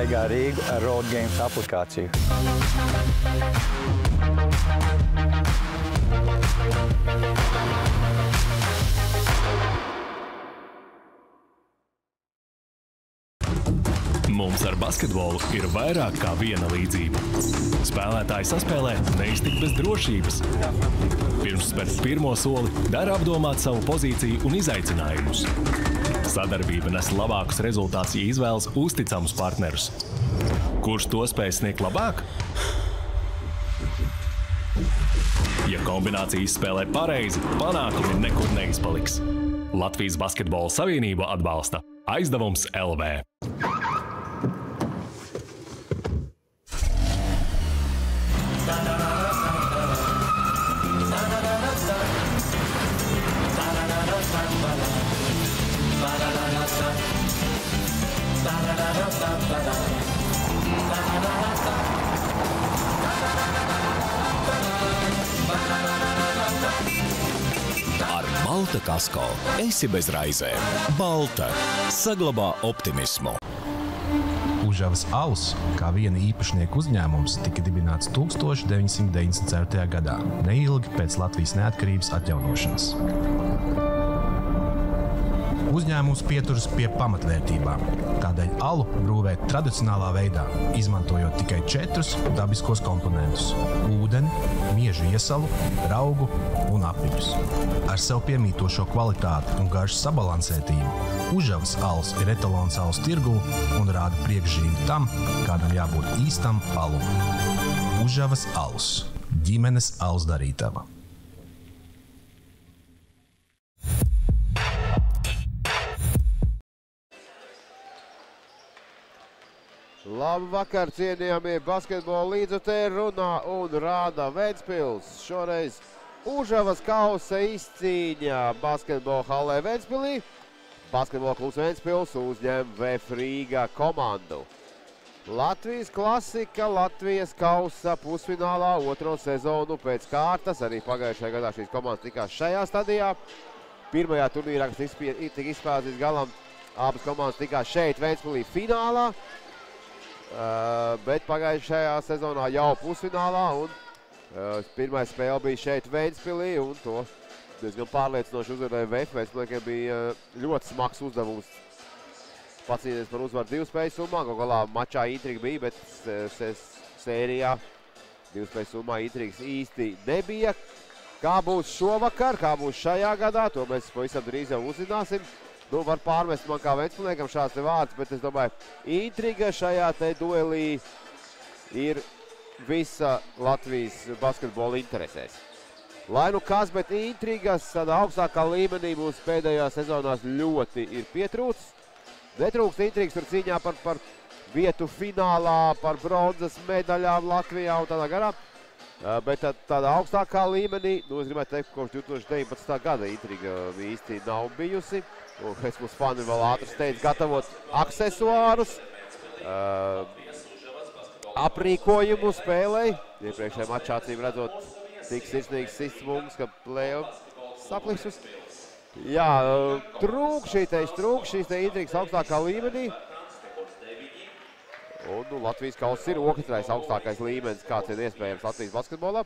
Mega Rīga Road Games aplikāciju. Mums ar basketbolu ir vairāk kā viena līdzība. Spēlētāji saspēlē neiztikt bez drošības. Pirms spērt pirmo soli, dara apdomāt savu pozīciju un izaicinājumus. Sadarbība nes labākus rezultātus, ja izvēlas uzticamus partnerus. Kurš to spēj sniegt labāk? Ja kombinācija izspēlē pareizi, panākumi nekur neizpaliks. Latvijas Basketbola Savienība atbalsta Aizdevums LV. Ar Balta kasko esi bez raizēm. Balta saglabā optimismu. Užavas alus, kā viena īpašnieka uzņēmums, tika dibināts 1994. gadā, neilgi pēc Latvijas neatkarības atjaunošanas. Uzņēmums pieturas pie pamatvērtībām. Tādēļ alu brūvē tradicionālā veidā, izmantojot tikai 4 dabiskos komponentus – ūdeni, miežu iesalu, raugu un apiņus. Ar sev piemītošo kvalitāti un garšu sabalansētību Užavas alus ir etalons alus tirgū un rāda priekšzīmi tam, kādam jābūt īstam alum. Užavas alus – ģimenes alus darītava. Labvakar, cienījamie basketbola līdzjutēji, runā un rāda Ventspils. Šoreiz Užavas kausa izcīņa basketbola hallē Ventspilī. Basketbola klubs Ventspils uzņem VF Rīga komandu. Latvijas klasika, Latvijas kausa pusfinālā otro sezonu pēc kārtas. Arī pagājušajā gadā šīs komandas tikās šajā stadijā. Pirmajā turnīrā, kas tika izspēlēts līdz galam, abas komandas tikās šeit Ventspilī finālā. Bet pagājušajā sezonā jau pusfinālā un pirmais spēle bija šeit Ventspilī un to diezgan pārliecinoši uzvarēja VF. Ventspiliekiem bija ļoti smags uzdevums pacīnīties par uzvaru 2 spēļu summā. Kaut galā mačā intriga bija, bet sērijā 2 spēļu summā intrigas īsti nebija. Kā būs šovakar, kā būs šajā gadā, to mēs pavisam drīz jau uzzināsim. Nu, var pārmest man kā Ventspiliekam šāds te vārds, bet es domāju, intriga šajā te duelī ir visa Latvijas basketbola interesēs. Lai nu kas, bet intrigas tādā augstākā līmenī mums pēdējās sezonās ļoti ir pietrūcis. Netrūkst intrigas tur cīņā par vietu finālā, par bronzas medaļām Latvijā un tādā garā. Bet tādā augstākā līmenī, nu, es gribētu teikt, kopš 2019. gada intriga īsti nav bijusi. Un pēc mums fani vēl ātri steidz gatavot aksesuārus, aprīkojumu spēlei. Iepriekšējā mačā acīm redzot tik sirsnīgs sists mums, ka play-off sapliksus. Jā, trūk šīs intrigas augstākā līmenī. Un nu, Latvijas kausa ir otrais augstākais līmenis, kāds ir iespējams Latvijas basketbolā.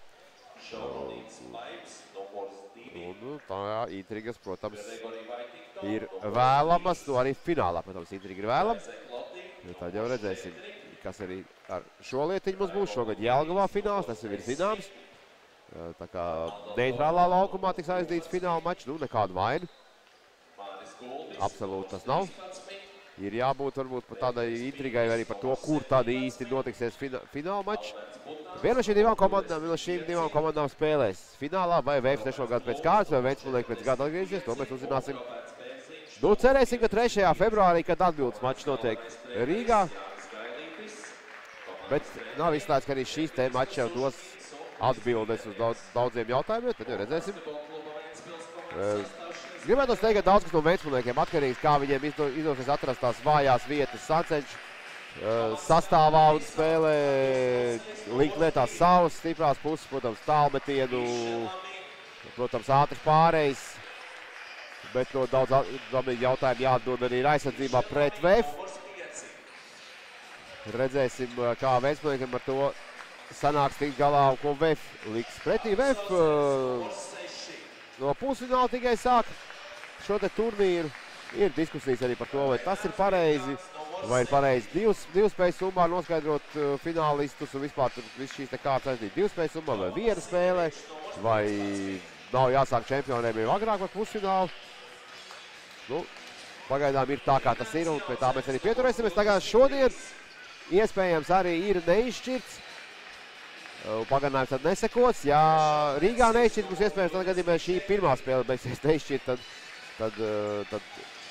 Un tā intrigas, protams, ir vēlamas. Nu, arī finālā, protams, intriga ir vēlama. Tad jau redzēsim, kas arī ar šo lietiņu mums būs. Šogad Jelgavā fināls, tas jau ir zināms. Tā kā neitrālā laukumā tiks aizdīts fināla mačs, nu nekādu vainu. Absolūti tas nav. Ir jābūt varbūt par tādai intrigai arī par to, kur tad īsti notiksies fināla mačs. Viena no šīm divām komandām spēlēs finālā, vai VF trešo gadu pēc kārtas, vai Ventspilieki pēc gada atgriezīsies, to mēs uzzināsim. Nu, cerēsim, ka 3. februārī, kad atbildes mačs notiek Rīgā. Bet nav izslēgts, ka arī šīs te mačs jau dos atbildes uz daudziem jautājumiem, tad jau redzēsim. Gribētu teikt, ka daudz kas no Ventspiliekiem atkarīgs, kā viņiem izdosies atrast tās vājās vietas sacenšu sastāvā un spēlē, likt lietā savas stiprās puses, protams, tālmetienu, protams, ātrs pārējs, bet no daudz jautājumu jāatbild arī ir aizsardzībā pret VF. Redzēsim, kā Ventspilsniekam ar to sanāks tikt galā, ko VF liks pretī. VF no pusfināla tikai sāk šo te turnīru. Ir diskusijas arī par to, vai tas ir pareizi, vai ir pareizi divu spēļu summā noskaidrot finālistus un vispār viss šīs te kārtas aizdīt divu spēļu summā vai viena spēlē, vai nav jāsāk čempioniem jau agrāk par pusfinālu. Nu, pagaidām ir tā, kā tas ir, un pie tā mēs arī pieturēsimies. Tagad šodien iespējams arī ir neizšķirts. Pagarinājums tad nesekos. Ja Rīgā neizšķirt, būs iespējams, tad gadījumā šī pirmā spēle beigsies neizšķirt, tad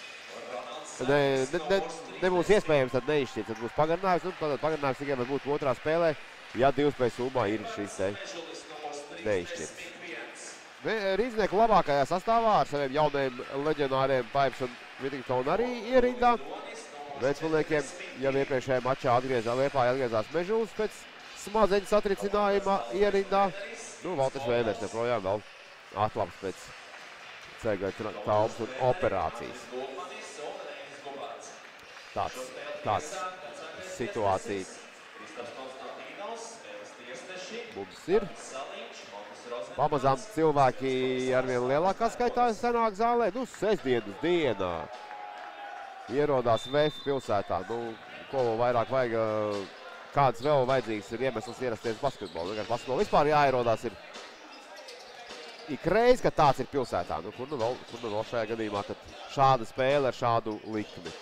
nebūs iespējams tad neizšķirt, tad būs pagarinājums, un tad pagarinājums tikai var būt otrā spēlē, ja divspēļu summā ir šis te neizšķirts. Rīdznieku labākajā sastāvā ar saviem jaunajiem leģionāriem Paips un Whittington arī ierindā. Ventspilsniekiem jau iepriekšējā mačā atgriezās Mežūs pēc smadzeņu satricinājuma ierindā. Nu, Valters Vēmers joprojām vēl atlaps pēc ceļa traumas un operācijas. Tāds situācija mums ir. Pamazām cilvēki arvien lielākā skaitā sanāk zālē. Nu, sestdienas dienā ierodās VF pilsētā. Nu, ko vairāk vajag, kāds vēl vajadzīgs ir iemesls ierasties basketbolu. Basketbolu vispār jāierodās ir ikreiz, kad tāds ir pilsētā. Nu, kur nu vēl šajā gadījumā, kad šāda spēle ar šādu likmi.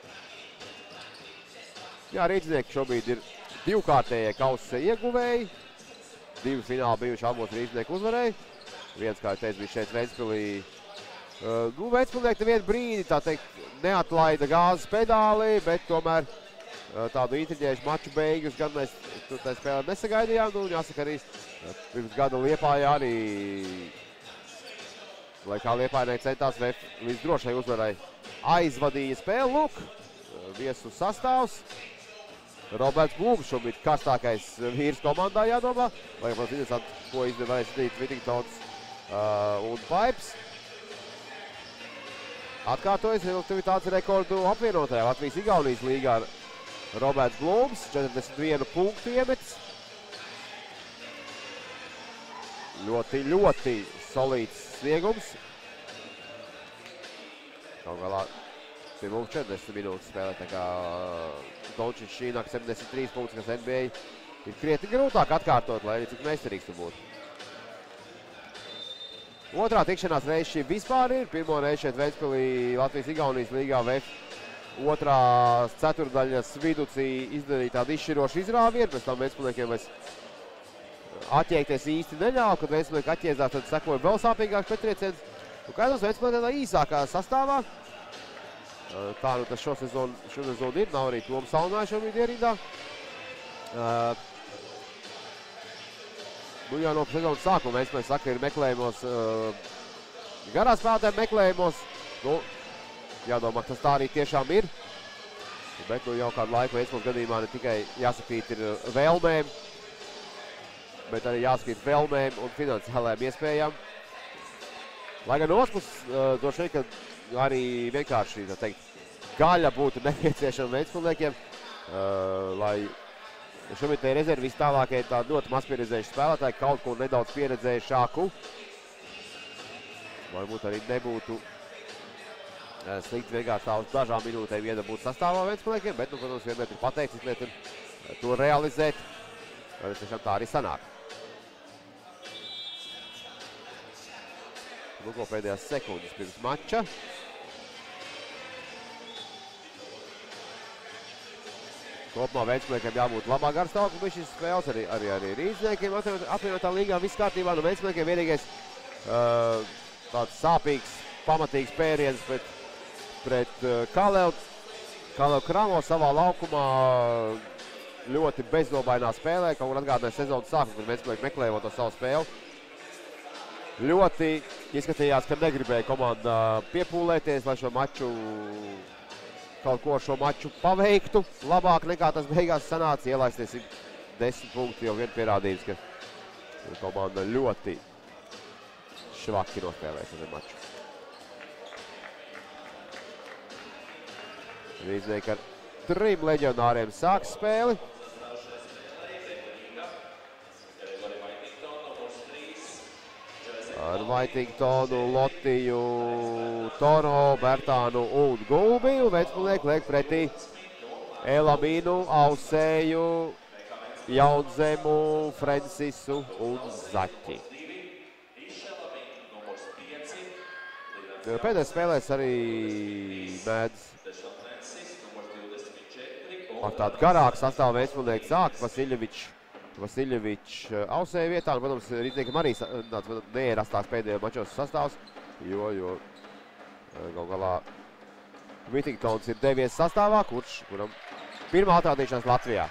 Jā, Rīdznieki šobrīd ir divkārtējie kausa ieguvēji. Divi fināli bijuši abos Rīdznieki uzvarēji. Viens, kā teicu, bija šeit Ventspilī. Ventspilnieki nevienu brīdi, tā teikt, neatlaida gāzes pedāli, bet tomēr tādu intriģējušu maču beigus gan mēs tā spēlē nesagaidījām. Nu, jāsaka arī, pirms gada Liepājā arī, lai kā Liepājai centās līdz drošai uzvarai aizvadīja spēli. Lūk, viesu sastāvs. Roberts Blūms šobrīd karstākais vīrs komandā jādomā. Lai, protams, interesanti, ko varēs izdarīt Whittingtons un Paips. Atkārtojas rezultātivitātes rekordu apvienotajā Latvijas-Igaunijas līgā Roberts Blūms, 41 punktu iemetis. Ļoti solīds sniegums. Kaut galā pie mums 40 minūtes spēlē, tā kā Dončiņš šīnāk 73 punktus, kas NBA ir krietni grūtāk atkārtot, lai arī cik meistarīgs tu būtu. Otrā tikšanās reize šī vispār ir. Pirmo reizi šeit Ventspilī Latvijas-Igaunijas līgā VF otrās ceturdaļas viducī izdarīja tādu izšķirošu izrāvienu, pēc tam Ventspilniekiem vairs atķēkties īsti neļāva, kad Ventspilnieki atķēzās, tad sekoja vēl sāpīgāks pretrieciens. Un kā tas Ventspilnieki tādā īsākā sastāvā. Tā nu tas šosezon ir, nav arī Toms Salnāja šobrīd ierindā. Nu jau no sezonas sākuma Ventspilnieks saka, ir meklējumos, garā spēlētājiem meklējumos. Nu, jādomā, tas tā arī tiešām ir. Bet nu jau kādu laiku Ventspilnieks gadījumā ne tikai jāsakrīt ir vēlmēm, bet arī jāsakrīt vēlmēm un finansiālajām iespējām. Lai gan no otras puses, droši vien, ka arī vienkārši, tā teikt, gaļa būtu nepieciešama Ventspilniekiem, lai šobrīd te rezervis tālākie tā ļoti mazpieredzējuši spēlētāji, kaut ko nedaudz pieredzējušāku. Varbūt arī nebūtu slikti vienkārši tā uz dažām minūtēm iedabūt sastāvā Ventspilniekiem, bet, nu, protams, vienmēr ir pateikts, vienmēr ir to realizēt, vai tiešām tā arī sanāk. Lūko pēdējās sekundes pirms mača. Kopumā Ventspilniekiem jābūt labā garstāvokļa, bet šis spēles arī Rīdzniekiem apvienotā līgā viss kārtībā. Nu, Ventspilniekiem vienīgais tāds sāpīgs, pamatīgs pēriens pret Kalevu. Kalevu Kramo savā laukumā ļoti beznobainā spēlē, kaut kur atgādināja sezonas sākumu, kad Ventspilnieki meklēja to savu spēli. Ļoti izskatījās, ka negribēja komanda piepūlēties, lai kaut ko šo maču paveiktu labāk nekā tas beigās sanāca. Ielaisties 10 punktu jau vien pierādījums, ka komanda ļoti švaki nospēlēs ar maču. Rīdznieki ar 3 leģionāriem sāk spēli. Ar Vaitingtonu, Lotiju, Toro, Bertānu un Gulbiju. Ventspilnieki liek pretī Elamīnu, Ausēju, Jaunzemu, Francisu un Zaķi. Pēdējais spēlēs arī mēdz ar tādu garāku sastāvu Ventspilnieki sāk. Vasiljevičs Ausēja vietā. Protams, Rīdzniekam arī neierastās pēdējā mačos sastāvs, jo gal galā Vitingtons ir devies sastāvā, kuram pirmā atrādīšanās Latvijā.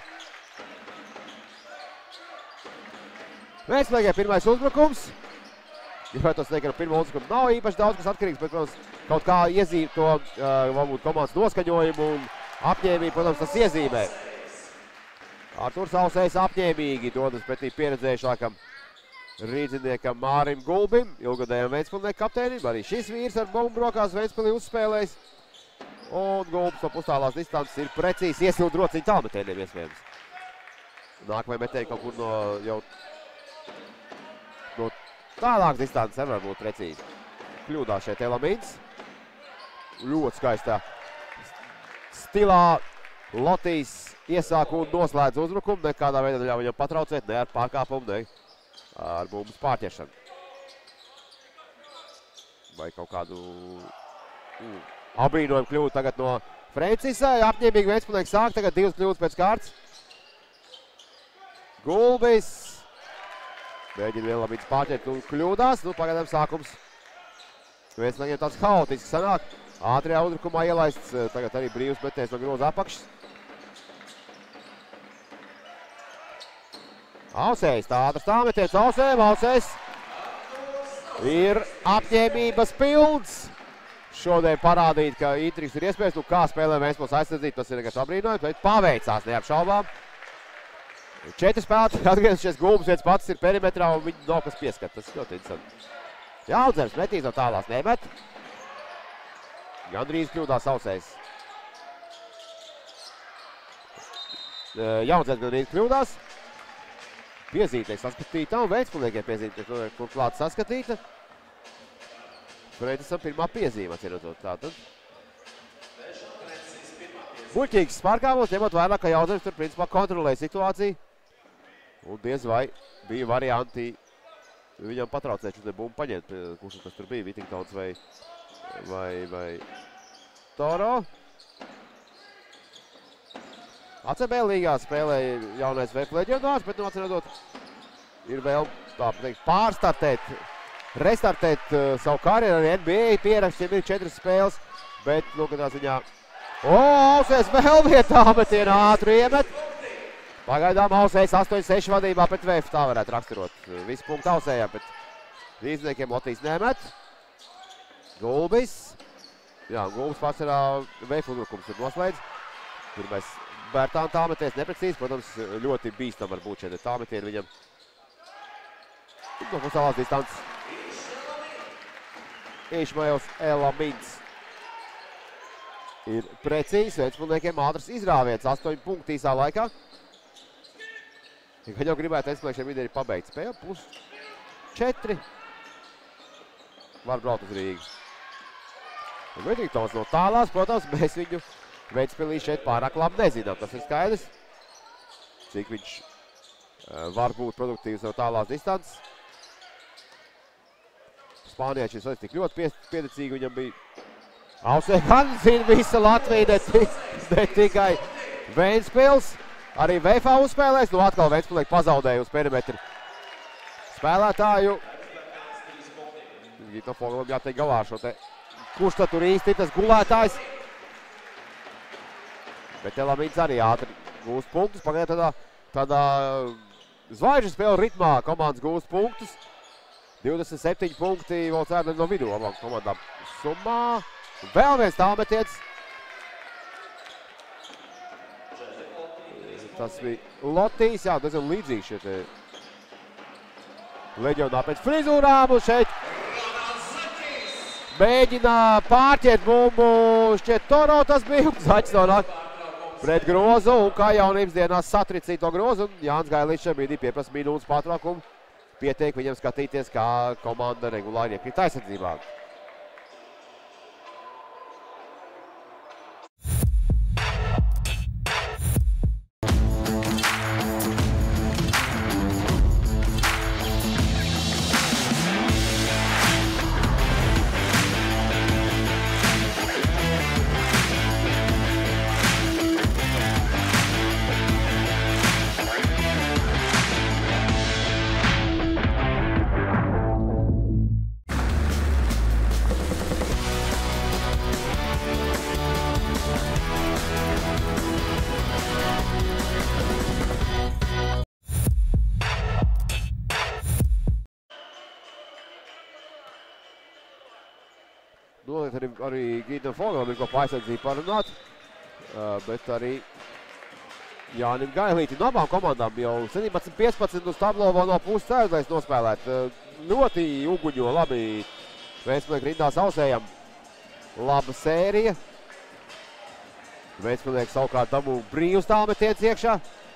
Ventspilniekiem pirmais uzbrukums. Gribētos teikt, ka no pirmā uzbrukuma nav īpaši daudz, kas atkarīgs, bet, protams, kaut kā iezīmē to, varbūt, komandas noskaņojumu un apņēmību, protams, tas iezīmē. Arturs Ausējs apņēmīgi dodas pretī pieredzējušākam rīdziniekam Mārim Gulbim, ilgadējam Ventspilnieku kapteinim. Arī šis vīrs ar bumbu rokās Ventspilī uzspēlējis. Un Gulbis no pustālās distances ir precīzi iesilda rociņu tālmetieniem iespējams. Nākamajai metēji kaut kur no tālākas distances nevar būt precīzi. Kļūdās šeit Elamīns. Ļoti skaistā stilā Lotijs iesāk un noslēdz uzbrukumu. Nekādā veidā neļauj viņam patraucēt, ne ar pārkāpumu, ne ar bumbas pārķeršanu. Vai kaut kādu abrīnojumu kļūdu tagad no Francisai. Apņēmīgi Ventspilnieki sāk, tagad 2 kļūdas pēc kārtas. Gulbis. Mēģina vien Labīts pārķert un kļūdās. Pagaidām sākums. Ventspilniekiem tāds haotisks sanāk. Ātrijā uzbrukumā ielaists. Tagad arī brīvs metējs no groza apakšas. Ausējs, ātrs tāmetiens Ausējam. Ausējs ir apņēmības pilns. Šodien parādīt, ka intrigs ir iespējas. Kā spēlē Ventspils aizsardzīt, tas ir nekas apbrīnojums, bet paveicās neapšaubām. 4 spēlētāji atgriezušies, Gulbis viens pats ir perimetrā un viņi nav kas pieskat. Tas ir ļoti interesanti. Jaunzems metīs no tālās nemet. Gandrīz kļūdās Ausējs. Jaunzems gandrīz kļūdās. Piezītē saskatīta un Ventspilniekiem piezītē, kur klāt saskatīta. Freitisam pirmā piezīme atcerot tātad. Buļķīgs pārkāpums, ņemot vērā, ka Jaunzems tur principā kontrolēja situāciju. Un diez vai bija varianti viņam patraucēt šo bumbu paņemt, kurš tas tur bija, Vitingtons vai Toro. ACB līgā spēlēja jaunais VF leģionārs, bet atcerot, ir vēl tā pateikt restartēt savu karjeru arī NBA pierakstiem ir 4 spēles, bet, katrā ziņā, Ausējs vēl vietā metienu ātru iemet. Pagaidām Ausējs 8-6 vadībā pret VF, tā varētu raksturot. Visu punktu Ausējām, bet rīzniekiem Lotijs nemet. Gulbis. Jā, Gulbis pārsvarā VF uzbrukums ir noslēdz. Pirmais Bertāna tāmeties neprecīzi, protams, ļoti bīstam var būt šeit tāmetieni viņam. No pustālās distances. Išmajos Elamīns ir precīzi. Ventspilniekiem ātrs izrāviens, 8 punkti īsā laikā. Kad jau gribētu Ventspilnieki šeit vidē ir pabeigt spēli, plus 4. Var braukt uz Rīgu. Vitingtons no tālās, protams, mēs viņu Ventspilī šeit pārāk labi nezinām, tas ir skaidrs. Cik viņš var būt produktīvs no tālās distances. Spānijā šis tik ļoti piedecīgi viņam bija. Ausējs gan zina visa Latvija, ne tikai Ventspils. Arī VFA uzspēlēs, atkal Ventspilnieki pazaudēja uz perimetru spēlētāju. Gito Fogelam jāteikt galā šo te. Kurš tad tur īsti ir tas gulētājs? Bet Elamīns arī ātri gūst punktus. Pagaidām tādā zvaigžņu spēle ritmā komandas gūst punktus. 27 punkti vēl cērniem no vidū abām komandām summā. Vēl viens tālmetiens. Tas bija Lotijs, jā, diezgan līdzīgi šie te leģionā pēc frizūrām un šeit mēģina pārķert bumbu, šķiet Toro tas bija, Zaķis nonāk pret Grozu, un kā jaunības dienās satricīja to Grozu, un Jānis Gailīts šajā brīdī pieprasa minūtes pārtraukumu. Pietiek viņam skatīties, kā komanda regulāri iekrīt aizsardzībā. Arī Gītam Fogelam ir ko pa aizsardzību parunāt, bet arī Jānim Gailītim no abām komandām jau 17-15 uz tablo vēl no puses ceļais nospēlēt. Ļoti uguņo, labi Ventspilnieki rindās Ausējam. Laba sērija. Ventspilnieki savukārt dabū brīvs tālmetiens iekšā.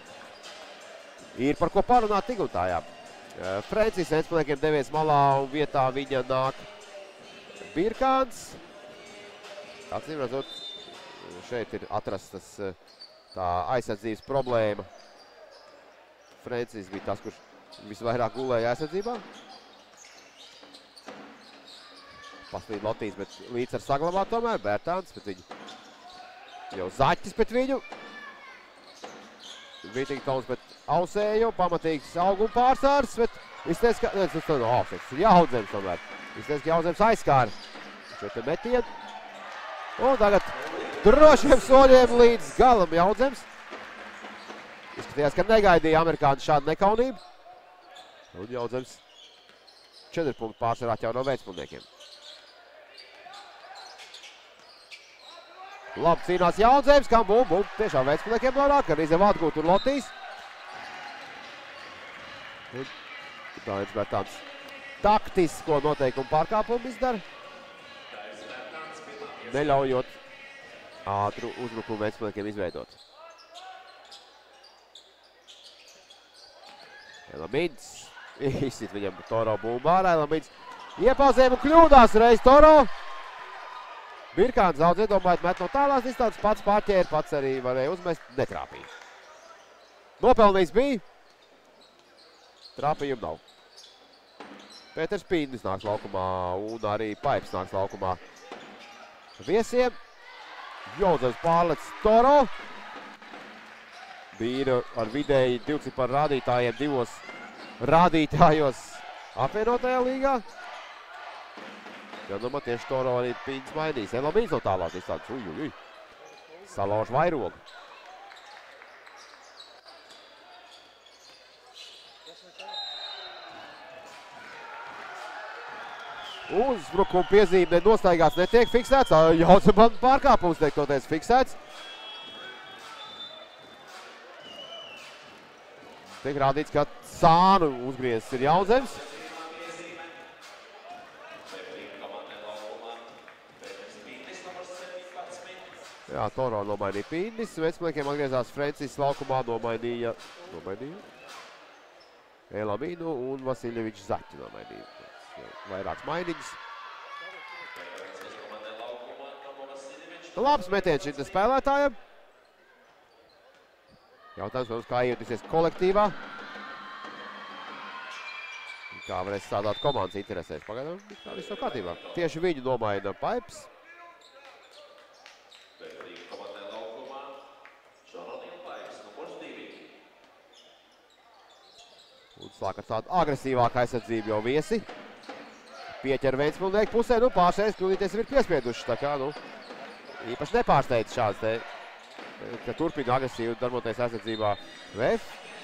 Ir par ko parunāt Tigutājā. Francis Ventspilniekiem devies malā un vietā viņa nāk Birkāns. Acīm redzot, šeit ir atrastas tā aizsardzības problēma. Francis bija tas, kurš visvairāk gulēja aizsardzībā. Paslīd Lotīs, bet līdz ar saglabāt tomēr. Bērtāns, bet viņu jau zaķis pret viņu. Vitingtons pret Ausēju, pamatīgs auguma pārsārs, bet izteic, ka... Ne, tas no Ausējas, ir Jaudzems tomēr. Izteic, ka Jaudzems aizskāra šo te metienu. Un tagad drošiem soļiem līdz galam Jaudzems. Izskatījās, ka negaidīja amerikāņi šādu nekaunību. Un Jaudzems 4 punktu pārsvarā atjauno Ventspilniekiem. Labi cīnās Jaudzems, kam bum, tiešām Ventspilniekiem vairāk, arī zem atgūt un Lotīs. Tā ir tāds taktisko noteikumu pārkāpumu izdara. Neļaujot ātru uzbrukumu Ventspilniekiem izveidot. Elamīns izsit viņam Toro bumbu ārā. Elamīns iepauzēm un kļūdās reiz Toro. Birkāns daudz iedomājot met no tālās distances, pats pārķēra, pats arī varēja uzmest, netrāpīja. Nopelnījis bija, trāpījumu nav. Pēters Pīndis nāks laukumā un arī Paips nāks laukumā. Viesiem, Jaudzems pārlec Toro. Bija ar vidēji 2 ciparu rādītājiem 2 rādītājos apvienotajā līgā. Ja domā, tieši Toro arī Pīndis mainīs. Elamīns no tālāk distances. Salauž vairogu. Uzbrukuma piezīme nostaigāts netiek fiksēts. Jaudzemam pārkāpums tiek toties fiksēts. Tiek rādīts, ka sānu uzgriezis ir Jaudzems. Jā, Toro nomainīja Pīndis. Ventspilniekiem atgriezās Francis laukumā, nomainīja Elamīnu un Vasiljevičs Zaķi nomainīja. Vairāks mainiņas. Labs metiens šim spēlētājam. Jautājums, protams, kā iejutīsies kolektīvā. Kā varēs strādāt komandas interesēs. Pagaidām, tā viss nav kārtībā. Tieši viņu nomaina Paips. Un sāk ar tādu agresīvāku aizsardzību jau Viesi. Pieķer Ventspilnieku pusē, pārsteidz kļūdīties ir piespieduši, tā kā, īpaši nepārsteidz šāds te, ka turpina agresīvi darboties aizsardzībā VF.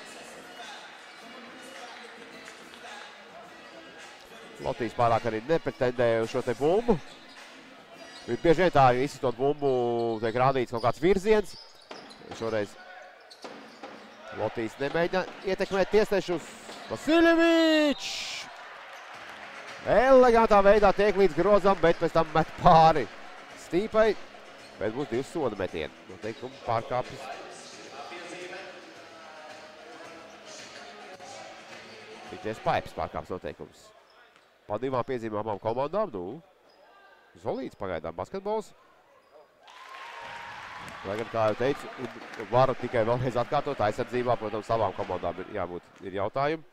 Lotīs pārāk arī nepretendēja uz šo te bumbu. Bieži vien tā izsitot bumbu tiek rādīts kaut kāds virziens. Šoreiz Lotīs nemēģina ietekmēt tiesnešus. Vasiljevičs! Elegantā veidā tiek līdz grozam, bet pēc tam met pāri Stīpai. Bet būs 2 soda metieni. Noteikumi pārkāpjas. Tikai Paips pārkāps noteikums. Pa 2 piezīmēm abām komandām. Solīts pagaidām basketbols. Lai gan, kā jau teicu, varu tikai vēlreiz atkārtot aizsardzībā, protams, savām komandām ir jautājumi.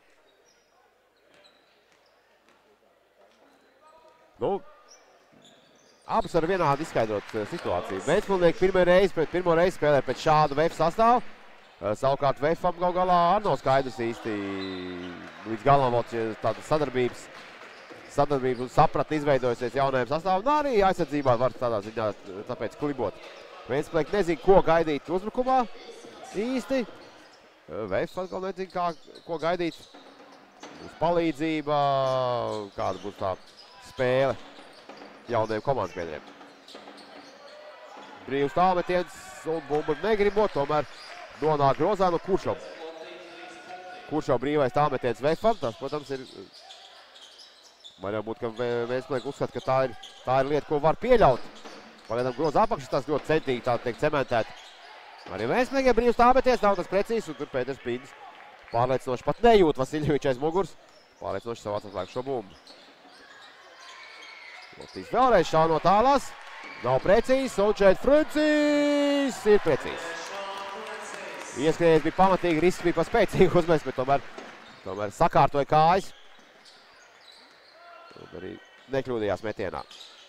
Abas var vienādi izskaidrot situāciju. Ventspilsnieki pirmo reizi spēlē pēc šādu VF sastāvu. Savukārt VFam gal galā arī nav skaidrs īsti līdz galam tāda sadarbības un sapratne izveidojusies jaunajiem sastāvam. Un arī aizsardzībā var tādā ziņā tāpēc klibot. Ventspilsnieki nezina, ko gaidīt uzbrukumā īsti. VF atkal nezina, ko gaidīt. Būs palīdzība, kāda būs tā spēle jaunajiem komandas biedriem. Brīvs tālmetiens un bumbu negribot, tomēr nonāk grozā no Kuršov. Kuršov brīvais tālmetiens VFam, tas, protams, ir... Man jau būtu, ka Ventspilsnieki uzskata, ka tā ir lieta, ko var pieļaut. Pagaidām groza apakšas, tas ļoti centīgi, tā teikt, cementēt. Arī Ventspilsniekiem brīvs tālmetiens, nav tas precīzs, un tur Pēters Pīdis pārliecinoši pat nejūt Vasiljevičs aiz muguras. Pārliecinoši savāc atslēgu šo bumbu. Lotīs vēlreiz šā no tālās. Nav precīzs, un šeit Francis ir precīzs. Ieskrējies bija pamatīgi, risks bija pa spēcīgu uzmest, bet tomēr sakārtoja kājas. Un arī nekļūdījās metienā.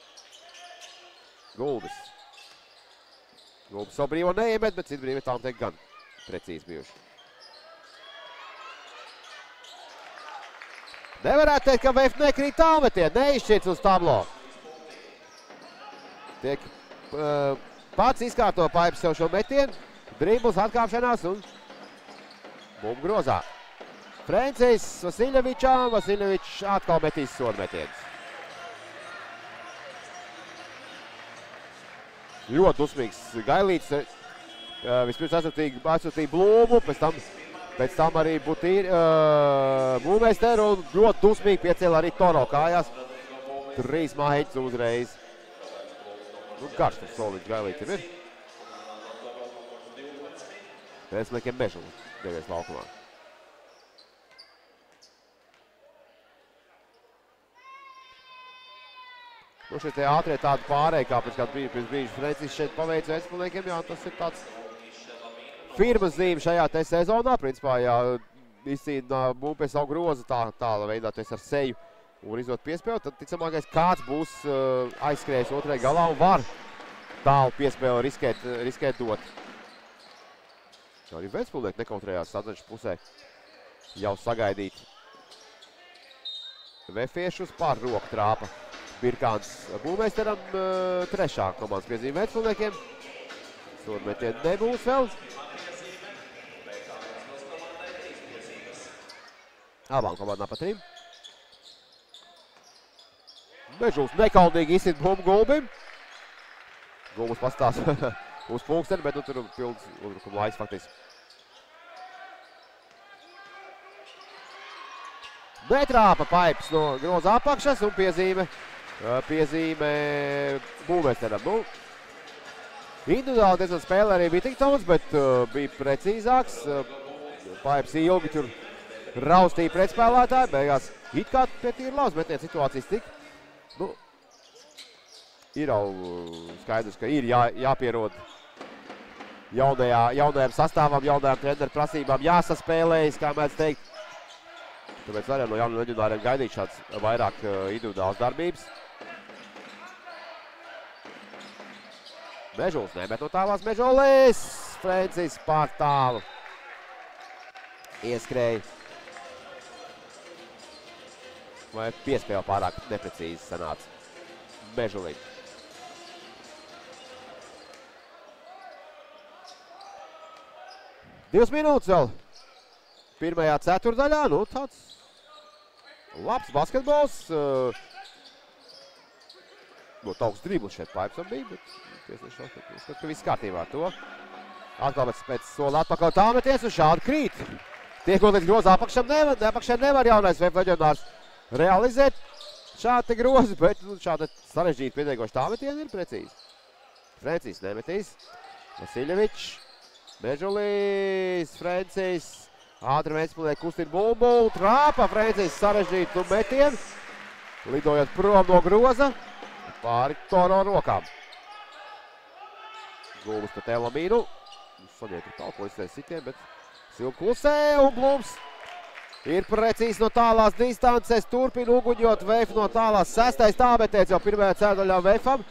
Gulbis. Gulbis savu brīvo neiemet, bet citu brīvi tām tiek gan precīzi bijuši. Nevarētu teikt, ka VF nekrīt tālmetieni, neizšķirts uz tablo. Tiek pats izkārto Paips sev šo metienu, dribbles atkāpšanās un bumbu grozā. Francis Vasiljevičam, Vasiljevičs atkal metīs sodu metienus. Ļoti dusmīgs Gailīts, vispirms aizsūtīja Blūmu, pēc tam arī Būmeisteru un ļoti dusmīgi piecēla arī Toro kājās. 3 mājiņas uzreiz. Garš tas soliņš Gailītim ir. Ventspilsniekiem Mežulis devies laukumā. Šeit ātrie tādi pārēji, kā pēc kādu brīžu Francis šeit paveic Ventspilsniekiem, tas ir tāds firmas zīme šajā te sezonā. Principā, izcīna bumbu pie savu grozu tāda veidā, ar seju un izdot piespēli, tad ticamākais kāds būs aizskrējis otrajā galā un var tālu piespēli riskēt dot. Arī Ventspilsnieki nekautrējās sadzanšu pusē jau sagaidīt vefiešus par roku trāpa. Birkāns Būmeisteram, 3. komandas piezīme Ventspilsniekiem. Sodmetieni nebūs vēl. Abām komandām pa 3. Mežulis nekaldīgi izsit bumbu Gulbim. Gulbis pastās uz pulksteni, bet tur pilns uzbrukuma laiks faktiski. Netrāpa Paips no groza apakšas un piezīme Būmeisteram. Individuāli diezgan spēlē arī Vitingtons, bet bija precīzāks. Paips ilgi tur raustīja pretspēlētāji, beigās it kā pie tīri labs metiena situācijas tik. Ir jau skaidrs, ka ir jāpierod jaunajām sastāvam, jaunajām treneru prasībām, jāsaspēlējas, kā mēdz teikt. Tāpēc arī no jauniem leģendāriem gaidīt šāds vairāk individuāls darbības. Mežulis nemet no tālās Mežulis. Francis pār tālu. Ieskrēja. Vai piespēle pārāk neprecīzi sanāca Mežulim. Divas minūtes vēl. Pirmajā ceturdaļā, tāds labs basketbols. Augsts driblis šeit Paipsam bija, bet tiesneši ka viss kārtībā ar to. Atkal pēc sola atpakaļ tālmeties un šādi krīt. Tiekot līdz groza apakšai nevar jaunais VF leģionārs realizēt šādi grozi, bet šādi sarežģīti pietiekoši tālmetieni ir precīzi. Frencijs nemetīs. Vasiljevičs. Mežulīs. Frencijs. Ātri Ventspilsnieki kustina bumbu. Trāpa. Frencijs sarežģītu metienu. Lidojot prom no groza. Pāri Toro rokām. Gulbis pret Elamīnu. Saņēma talko izsēs sitiem, bet Silva klusē un Blums ir precīzi no tālās distances. Turpina uguņot Veifu no tālās. 6. tābetiets jau pirmajā ceturdaļā Veifam.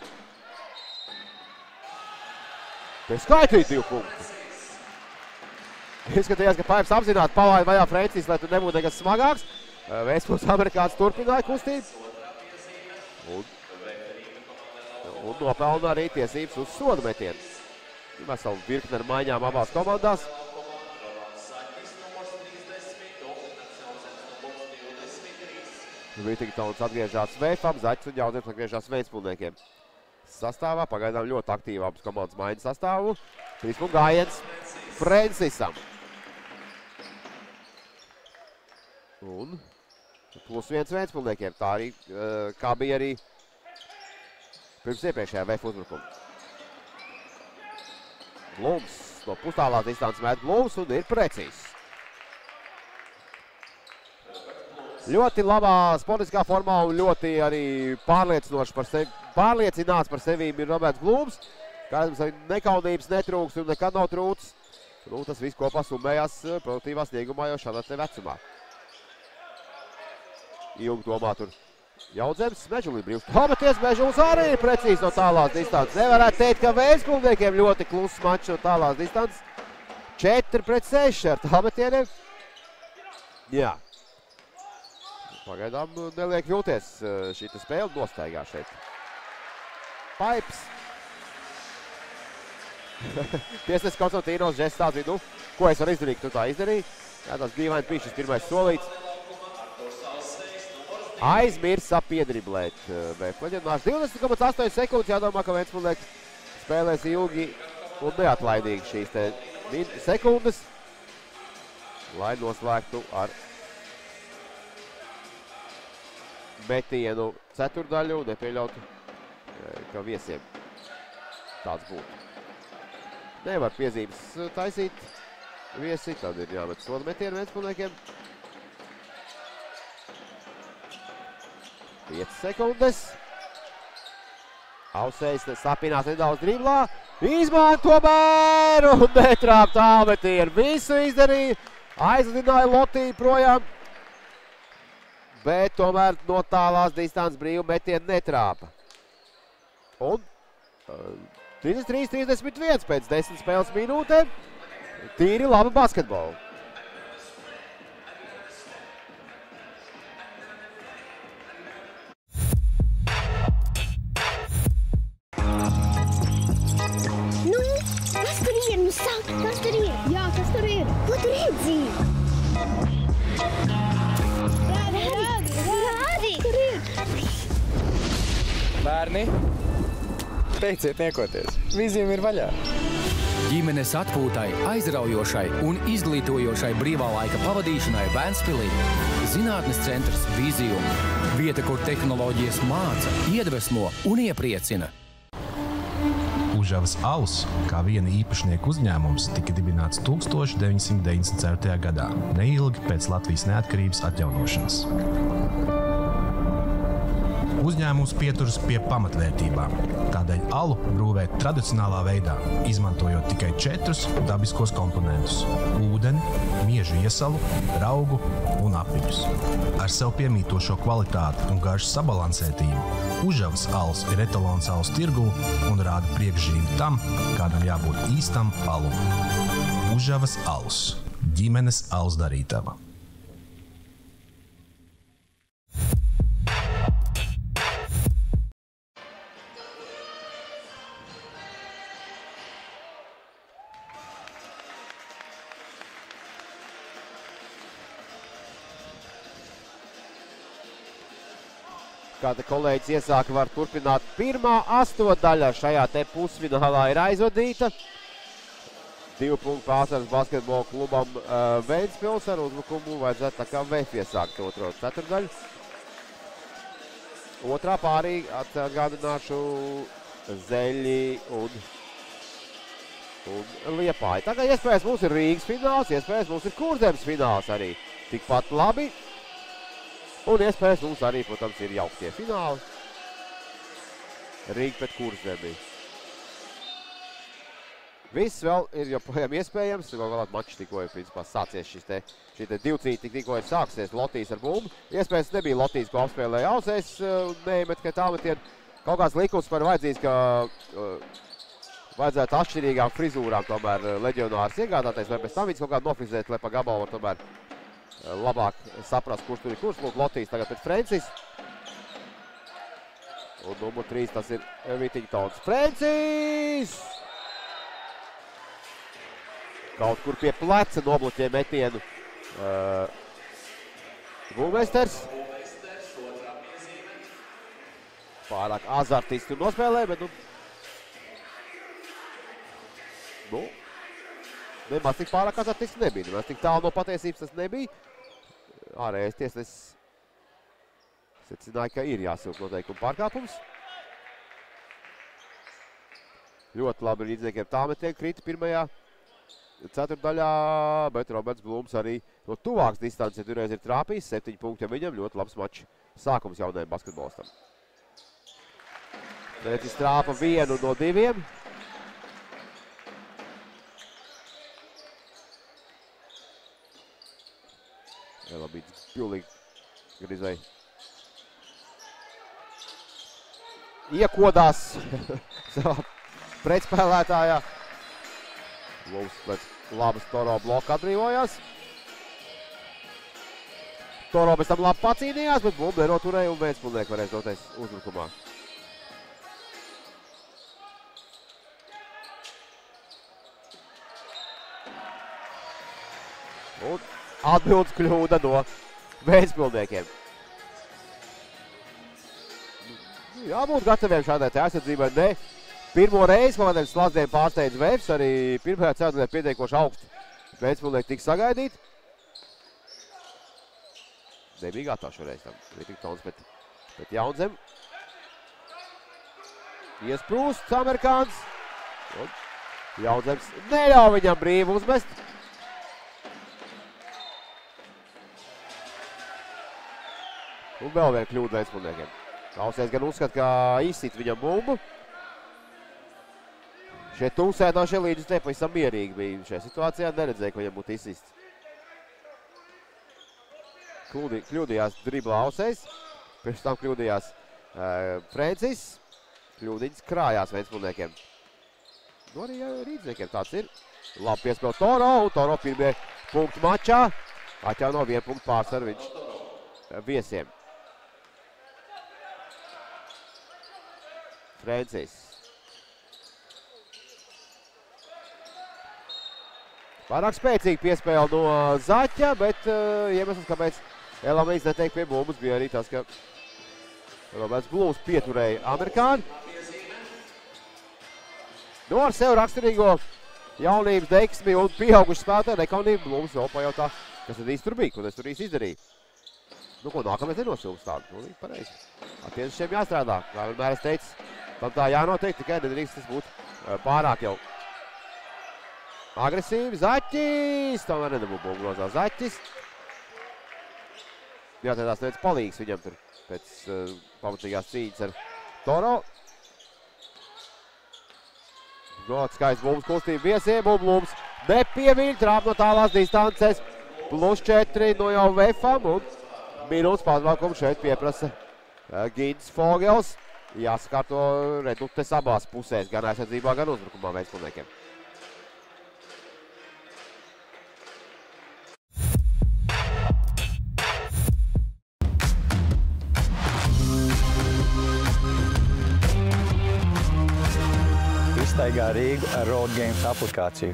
Te skaitīt 2 punkti. Izskatījās, ka Paips apzināti palaida vajā Frencijs, lai tur nebūtu nekas smagāks. Ventspils amerikāns turpināja kustību. Un nopelna arī tiesības uz sodu metienu. Veselu virkni ar maiņām abās komandās. Vitingtons atgriežās Veifam, Zaķis un Jauzeps atgriežās Ventspilsniekiem. Sastāvā pagaidām ļoti aktīvi abas komandas maiņas sastāvu. 3 punktu gājiens Francisam. Un +1 Ventspilsniekiem. Tā arī, kā bija arī pirms iepriekšējā Veifa uzbrukuma. Blums no pustālās distances met Blums un ir precīzs. Ļoti labā sportiskā formā un ļoti arī pārliecinoši pārliecināts par sevīm ir Roberts Blums. Kādams arī nekaunības netrūks un nekad nav trūcis. Nu, tas viss kopā summējās produktīvā sniegumā jau šādā te vecumā. Ilgi domā tur Jaudzems, Mežulī brīvs. Pameties, Mežulis arī ir precīzi no tālās distances. Nevarētu teikt, ka Ventspilsniekiem ļoti kluss mačs no tālās distances. 4-6 ar tāmetieniem. Jā. Pagaidām neliek vilties šī spēle nostaigā šeit. Paips. Tiesnes Konstantīnos žests tāds vidu. Ko es varu izdarīt, tu tā izdarīji? Jā, tas dīvaini bija šis pirmais solīts. Aizmirs piedriblēt Ventspilsnieku. 20,8 sekundes jādomā, ka Ventspilsnieki spēlēs ilgi un neatlaidīgi šīs te sekundes, lai noslēgtu ar metienu ceturdaļu, nepieļautu, ka viesiem tāds būtu. Nevar piezīmes taisīt viesi, tad ir jāmet soda metienu Ventspilsniekiem. 5 sekundes. Ausējs sapinās nedaudz driblā. Izmanto bēru un netrāp tālmetienu. Visu izdarīja. Aizlidināja Lotiju projām. Bet tomēr no tālās distances brīvu metienu netrāpa. Un 33-31 pēc 10 spēles minūtēm. Tīri laba basketbola. Kas tur ir? Jā, kas tur ir? Ko tu redzi? Rādi! Kur ir? Bērni, beidziet niekoties. Vīzijam ir vaļā. Ģimenes atpūtai, aizraujošai un izglītojošai brīvā laika pavadīšanai Ventspilī. Zinātnes centrs Vīzijum. Vieta, kur tehnoloģijas māca, iedvesmo un iepriecina. Užavas alus, kā viena īpašnieku uzņēmums, tika dibināts 1994. gadā, neilgi pēc Latvijas neatkarības atjaunošanas. Uzņēmums pieturas pie pamatvērtībām. Tādēļ alu brūvē tradicionālā veidā, izmantojot tikai 4 dabiskos komponentus – ūdeni, miežu iesalu, raugu un apiņus. Ar sev piemītošo kvalitāti un garšu sabalansētību Užavas alus ir etalons alus tirgū un rāda priekšzīmi tam, kādam jābūt īstam alum. Užavas alus – ģimenes alus darītava. Kā te kolēģis iesāka, var turpināt pirmā astotdaļa. Šajā te pusfinālā ir aizvadīta. 2 punktu pārsvaras basketbola klubam Ventspils ar uzbrukumu vajadzētu tā kā VF iesākt otro ceturdaļu. Otrā pārī atgādināšu Zeļi un Liepāja. Tagad iespējas mums ir Rīgas fināls, iespējas mums ir Kurzemes fināls arī tikpat labi. Un iespējas mums arī, protams, ir jauktie fināli. Rīga pret Kurzemi. Viss vēl ir joprojām iespējams. Galvāt mačs tikko ir, principā, sācies šī divcīti tikko ir sāksies Lotīs ar bumbu. Iespējams nebija Lotīs, ko apspēlēja Ausēs, neiemet, ka tāmetienu. Kaut kāds likums par vajadzīgs, ka vajadzētu atšķirīgām frizūrām tomēr leģionārs iegādāties, vai pēc tam viņas kaut kādu nofrizēt, lai pa gabalu var tomēr labāk saprast, kurš tur ir kurš. Lūk, Lotīs tagad pēc Frencis. Un numur 3 tas ir Whittingtons. Frencis! Kaut kur pie pleca nobloķē metienu Būmesters. Pārāk azartisti tur nospēlē, bet nemaz tik pārāk azartisti nebija. Nemaz tik tālu no patiesības tas nebija. Ārējais tiesnesis secināja, ka ir jāsilp noteikumu pārkāpums. Ļoti labi līdzniekiem tāmetieni krita pirmajā ceturtdaļā, bet Roberts Blūms arī no tuvāks distances divreiz ir trāpījis. 7 punkti viņam, ļoti labs mačs sākums jaunajam basketbolistam. Frencis trāpa 1 no 2. Elabīts pilnīgi grizai iekodās savā pretspēlētājā. Mums pēc labas Toro bloka atbrīvojās. Toro bez tam labi pacīnījās, bet bumbu nenoturēja un Vēnspilnieki varēs doties uzbrukumā. Un atbildes kļūda no Vēnspilniekiem. Jābūt gataviem šādai aizsardzībai. Ne. Pirmo reizi kaut kādiem slazdiem pārsteidz Vēfs, arī pirmajā ceturtdaļā pietiekoši augstu Vēnspilnieki tika sagaidīt. Nebija gatavs šoreiz tam Whittingtons pret Jaunzem. Iesprūsts amerikāns. Jaunzems neļauj viņam brīvi uzmest. Un vēl viena kļūda Vēnspilniekiem. Ausēs gan uzskat, ka izsit viņam bumbu. Šie tumsēdošie līdz nepavisam mierīgi bija šajā situācijā. Neredzēja, ka viņam būtu izsists. Kļūdījās driblā Ausēs. Pēc tam kļūdījās Frencis. Kļūdiņas krājās Vēnspilniekiem. Nu arī rīdzniekiem tāds ir. Labi piespēl Toro un Toro pirmie punkti mačā. Atjauno 1 punktu pārsvaru viņš viesiem. Frencis. Pārāk spēcīgi piespēle no Zaķa, bet iemesls, kāpēc Elamīns neteikt pie bumbas, bija arī tas, ka Roberts Blūms pieturēja amerikāni. Nu, ar sev raksturīgo jaunības deksmi un pieaugušu spēlētāju nekaunību Blūms vēl pajautā, kas tad īsti tur bija, ko es tur īsti izdarīju. Nu, ko nākamais nenosilgs tādu, nu, pareizi. Attiecīšiem jāstrādā, kā vienmēr es teicu, tam tā jānotiek, tikai nedrīkst tas būt pārāk jau agresīvi. Zaķis, tomēr nedabū bumbu grozā Zaķis. Jātēdās neviens palīgs viņam tur pēc pamatīgās cīņas ar Toro. Ļoti skaists bumbas kustība viesiem, un Blūms nepieviļ, trāp no tālās distances. +4 no jau Vefam, un minūtes pārtraukumu šeit pieprasa Gins Fogels. Jāsakārto reduktes abās pusēs, gan aizsardzībā, gan uzbrukumā Vēnspilniekiem. Iztaigā Rīgu ar Road Games aplikāciju.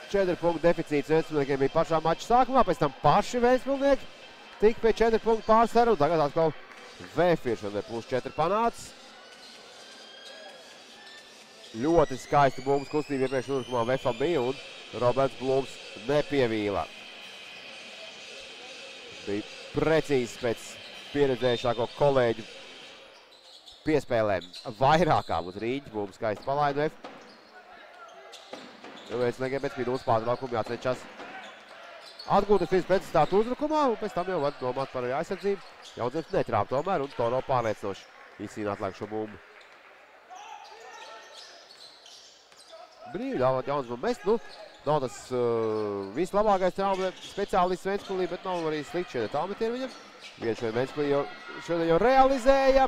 4 punktu deficīts Ventspilsniekiem bija pašā mača sākumā, pēc tam paši Ventspilsnieki tika pie 4 punktu pārsvaru, un tagad atkal VF ir šodien +4 panācis. Ļoti skaisti bumbas kustība iepriekš nurkumā VF-am bija, un Roberts Blūms nepievīla. Bija precīzi pēc pieredzējušāko kolēģu piespēlēm. Vairākām uz rīņķi bumbas skaisti palaida VF. Ventspilsniekiem pēc minūtes pārtraukuma jācenšas atgūt uz pretstatātu uzbrukumā, un pēc tam jau var domāt par aizsardzību. Jaunzems netrāp tomēr, un Toro pārliecinoši izcīna atlēkšo bumbu. Brīvi dāvāt Jaunzemam mest, nav tas vislabākais traumu speciālists Ventspilī, bet nav arī slikti šie tālmetieni viņam. Viens šodien Ventspilī šodien jau realizēja.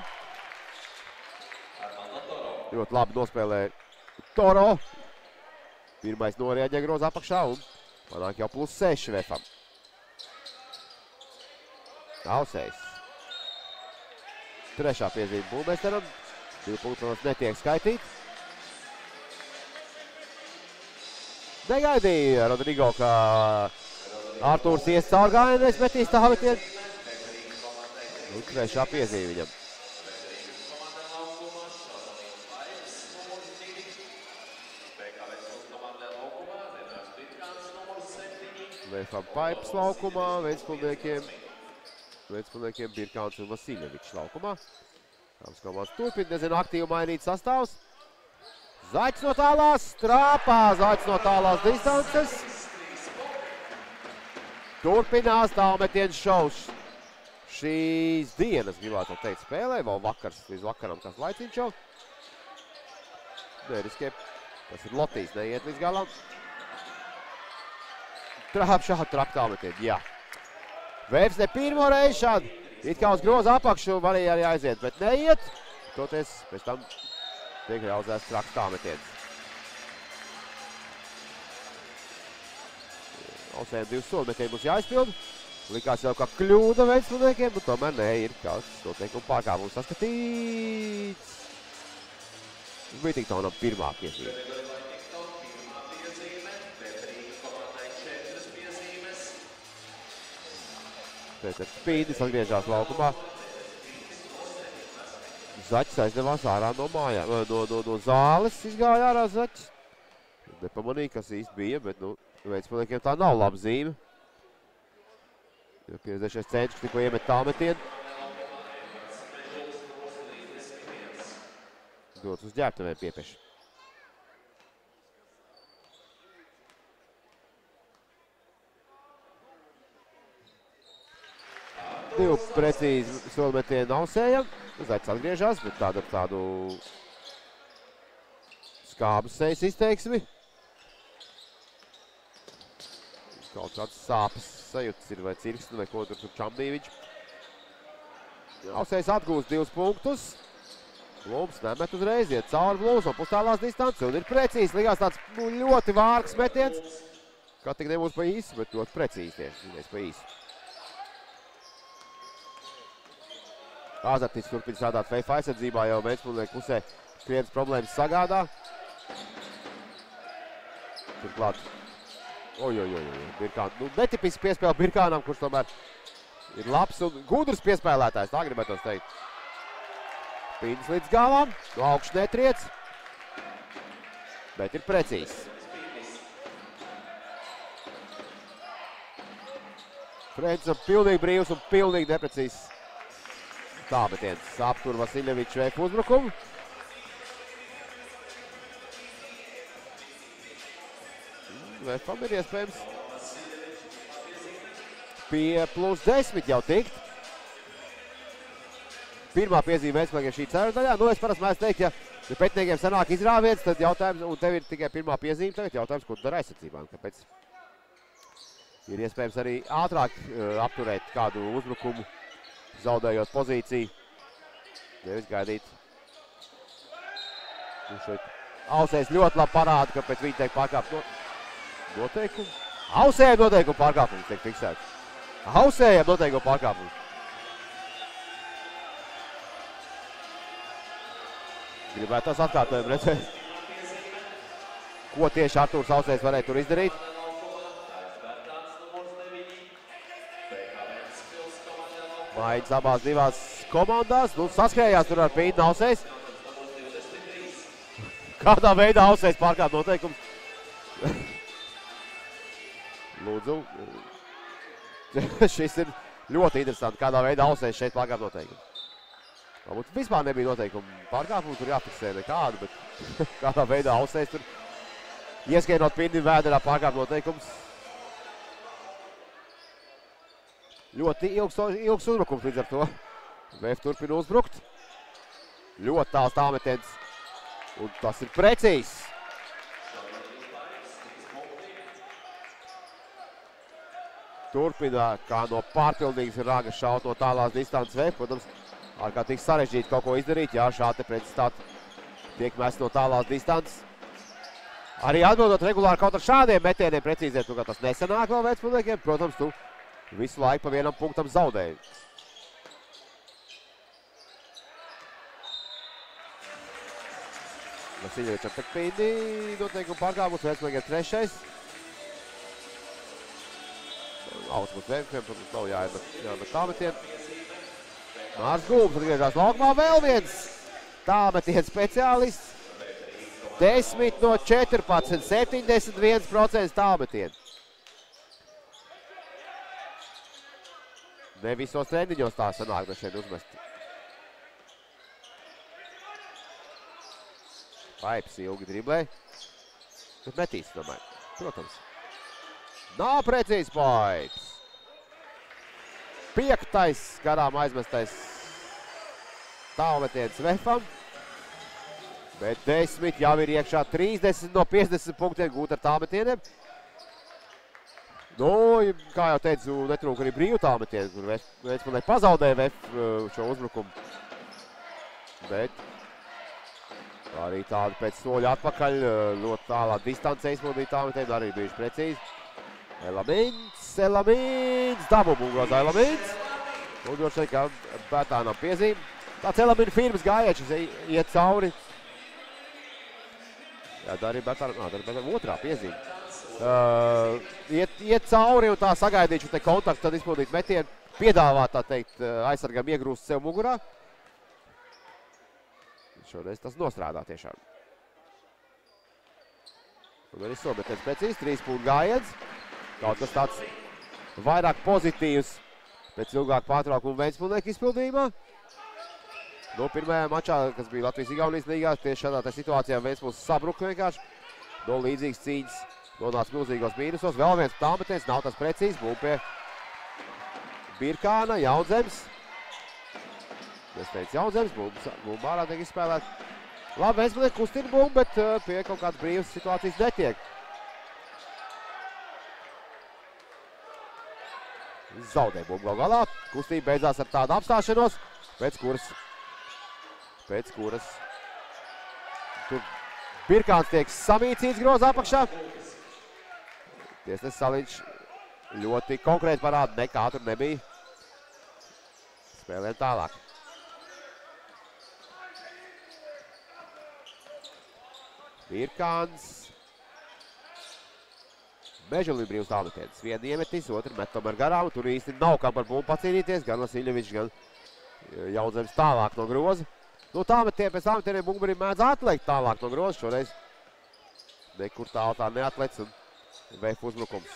Ļoti labi nospēlēja Toro. Pirmais norieģē groza apakšā un panāk jau +6 VF-am. Ausējs. Trešā piezīme Būmeisteram. 2 punktu netiek skaitīt. Negaidīja Rodrigo, ka Artūrs ies caur gājienais, metīs tālmetienu. Un trešā piezīme viņam. VF-am Paips laukumā, Ventspilsniekiem Birkāns un Vasiljevičs laukumā. Kāds komandas turpina, nezinu, aktīvi mainīt sastāvs. Zaķis no tālās, trāpā, Zaķis no tālās distances. Turpinās tālmetienas šovs. Šīs dienas, gribētu teikt, spēlē, vēl vakars, līdz vakaram kāds laiciņš jau. Neriskē, tas ir Lotīs, neiet līdz galam. Trāp šādi trakt tālmetienu, jā. Vēfs ne pirmo reizi šādi, it kā uz groza apakšu varēja arī aiziet, bet neiet. Toties pēc tam tiek realizēts trakt tālmetiens. Ausējiem 2 solimetieni būs jāizpild. Likās jau kā kļūda Ventspilsniekiem, bet tomēr nē, ir kāds noteikuma pārkāpums saskatīts. Bitingtonam pirmā piezīme. Pēters Spīdis atgriežās laukumā. Zaķis aizdevās ārā no mājām, no zāles izgāja ārā Zaķis. Nepamanīja, kas īsti bija, bet Ventspilsniekiem tā nav laba zīme. Pieredzējušies Cenčs tikko iemet tālmetienu. Dots uz ģērbtuvēm piepeši. Divu precīzi solimetienu Ausējam. Zaķis atgriežās, bet tādu skābas sejas izteiksmi. Kaut kāds sāpes sajūtas ir vai cirksni, vai ko tur čambīja viņš. Ausējs atgūst 2 punktus. Blūms nemet uzreiz, iet cauri Blūms un pustālās distanci un ir precīzi. Likās tāds ļoti vārgs metiens. Kā tik nebūs pa īsu, bet ļoti precīzi tieši, pa īsu. Āzartis turpina strādāt VF aizsardzībā, jau Ventspilsnieku pusē krietnes problēmas sagādā. Turklāt, Birkāns, netipiski piespēle Birkānam, kurš tomēr ir labs un gudrs piespēlētājs, tā gribētos teikt. Spīdis līdz galam, no augšas netriec, bet ir precīzs. Frensam pilnīgi brīvs un pilnīgi neprecīzs. Tālmetiens aptur Vasiljevičs VF uzbrukumu. VF-am ir iespējams pie +10 jau tikt. Pirmā piezīme Ventspilsniekiem šī ceru daļā. Es parasti mēs teikt, ja pretiniekiem sanāk izrāviens, tad jautājums, un tev ir tikai pirmā piezīme, tagad jautājums, ko tu dari aizsardzībām. Kāpēc ir iespējams arī ātrāk apturēt kādu uzbrukumu, zaudējot pozīciju. Nevis gaidīt. Ausējs ļoti labi parāda, ka pēc viņa tiek pārkāpt noteikumu. Ausējiem noteikumu pārkāpums tiek fiksēts. Ausējiem noteikumu pārkāpums. Gribētu tās atkārtojumu redzēt. ko tieši Artūrs Ausējs varēja tur izdarīt. Maiņas abās divās komandās. Nu, saskrējās tur ar Pīnu Ausējs. Kādā veidā Ausējs pārkāp noteikums? Lūdzu. Šis ir ļoti interesanti, kādā veidā Ausējs šeit pārkāp noteikums. Varbūt vispār nebija noteikumu pārkāpumu, tur jāfiksē nekādu, bet kādā veidā Ausējs tur ieskainot Pīnim vēderā pārkāp noteikums. Ļoti ilgs uzbrukums līdz ar to. VF turpina uzbrukt. Ļoti tāls tāmetiens. Un tas ir precīzs. Turpina, kā no pārpildīgas ragas šaut no tālās distances VF. Protams, ārkārtīgi sarežģīti kaut ko izdarīt. Jā, šādi precizitāte tiek mest no tālās distances. Arī atbildot regulāri kaut ar šādiem metieniem precīzēt, nu, ka tas nesanāk vēl vecpilniekiem. Protams, tu visu laiku pa vienam punktam zaudēji. Vasiljevičs ar Pīni noteikumu pārkāpums, vecpilniekiem trešais. Ausmas vērkiem, protams, nav jāmet tāmetien. Mārs Gulbs atgriežās laukumā, vēl viens tāmetien speciālists. 10 no 14, 71% tāmetien. Ne visos treniņos tā sanāk, bet šeit uzmest. Paips ilgi driblē. Bet metīs, domāju. Protams. Nav precīzi Paips. 5. garām aizmestais tālmetiens Vefam. Bet 10 jau ir iekšā 30 no 50 punktiem gūt ar tāmetieniem. Nu, kā jau teicu, netrūk arī brīvu tāmetienu, kur vecpilnieki pazaudēja VF šo uzbrukumu. Bet arī tādu pēc soļa atpakaļ, ļoti tālā distancē izpildīja tāmetienu, arī bijuši precīzi. Elamīns, dabumu grozā Elamīns. Un droši vien, ka Bētānam piezīme. Tāds Elamīna firmas gājieši iet cauri. Jā, arī Bētānam otrā piezīme. Iet cauri un tā sagaidīt šo te kontaktu, tad izpildīt metienu, piedāvāt, tā teikt, aizsargam iegrūst sev mugurā. Šoreiz tas nostrādā tiešām. Un arī sobetiens precīzi, 3 punktu gājiens. Kaut kas tāds vairāk pozitīvs pēc ilgāk pārtraukumu vecpilnieku izpildījumā. Nu, pirmajā mačā, kas bija Latvijas-Igaunijas līgā, tieši šādā situācijā Ventspils sabruka vienkārši. No līdzīgas cīņas nonāca milzīgos mīnusos. Vēl viens tāmetiens, nav tas precīzi. Bumba pie Birkāna, Jaunzems. Es teicu Jaunzems, bumba ārā tiek izspēlēt. Labi, Ventspilnieki kustina bumbu, bet pie kaut kādas brīvas situācijas netiek. Zaudē bumbu gal galā. Kustība beidzās ar tādu apstāšanos, pēc kuras tur Birkāns tiek samīcīts groza apakšā. Tiesnesis Saliņš ļoti konkrēti parāda, nekā tur nebija. Spēlēm tālāk. Birkāns. Mežulī brīvs tālmetiens. Vienu iemetīs, otru met tomēr garām. Tur īsti nav kam par bumbu pacīnīties. Gan Vasiljevičs, gan Jaunzems tālāk no groza. Nu, pēc tāmetieniem Bumburi mēdz atliekt tālāk no groza. Šoreiz nekur tālu tā neatlec un VF uzbrukums.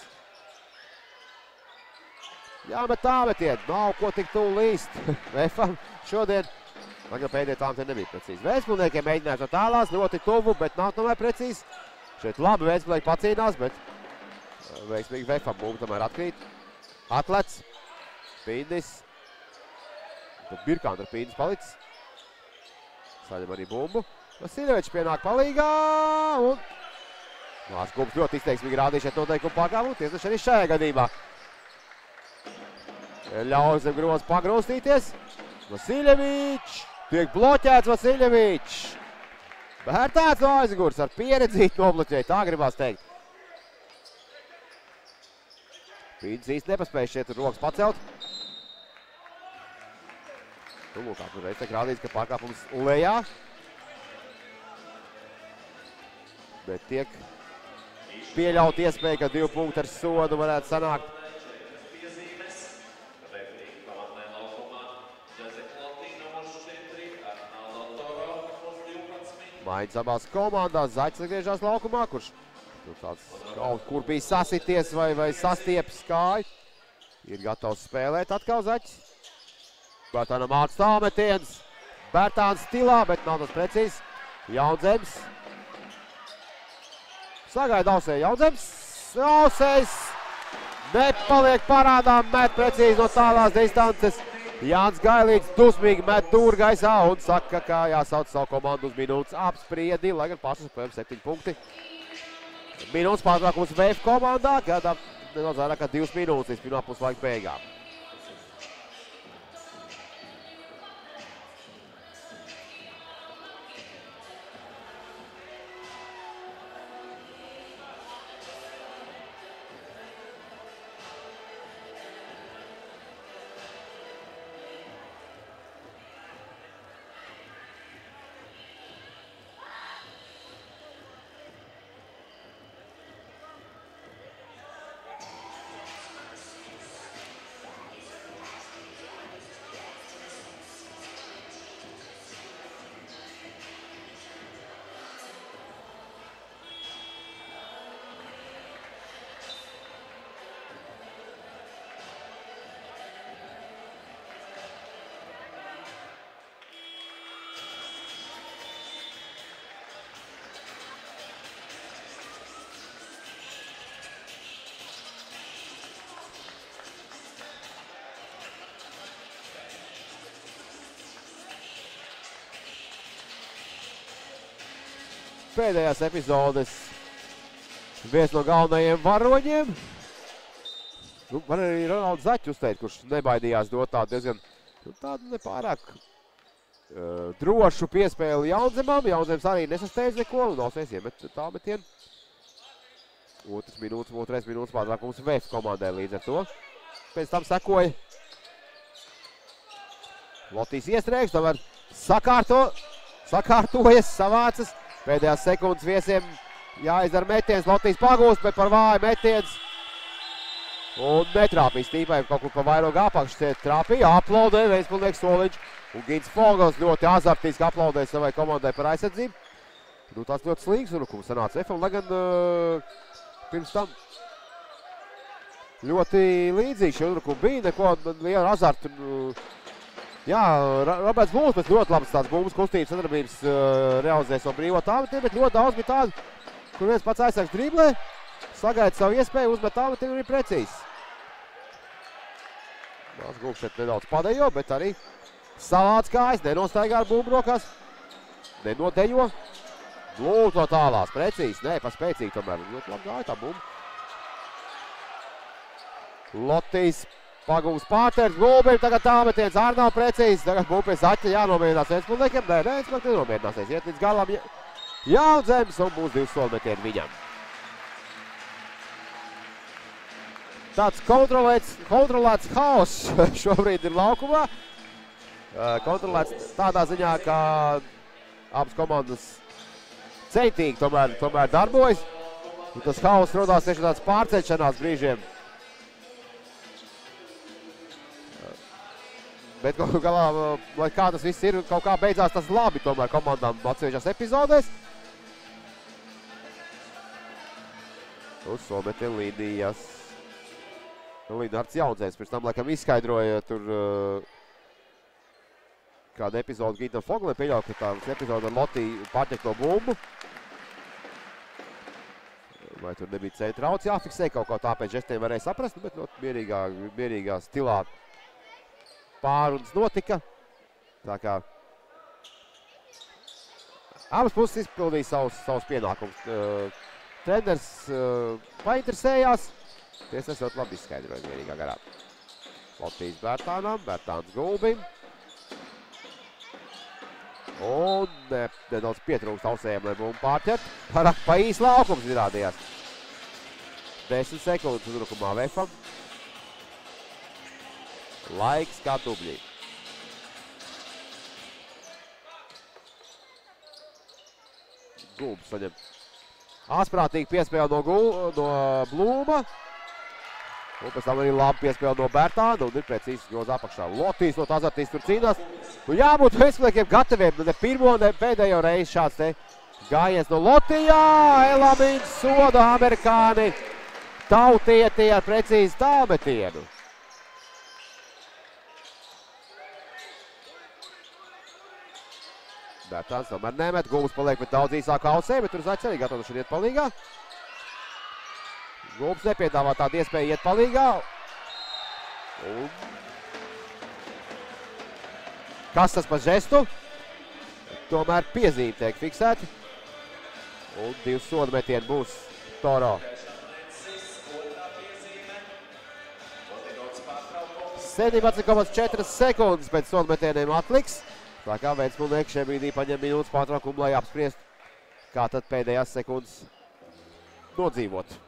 Jāmet tāmetieni. Nav ko tik tuvu līst. VFam šodien. Tagad pēdējie tāmetieni nebija precīzi. Ventspilniekiem mēģinājums no tālās, ļoti tuvu, bet nav tomēr precīzi. Šeit labi Ventspilnieki pacīnās, bet veiksmīgi VFam bumbu tomēr atkrīt. Atlec. Pīnis. Bet Birkāna ar Pīnis palicis. Saņem arī bumbu. Vasiljevičs pienāk palīgā un Mārs Gulbs ļoti izteiksmīgi rādīja šeit noteikumu pārkāpumu. Tiesneši arī šajā gadījumā ļauj zem groza pagrūstīties. Vasiljevičs tiek bloķēts Vasiljevičs. Bērtāts no aizgurs ar pieredzīti nobloķēja, tā gribās teikt. Pīnis īsti nepaspēja šeit rokas pacelt. Nu, kā tur reiz tiek rādīts, ka pārkāpums lejā. Bet tiek pieļaut iespēju, ka 2 punkti ar sodu varētu sanākt. Maiņas abās komandās, Zaķis atgriežās laukumā, kurš tāds kaut kur bija sasities vai sastiepis kāju. Ir gatavs spēlēt atkal Zaķis. Bērtānam ātrs tālmetiens. Bērtāns stilā, bet nav tas precīzs. Jaunzems. Sagaida Ausē Jaunzems. Ausējs nepaliek parādā, met precīzi no tālās distances. Jānis Gailīts dusmīgi met dūri gaisā un saka, ka jāsauc savu komandu uz minūtes apspriedi, lai gan pārspējam 7 punkti. Minūtes pārtraukums VF komandā, kad nedaudz vairāk kā 2 minūtes līdz pirmā puslaika beigām. Pēdējās epizodes viens no galvenajiem varoņiem. Var arī Ronalds Zaķi uzteikt, kurš nebaidījās dot tādu diezgan tādu nepārāk drošu piespēli Jaunzemam. Jaunzems arī nesasteidz neko un Ausējs iemet tālmetienu. Otrais minūtes pārtraukums VF komandai līdz ar to. Pēc tam sekoja Lotīs iestrēgs, tomēr sakārtojas, savācas. Pēdējās sekundes viesiem jāizdara metiens, Lotīs pagūst, bet par vāju metiens. Un netrāpīs tīpai, kaut kur pa vairogu apakšu trāpīja, aplaudē Ventspilsnieks Soliņš. Un Gins Fogels ļoti azartīski aplaudē savai komandai par aizsardzību. Tāds ļoti slīgs uzbrukums sanāca Efam, lai gan pirms tam ļoti līdzīgi šie uzbrukumi bija, neko liela azartu. Jā, Roberts Būs pēc ļoti labas tāds bumbas kustības sadarbības realizēja savu brīvo tālmetienu, bet ļoti daudz bija tādu, kur viens pats aizsargs driblē, sagaida savu iespēju, uzmet tālmetienu un ir precīzs. Nāc Gulbs šeit nedaudz padejo, bet arī salāts kājas, nenostaigā ar bumbu rokās, nenodejo. Lūdzu no tālās, precīzs, nē, paspēcīgi tomēr, ļoti labi gāja tā bumba. Lotīs pagūs pārters, Gulbim, tagad tālmetiens arī nav precīzs, tagad Gulbim Zaķa jānomierinās Ventspilsniekiem, nē, Ventspilsnieks nenomierināsies, iet līdz galam Jaunzems un būs 2 solimetieni viņam. Tāds kontrolēts haoss šobrīd ir laukumā, kontrolēts tādā ziņā, ka abas komandas centīgi tomēr darbojas, un tas haoss rodās tieši tāds pārceļšanās brīžiem. Bet kaut galā, lai kā tas viss ir, kaut kā beidzās tas labi tomēr komandām atsevišķās epizodēs. Uz solimetienu līnijas. Linārds Jaunzēns pirms tam laikam izskaidroja tur kādu epizodu Gintam Fogliem, pieļauju, ka tā epizoda ar Lotiju pārķekto bumbu. Vai tur nebija ceļa trauc jāfiksē, kaut kā tā pēc žestiem varēja saprast, bet ļoti mierīgā stilā pārunas notika. Tā kā abas puses izpildīja savus pienākumus. Treneris painteresējās. Tiesas ļoti labi izskaidroja mierīgā garā. Lotīs Bērtānam, Bērtāns Gulbim. Un nedaudz pietrūkst Ausējiem, lai bumbu pārķert. Parāk pa īs laukums izrādījās. 10 sekundes uzbrukumā VFam. Laiks kā dubļī. Gulbs saņem Asprātīgi piespēle no Blūma. Un pēc tam arī labi piespēle no Bērtāna. Un ir precīzi groza apakšā. Lotīs no Azartīs tur cīnās. Nu jābūt Ventspilsniekiem gataviem. Ne pirmo, ne pēdējo reizi šāds te gājiens no Lotijā. Elamīns soda amerikāni. Tautieti ar precīzi tālmetienu. Bērtāns tomēr nemet, Gulbis paliek bet daudz īsāk ausē, bet tur Zaķis arī gatavs iet palīgā. Gulbis nepiedāvā tādu iespēju iet palīgā. Un kas tas par žestu? Tomēr piezīme tiek fiksēti. Un 2 soda metieni būs Toro. 17,4 sekundes pēc soda metieniem atliks. Tā kā Ventspilsnieki šajā brīdī paņem minūtes pārtraukumu, lai apspriest, kā tad pēdējās sekundes nodzīvot.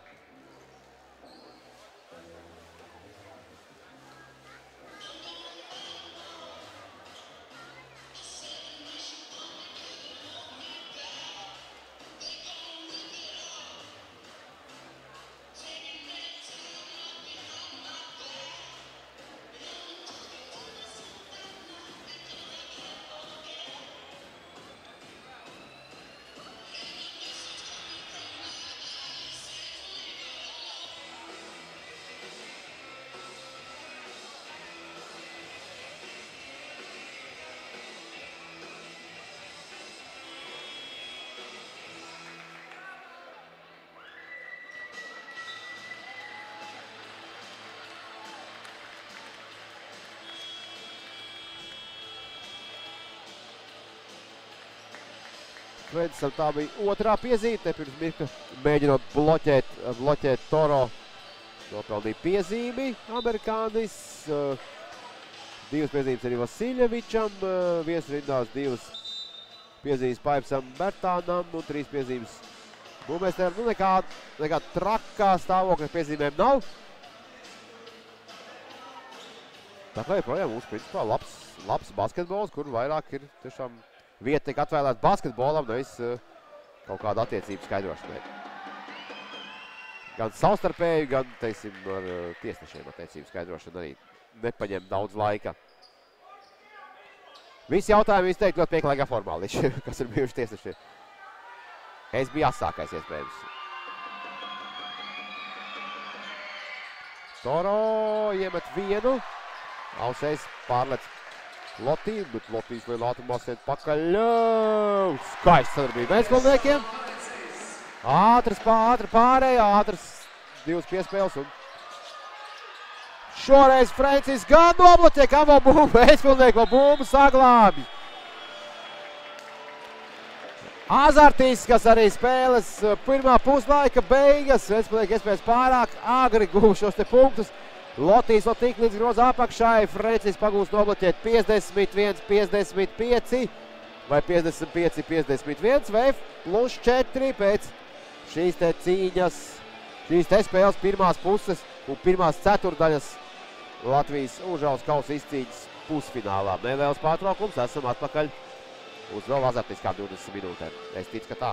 Ventspilsam tā bija otrā piezīme, te pirms mirka mēģinot bloķēt Toro. Nopelnīja piezīmi amerikānis. 2 piezīmes arī Vasiljevičam, viesrindās 2 piezīmes Paipsam Bērtānam un 3 piezīmes Būmēsteram. Nu, nekā trakā stāvokļa piezīmēm nav. Tā kā joprojām mums principā labs basketbols, kur vairāk ir tiešām vieta tiek atvēlēta basketbolam, nevis kaut kāda attiecību skaidrošanai. Gan savstarpēji, gan, teiksim, ar tiesnešiem attiecību skaidrošana arī nepaņem daudz laika. Visi jautājumi izteikti ļoti pieklājīgā formā, kas ir bijuši tiesnešiem. Es biju asākais iespējams. Toro iemet 1. Ausējs pārlec Lotī, bet Lotīs lielā ātrumā sēd pakaļ. Skaists sadarbība Ventspilsniekiem. Ātri pārējā, ātras 2 piespēles. Un šoreiz Francis gan nobloķē, kā vēl Būmu. Ventspilsnieki vēl Būmu saglābi. Azartīs, kas arī spēles pirmā puslaika beigas. Ventspilsnieki iespējas pārāk agri guva šos te punktus. Lotīs no tik līdz groza apakšai. Francis pagūst nobloķēt 51-55 vai 55-51. VF plus 4 pēc šīs te cīņas, šīs te spēles pirmās puses un pirmās ceturdaļas Latvijas Užaus kausa izcīņas pusfinālā. Nelielas pārtraukums, esam atpakaļ uz vēl azartiskām 20 minūtēm. Es ticu, ka tā.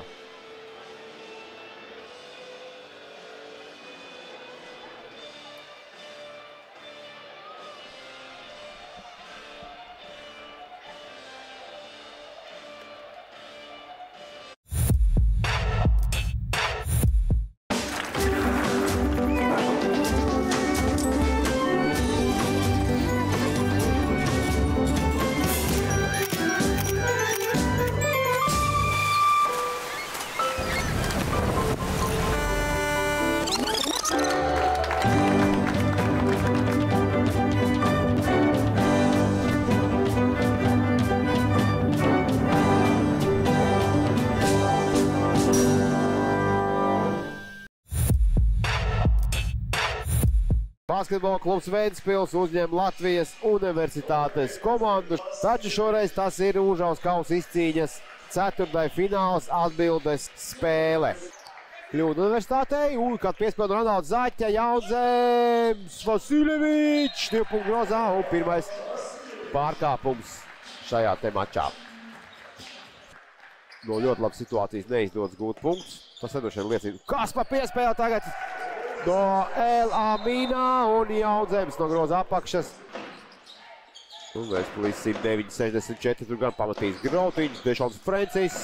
Basketbola klubs Ventspils uzņem Latvijas Universitātes komandu, taču šoreiz tas ir Užaus kausa izcīņas ceturtdaļa fināls atbildes spēle. Kļūda Universitātei, un kad piespēlda Ronalds Zaķa, Jaunzems, Vasiljevičs, 2 punktu grozā un pirmais pārkāpums šajā te mačā. No ļoti labas situācijas neizdodas gūt punktus. Tas nedošana liecina. Kas pa piespēle tagad no El Amina un Jaunzemes no groza apakšas. Un Ventspilī 109-64, tur gan pamatīs Grautiņš, Dešons Frencis.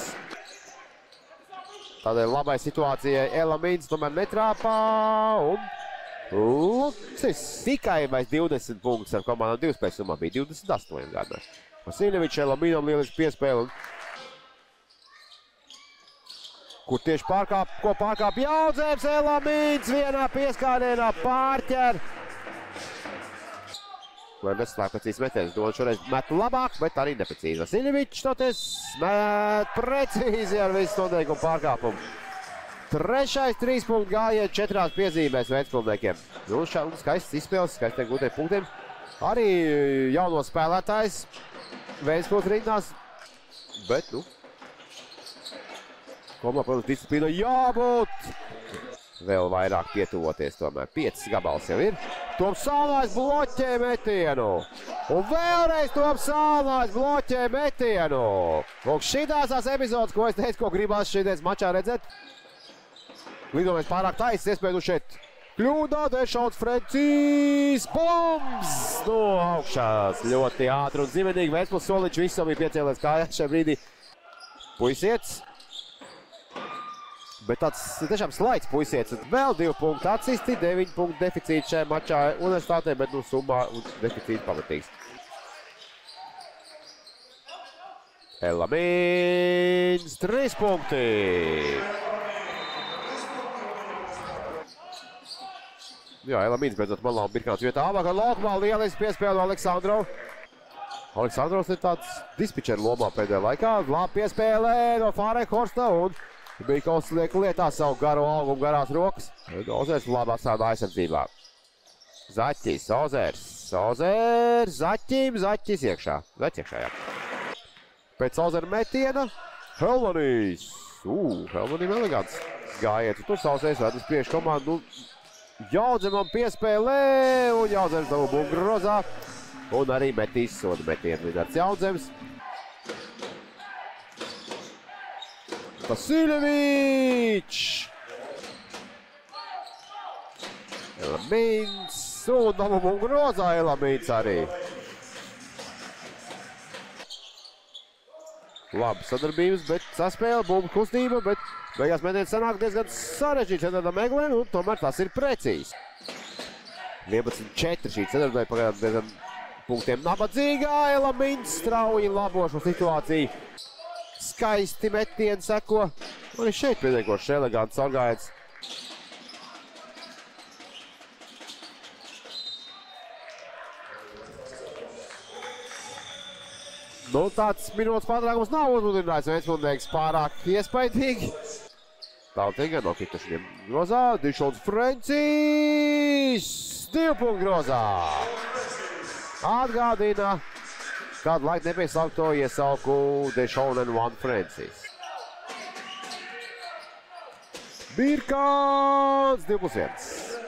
Tādēļ labai situācijai El Amins tomēr netrāpā un Lucis tikai vairs 20 punktus ar komandām 2 spēles summā bija 28 gadu. Vasiljevičs El Aminam lieliski piespēle. Kur tieši pārkāp Jaunzemes, El Amins vienā pieskārienā pārķer. Lai neslāk precīzi metēs, Dona šoreiz met labāk, bet arī neprecīzi. Vasiljevičs toties met precīzi ar visu noteikumu pārkāpumu. Trešais 3 punktu gājiet 4 piezīmēs Ventspilniekiem. Nu, šādi skaists izspēles, skaistiem gūtiem punktiem. Arī jauno spēlētājs Ventspils rindās, bet, nu, komā, protams, disciplīna jābūt. Vēl vairāk pietuvoties tomēr. 5 gabals jau ir. Toms Salnājs bloķē metienu. Un vēlreiz Toms Salnājs bloķē metienu. Lūk, šitās epizodes, ko es teicu, ko gribās šīdēs mačā redzēt. Lidojums pārāk taisas, iespēju šeit kļūdā, Dešons Frencis, bombs no augšās. Ļoti ātri un zimenīgi, Ventspils Soliņš visam ir piecēlēs kājās šajā brīdī. Puisiets, bet tāds tiešām slaids puisiets. Vēl 2 punktu atsisti, 9 punktu deficīts šajā mačā universitātē, bet nu summā deficīts pamatīgs. El Amins, 3 punkti. Jā, El Amins beidzot malā un Birkāns vietā. Abakar laukumā lieliski piespēle no Aleksandrov. Aleksandrovs ir tāds dispečera lomā pēdējā laikā. Labi piespēle no Fārenhorsta un Birkāns liek lietā savu garo augumu, garās rokas. Ozers labi atstāda aizsardzībā. Zaķis, Ozers, Zaķis iekšā. Zaķis iekšā, jā. Pēc Ozera metiena Helmanijs. Helmanijam elegants gājiet. Tur Sausējs ved uz priekšu komandu. Jaunzemam piespēlē un Jaunzemes dabū bumbu grozā un arī metīs sodu metienu Linards Jaunzemes. Vasiljevičs! El Amins un dabū bumbu grozā El Amins arī. Labi sadarbības, bet saspēle, bumbu kustība, bet beigās metiens sanāk diezgan sarežģīts Edvardam Eglēm, un tomēr tas ir precīzi. 11-4 šī sadarbība pagaidām diezgan punktiem nabadzīgā. El Amins strauji labo šo situāciju. Skaisti metieni seko. Arī šeit pietiekoši elegants orgājiens. Nu, tāds minūtes pārtraukums nav uzmudinājis Ventspilnieks pārāk iespaidīgi. Tautiņa no kritušiem grozā. Dešons Frencis 2 punktu grozā. Atgādina, kādu laiku nepiesaukto iesauku Dešon and One Frencis. Birkāns 2+1.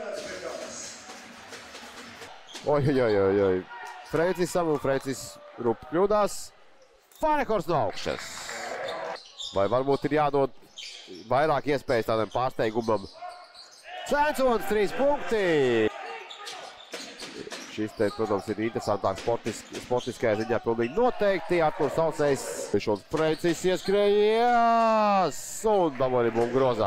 Oj. Frencisam un Frencis rupi kļūdās. Fārenhorsts no augšas. Vai varbūt ir jādod vairāk iespējas tādam pārsteigumam. Censons 3 punkti. Šis te, protams, ir interesantāk sportiskajā ziņā pilnīgi noteikti. Arturs Sausējs, Dešons Frencis ieskrējās un dabūja bumbu grozā.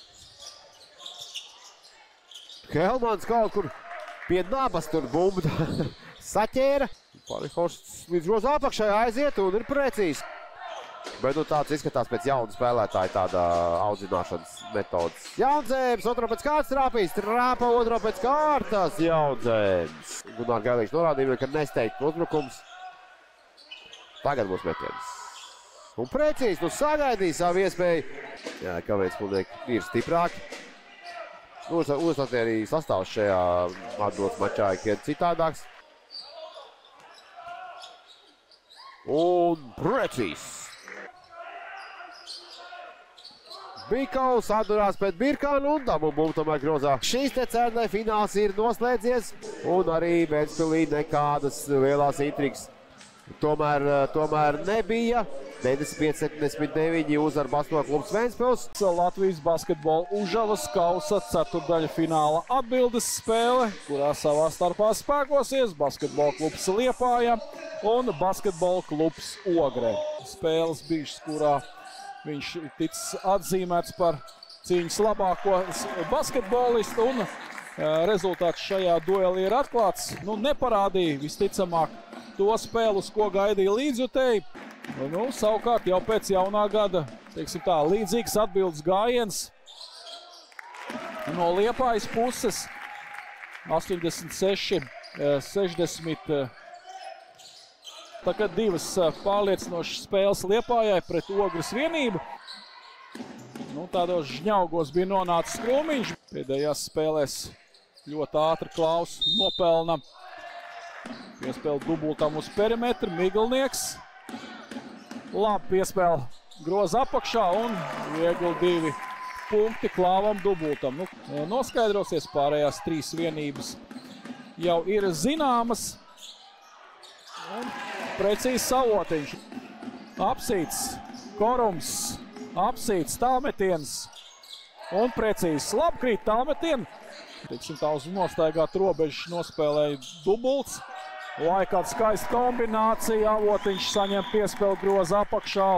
Helmans kaut kur pie nabas tur bumbu saķēra. Fārenhorsts līdz groza apakšai aiziet un ir precīzi. Bet nu tāds izskatās pēc jauna spēlētāja tāda audzināšanas metodas. Jaunzemes, otro pēc kārtas trāpīs, trāpa otro pēc kārtas Jaunzemes. Gunār Gailīgs norādīja, ka nesteigt uzbrukums. Tagad būs metiens. Un precīzi, nu sagaidīja savu iespēju. Jā, kā Ventspilnieki ir stiprāki. Uzstātie arī sastāvs šajā atbildes mačā ir citādāks. Un precīzi. Bikaus atdurās pēc Birkāna un dabū bumbu tomēr grozā. Šīs te ceturtdaļa fināls ir noslēdzies un arī Ventspilī nekādas lielās intrigas tomēr nebija. 95-79 uzvar basketbola klubs Ventspils. Latvijas basketbola Užavas kausa ceturtdaļa fināla atbildes spēle, kurā savā starpā spēkosies basketbola klubs Liepāja un basketbola klubs Ogre. Spēles bijušas, kurā viņš ticis atzīmēts par cīņas labāko basketbolistu, un rezultāts šajā duelī ir atklāts. Neparādīja visticamāk to spēli, uz ko gaidīja līdzjutēji. Savukārt jau pēc jaunā gada, teiksim tā, līdzīgs atbildes gājiens no Liepājas puses. 86-60. Tagad divas pārliecinošas spēles Liepājai pret Ogres vienību. Tādos žņaugos bija nonācis Krūmiņš. Pēdējās spēlēs ļoti ātri Klaus nopelna. Piespēle dubultam uz perimetru, Miglnieks. Labi piespēle groza apakšā un viegli 2 punkti Klāvam dubultam. Noskaidrosies, pārējās 3 vienības jau ir zināmas. Un precīzi Savotiņš. Apsīts Korums, apsīts tālmetiens un precīzi labkrīt tālmetienu. Tiksim tā uz nostaigāt robežu nospēlēja dubults. Lai kāda skaista kombinācija, Avotiņš saņem piespēli groza apakšā.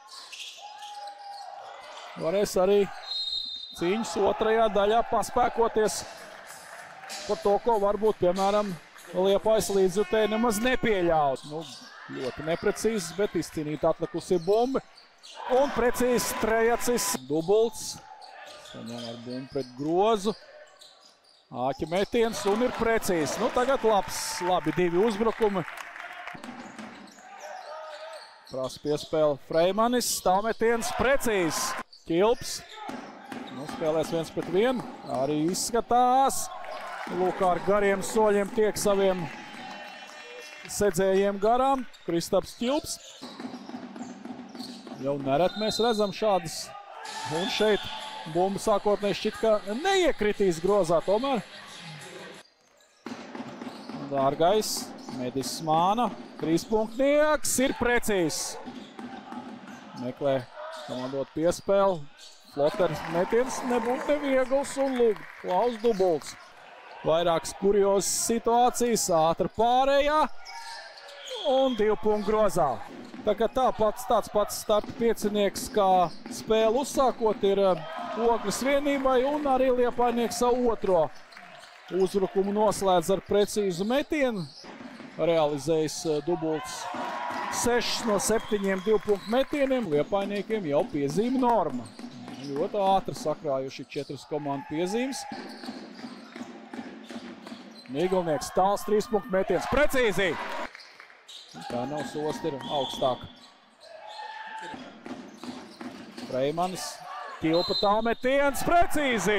Varēs arī cīņas otrajā daļā paspēkoties par to, ko varbūt, piemēram, Liepājas līdzjutēji nemaz nepieļaus. Ļoti neprecīzs, bet izcīnīt atlikusi bumbi. Un precīzs trejacis dubults. Saņem ar bumbu pret grozu. Āķa metiens un ir precīzs. Tagad labi 2 uzbrukumi. Prasa piespēle Freimanis, tālmetiens precīzs. Kilps. Spēlēs 1 pret 1. Arī izskatās. Lūk, ar gariem soļiem tiek saviem sedzējiem garām. Kristaps Kilps. Jau nerad mēs redzam šādas. Un šeit bumba sākotnēji šķiet, ka neiekritīs grozā tomēr. Dārgais, Medis Māna, 3-punktnieks, ir precīzs. Meklē komandot piespēli. Floters metiens nebūtu neviegls un lūk, Klaus dubults. Vairākas kuriozas situācijas, ātra pārējā un 2 punktu grozā. Tāds pats starta piecinieks, kā spēle uzsākot, ir Ogres vienībai, un arī Liepājnieks savu otro uzbrukumu noslēdz ar precīzu metienu. Realizējis dubults 6 no 7 2-punktu metieniem. Liepājniekiem jau piezīme norma. Ļoti ātri sakrājuši 4 komandu piezīmes. Miglnieks tāls 3-punktu metiens. Precīzi! Tā nav sosta, ir augstāk. Freimanis. Kilpa tālmetiens, precīzi!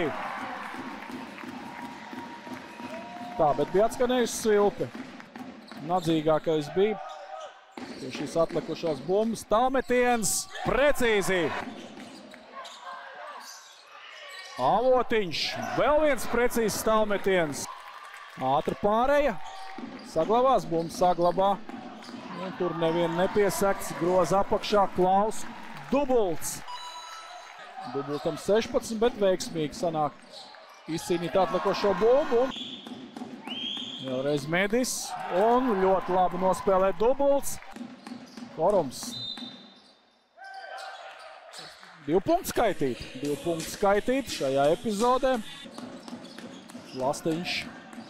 Tā, bet bija atskanējusi svilpe. Nadzīgākais bija pie šīs atlikušās bumbas. Tālmetiens, precīzi! Avotiņš, vēl viens precīzs tālmetiens. Ātra pārēja. Saglabās, bumba saglabā. Un tur nevienu nepiesakts. Groza apakšā Klaus dubults. Dubultam 16, bet veiksmīgi sanāk izcīnīt atlikušo bumbu. Vēlreiz Medis un ļoti labi nospēlē dubults. Korums. 2 punktu skaitīt. 2 punktu skaitīt šajā epizodē. Lastiņš.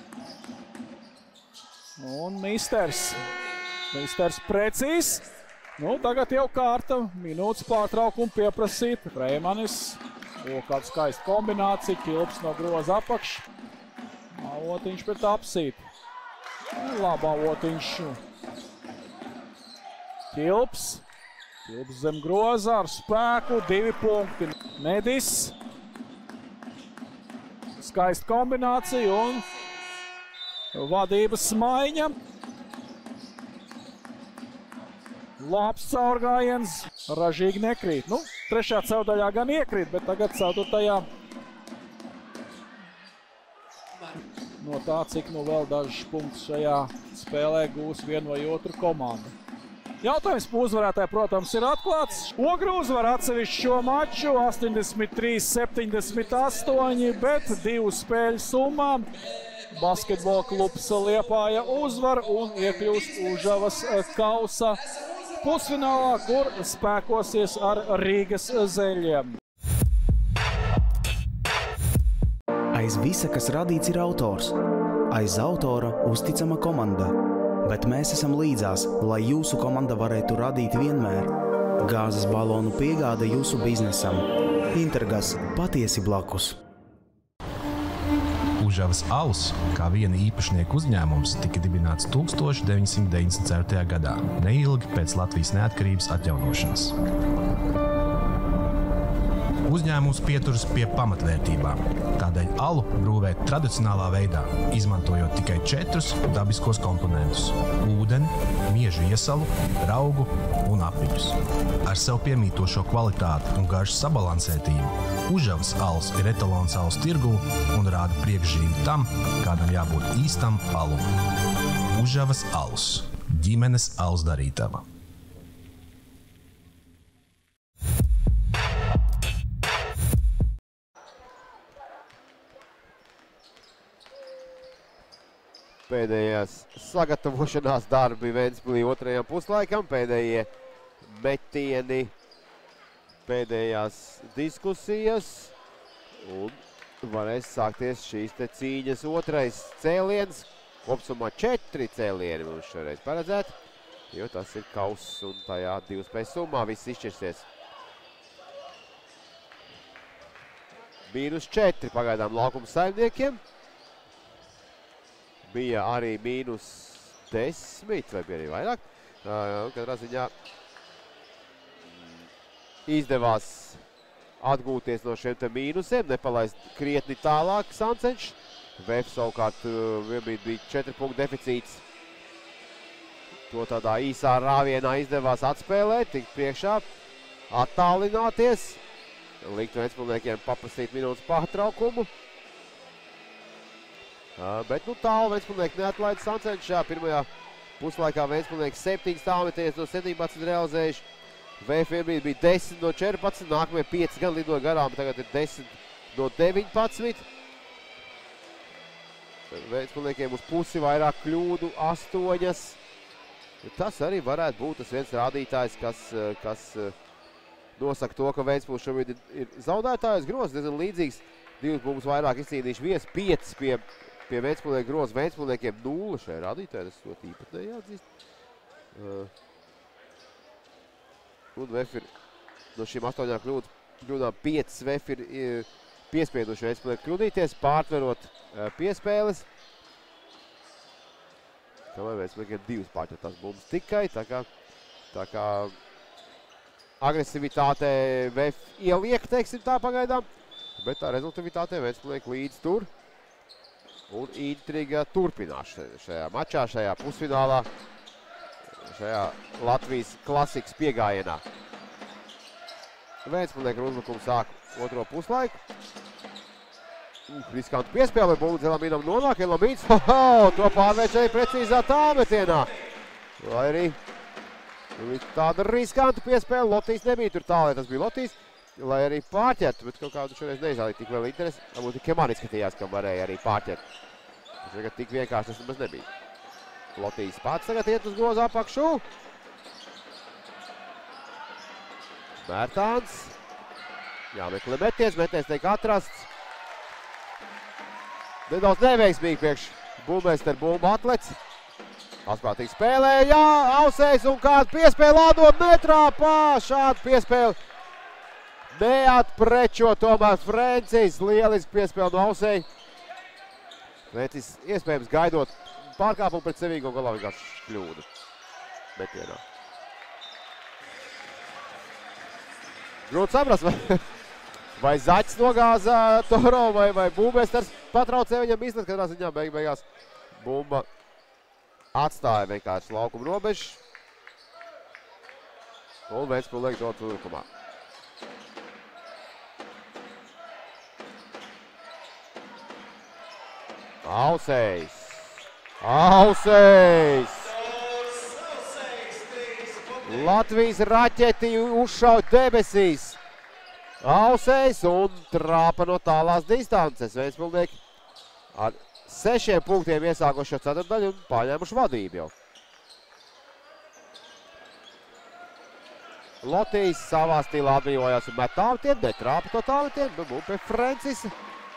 Un Misters. Misters precīzs. Tagad jau kārta. Minūtes pārtraukumu pieprasīt. Freimanis. Kāda skaista kombinācija. Kilps no groza apakš. Avotiņš pret apsīt. Labi Avotiņš. Kilps. Kilps zem groza ar spēku. 2 punkti. Medis. Skaista kombinācija un vadības maiņa. Labs caurgājiens, ražīgi nekrīt. Trešā ceturdaļā gan iekrīt, bet tagad ceturtajā no tā, cik vēl dažus punktus šajā spēlē gūs vienu vai otru komandu. Jautājums uzvarētāji, protams, ir atklāts. Ogre uzvar atsevišķi šo maču 83-78, bet 2 spēļu summā basketbola klubs Liepāja uzvar un iekļūst Užavas kausa pusfinālā, kur spēkosies ar Rīgas Zeļiem. Aiz visa, kas radīts, ir autors. Aiz autora uzticama komanda. Bet mēs esam līdzās, lai jūsu komanda varētu radīt vienmēr. Gāzes balonu piegāde jūsu biznesam. Intergas – patiesi blakus. Užavas alus, kā viena īpašnieku uzņēmums, tika dibināts 1994. gadā, neilgi pēc Latvijas neatkarības atjaunošanas. Uzņēmums pieturas pie pamatvērtībām, tādēļ alu brūvē tradicionālā veidā, izmantojot tikai 4 dabiskos komponentus – ūdeni, miežu iesalu, raugu un apiņus. Ar sev piemītošo kvalitāti un garšu sabalansētību Užavas alus ir etalons alus tirgū un rāda priekšzīmi tam, kādam jābūt īstam alum. Užavas alus – ģimenes alus darītava. Pēdējās sagatavošanās darbi Ventspilī 2. puslaikam, pēdējie metieni, pēdējās diskusijas un varēs sākties šīs te cīņas 2. cēliens. Kopsumā 4 cēlieni mums šoreiz paredzēt, jo tas ir kauss un tajā 2 spēļu summā viss izšķirsies. -4 pagaidām laukuma saimniekiem. Bija arī -10, vai bija arī vairāk. Katrā ziņā izdevās atgūties no šiem te mīnusiem, nepalaist krietni tālāk Sancenšs. VF savukārt vienbrīd bija 4 punktu deficīts. To tādā īsā rāvienā izdevās atspēlēt, tikt priekšā, attālināties, likt ventspilniekiem paprasīt minūtes pārtraukumu. Bet tālu ventspilnieki neatlaida Sancenšs. Pirmajā puslaikā ventspilnieki 7 tālmetienes no 17 realizējuši. VF vienbrīd bija 10 no 14, nākamie 5 gan lidoja garām, tagad ir 10 no 19. Ventspilniekiem uz pusi vairāk kļūdu, 8. Tas arī varētu būt tas viens rādītājs, kas nosaka to, ka Ventspils šobrīd ir zaudētājs grozs, diezgan līdzīgs. 2 punktus vairāk izcīnījuši vies, 5 pie Ventspilnieku grozs, Ventspilniekiem 0 šajā rādītājā, tas ļoti īpatnēji jāatzīst. Un VF ir no šīm 8 kļūdām 5 VF ir piespieduši Ventspilnieku kļūdīties, pārtverot piespēles. Kamēr Ventspilniekiem 2 pārķertās bumbas tikai, tā kā agresivitātē VF ieliek, teiksim tā pagaidām, bet tā rezultatīvitātē Ventspilnieki līdz tur. Un intriga turpinās šajā mačā, šajā pusfinālā, šajā Latvijas klasikas piegājienā. Ventspilnieku ar uzlikumu sāk 2. puslaiku. Riskantu piespēle, bumbu Elamīnam nonāk, Elamīns, to pārvērš arī precīzā tālmetienā. Lai arī tāda riskantu piespēle, Lotīs nebija tur tālē, tas bija Lotīs. Lai arī pārķertu, bet kaut kādu šoreiz neizrādīja tik liela interesi. Varbūt tikai man izskatījās, ka varēja arī pārķert. Tagad tik vienkārši tas nemaz nebija. Lotīs pats tagad iet uz grozu apakšu. Mērtāns. Jāmeklē meties tiek atrasts. Nedaudz neveiksmīgi priekš bumbmeisteru bumbu atlets. Atspēltīgi spēlē, jā, Ausējs un kādu piespēli atdod metrā, šādu piespēli. Neatprečo tomēr Frencis, lieliski piespēle no Ausēja. Frencis iespējams gaidot pārkāpumu pret sevīgo galā vienkārši kļūdu metienā. Grūti saprast, vai Zaķis nogāza Toro vai bumbmeisters patraucēja viņam izlet, katrā ziņā beigās bumba atstāja vienkārši laukuma robežu. Un Ventspils dod uzbrukumā. Ausējs! Ausējs! Latvijas raķeti uzšauj debesīs. Ausējs un trāpa no tālās distances. Ventspilnieki ar 6 punktiem iesākuši šo ceturtdaļu un paņēmuši vadību jau. Lotijs savā stilā atbrīvojās un met tālmetienu, netrāpa to tālmetienu, un pie Francisa.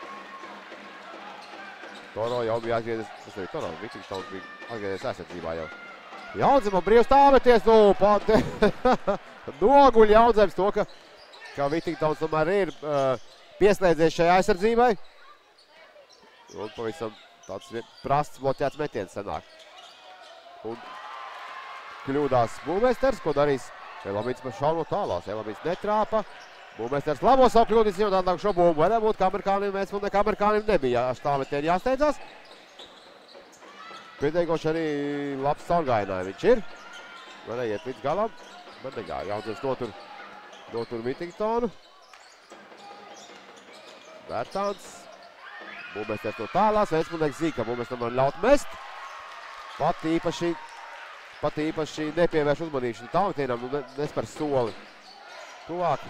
Toro jau bija atgriezies, tas arī Toro, Vikingtons bija atgriezies aizsardzībā jau. Jaunzemam brīvs tālmeties, nu, pat noguļ Jaunzems to, ka Vikingtons tomēr ir pieslēdzies šai aizsardzībai. Un pavisam tāds prasts bloķēts metiens sanāk. Un kļūdās Būmesters, ko darīs Elamīts par šauno tālās. Elamīts netrāpa. Būmesters labo savu kļūdis, jau tālāk šo bumbu. Varētu būt, ka amerikānim nebija tālmetieni jāsteidzās. Pieteigoši arī labs caurgājienāja viņš ir. Varēja iet līdz galam, bet negāja. Jaunzems notur Vikingtonu. Bērtāns. Būmesters no tālās. Ventspilnieks zina, ka Būmesters var ļaut mest. Pat īpaši nepievērš uzmanīšanu tālmetienam, nespēr soli tuvāk.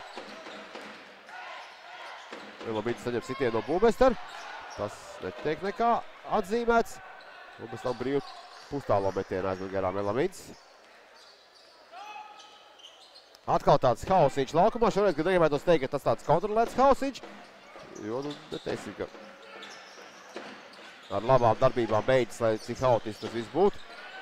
Elamīts saņem sitienu no Būmestera. Tas netiek nekā atzīmēts. Un pēc tam brīvu pustālo metienu aizmet garām Elamīts. Atkal tāds hausīņš laukumā. Šoreiz, kad negribētos teikt, ka tas tāds kontrolēts hausīņš. Jo, neteiksim, ka ar labām darbībām beidzas, lai cik haotiski tas viss būtu.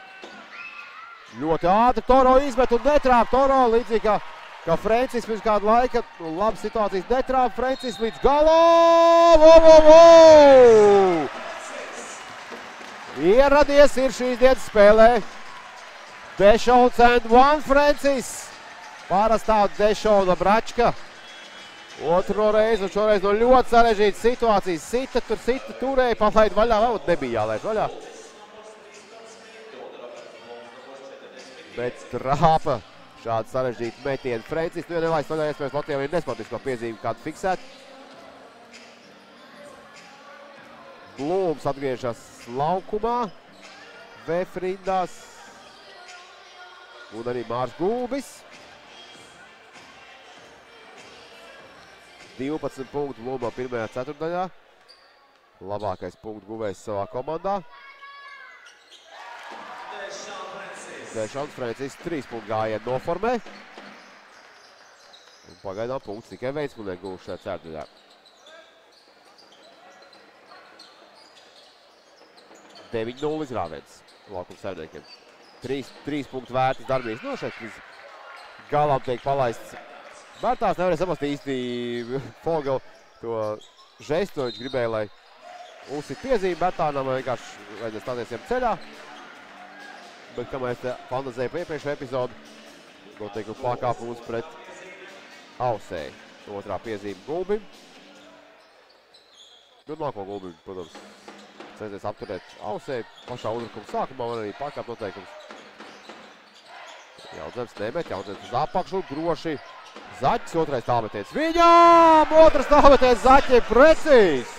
Ļoti ātri Toro izmet un netrāp Toro, līdzīgi kā Francis pirms kādu laika. Labas situācijas netrāp Francis līdz galam. Ieradies ir šīs dienas spēlē. Dešons and one Francis. Parastā Dešona bračka. Otro reizi un šoreiz no ļoti sarežģītas situācijas. Sita turēja, palaid vaļā, vēl nebija jālaiž vaļā. Bet trāpa šādu sarežģītu metienu Francis. Nu, ja nelaist vaļā, iespējams Latvijam ir nesportisko piezīmi kādu fiksēt. Blūms atgriežas laukumā. VF rindās. Un arī Mārs Gulbis. 12 punktu Blūmā pirmajā ceturtdaļā. Labākais punktu guvējs savā komandā. Dešons Francis 3 punktu gājienu noformē. Un pagaidām punkts tikai Ventspilnieki guvuši šajā ceturtdaļā. 9-0 izrāviens laukuma saimniekiem. 3 punktu vērtas darbības. No šeit līdz galam tiek palaists. Bērtāns nevarēja saprast īsti Fogel to žestu. Viņš gribēja, lai uzsit piezīmi Bērtānam, vienkārši vajadzēs stāties viņam ceļā. Bet, kamēr es te fantazēju pa iepriekšēju epizodu, noteikti pakāpums pret Ausēju. Otrā piezīme Gulbim. Nu, nāko Gulbim, protams, centies apturēt Ausēju. Pašā uzrukuma sākumā var arī pakāpt noteikums. Jaunzems nemet, Jaunzems uz apakšu, droši. Zaķis, otrais tālmetiens viņam! Otrs tālmetiens Zaķim, precīzs!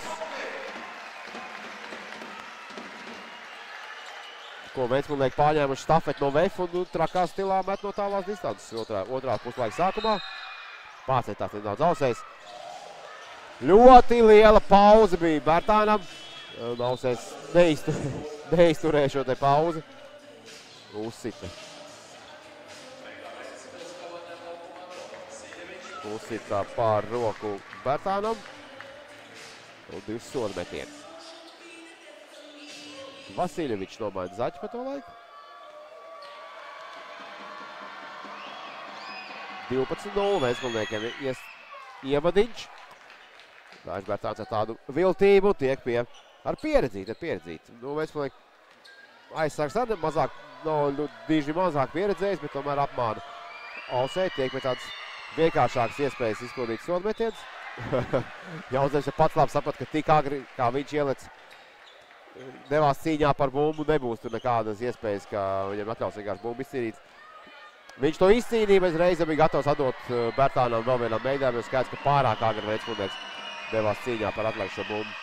Ko Ventspilnieki pārņēmuši stafeti no VF un trakā stilā met no tālās distances otrā puslaika sākumā. Pārceitās nedaudz Ausējs. Ļoti liela pauze bija Bērtānam. Ausējs neizturēja šo te pauzi. Uzsita. Uzsita pār roku Bērtānam. Un 2 sodu metieni. Vasiljevičs nomaina Zaķi pa to laiku. 12-0 Ventspilniekiem ievadiņš. Dāņš Bērtāns ar tādu viltību tiek pie ar pieredzīti. Nu, Ventspilnieki aizsargs ar mazāk, diži mazāk pieredzējis, bet tomēr apmāna Ausēju. Tiek pie tādas vienkāršākas iespējas izpildīt sodmetiens. Jaunzems ja pats labi saprat, ka tik agri, kā viņš ielec, devās cīņā par bumbu, nebūs tur nekādas iespējas, ka viņam atļaus vienkārši bumbu izcīnīt. Viņš to izcīnīja, bez reize bija gatavs atdot Bērtānam vēl vienam mēģinājumam, jo skaidrs, ka pārāk agri Ventspilnieks devās cīņā par atlaišo bumbu.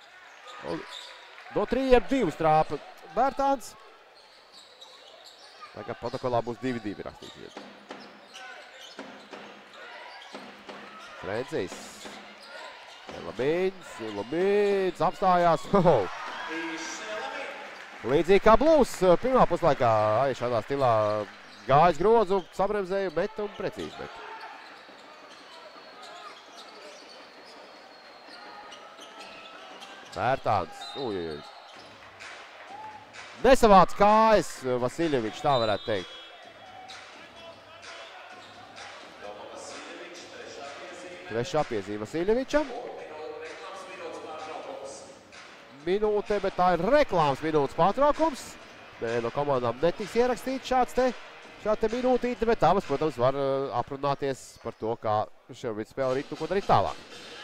No 3-2 trāpa Bērtāns. Tagad protokolā būs 2-2 rakstīts. Frencijs. Lamīns apstājās. Līdzīgi kā Blues pirmā puslaikā arī šādā stilā gājis grozu, sabremzēju, met un precīzi met. Vērtāns. Nesavāc kājas Vasiljevičs, tā varētu teikt. Trešā piezīme Vasiljevičam. Minūte, bet tā ir reklāmas minūtes pārtraukums. No komandām netiks ierakstīts šāda te minūtīte, bet abas, protams, var aprunāties par to, kā šobrīd spēle rit, ko darīt tālāk.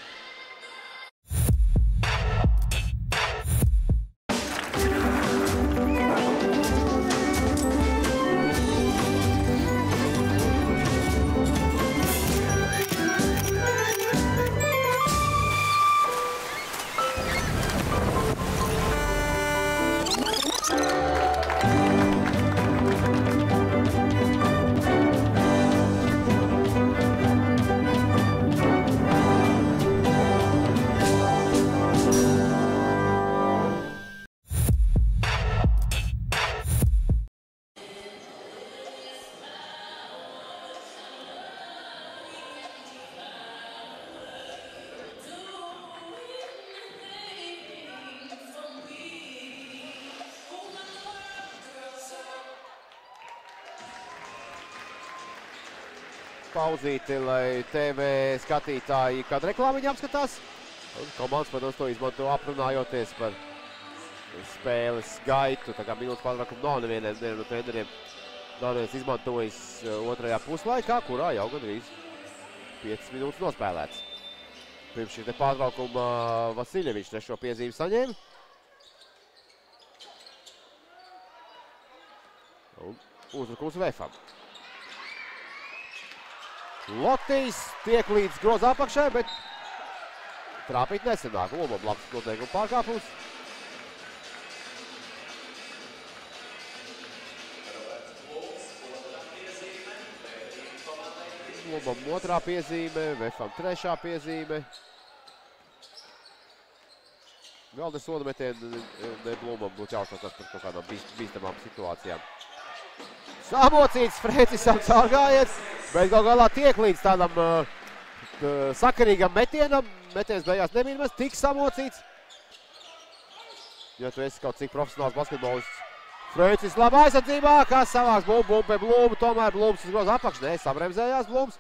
Pauzīti, lai TV skatītāji kādu reklāmiņu apskatās. Un komandas, protams, to izmanto aprunājoties par spēles gaitu. Tā kā minūtes pārtraukumu nav nevieniem no treneriem. Nav neviens izmantojis otrajā puslaikā, kurā jau gandrīz 5 minūtes nospēlēts. Pirms šī te pārtraukuma Vasiljevičs trešo piezīmi saņēma. Un uzbrukums Vefam. Lotijs tiek līdz groza apakšai, bet trāpīt nesenāk. Lomam labs noteikuma pārkāpums. Lomam otrā piezīme, Vefam trešā piezīme. Galda soda metienu Lomam būtu jāuzsākās par kaut kādām bīstamām situācijām. Samocīts Frencisam caurgājies, bet gal galā tiek līdz tādam sakarīgam metienam. Metiens beigās nemīnamais, tik samocīts. Ja tu esi kaut cik profesionāls basketbolists. Frencis labā aizsardzībā, kas savāks bumbu pie Blūmu, tomēr Blūms uz groza apakš. Nē, sabremzējās Blūms.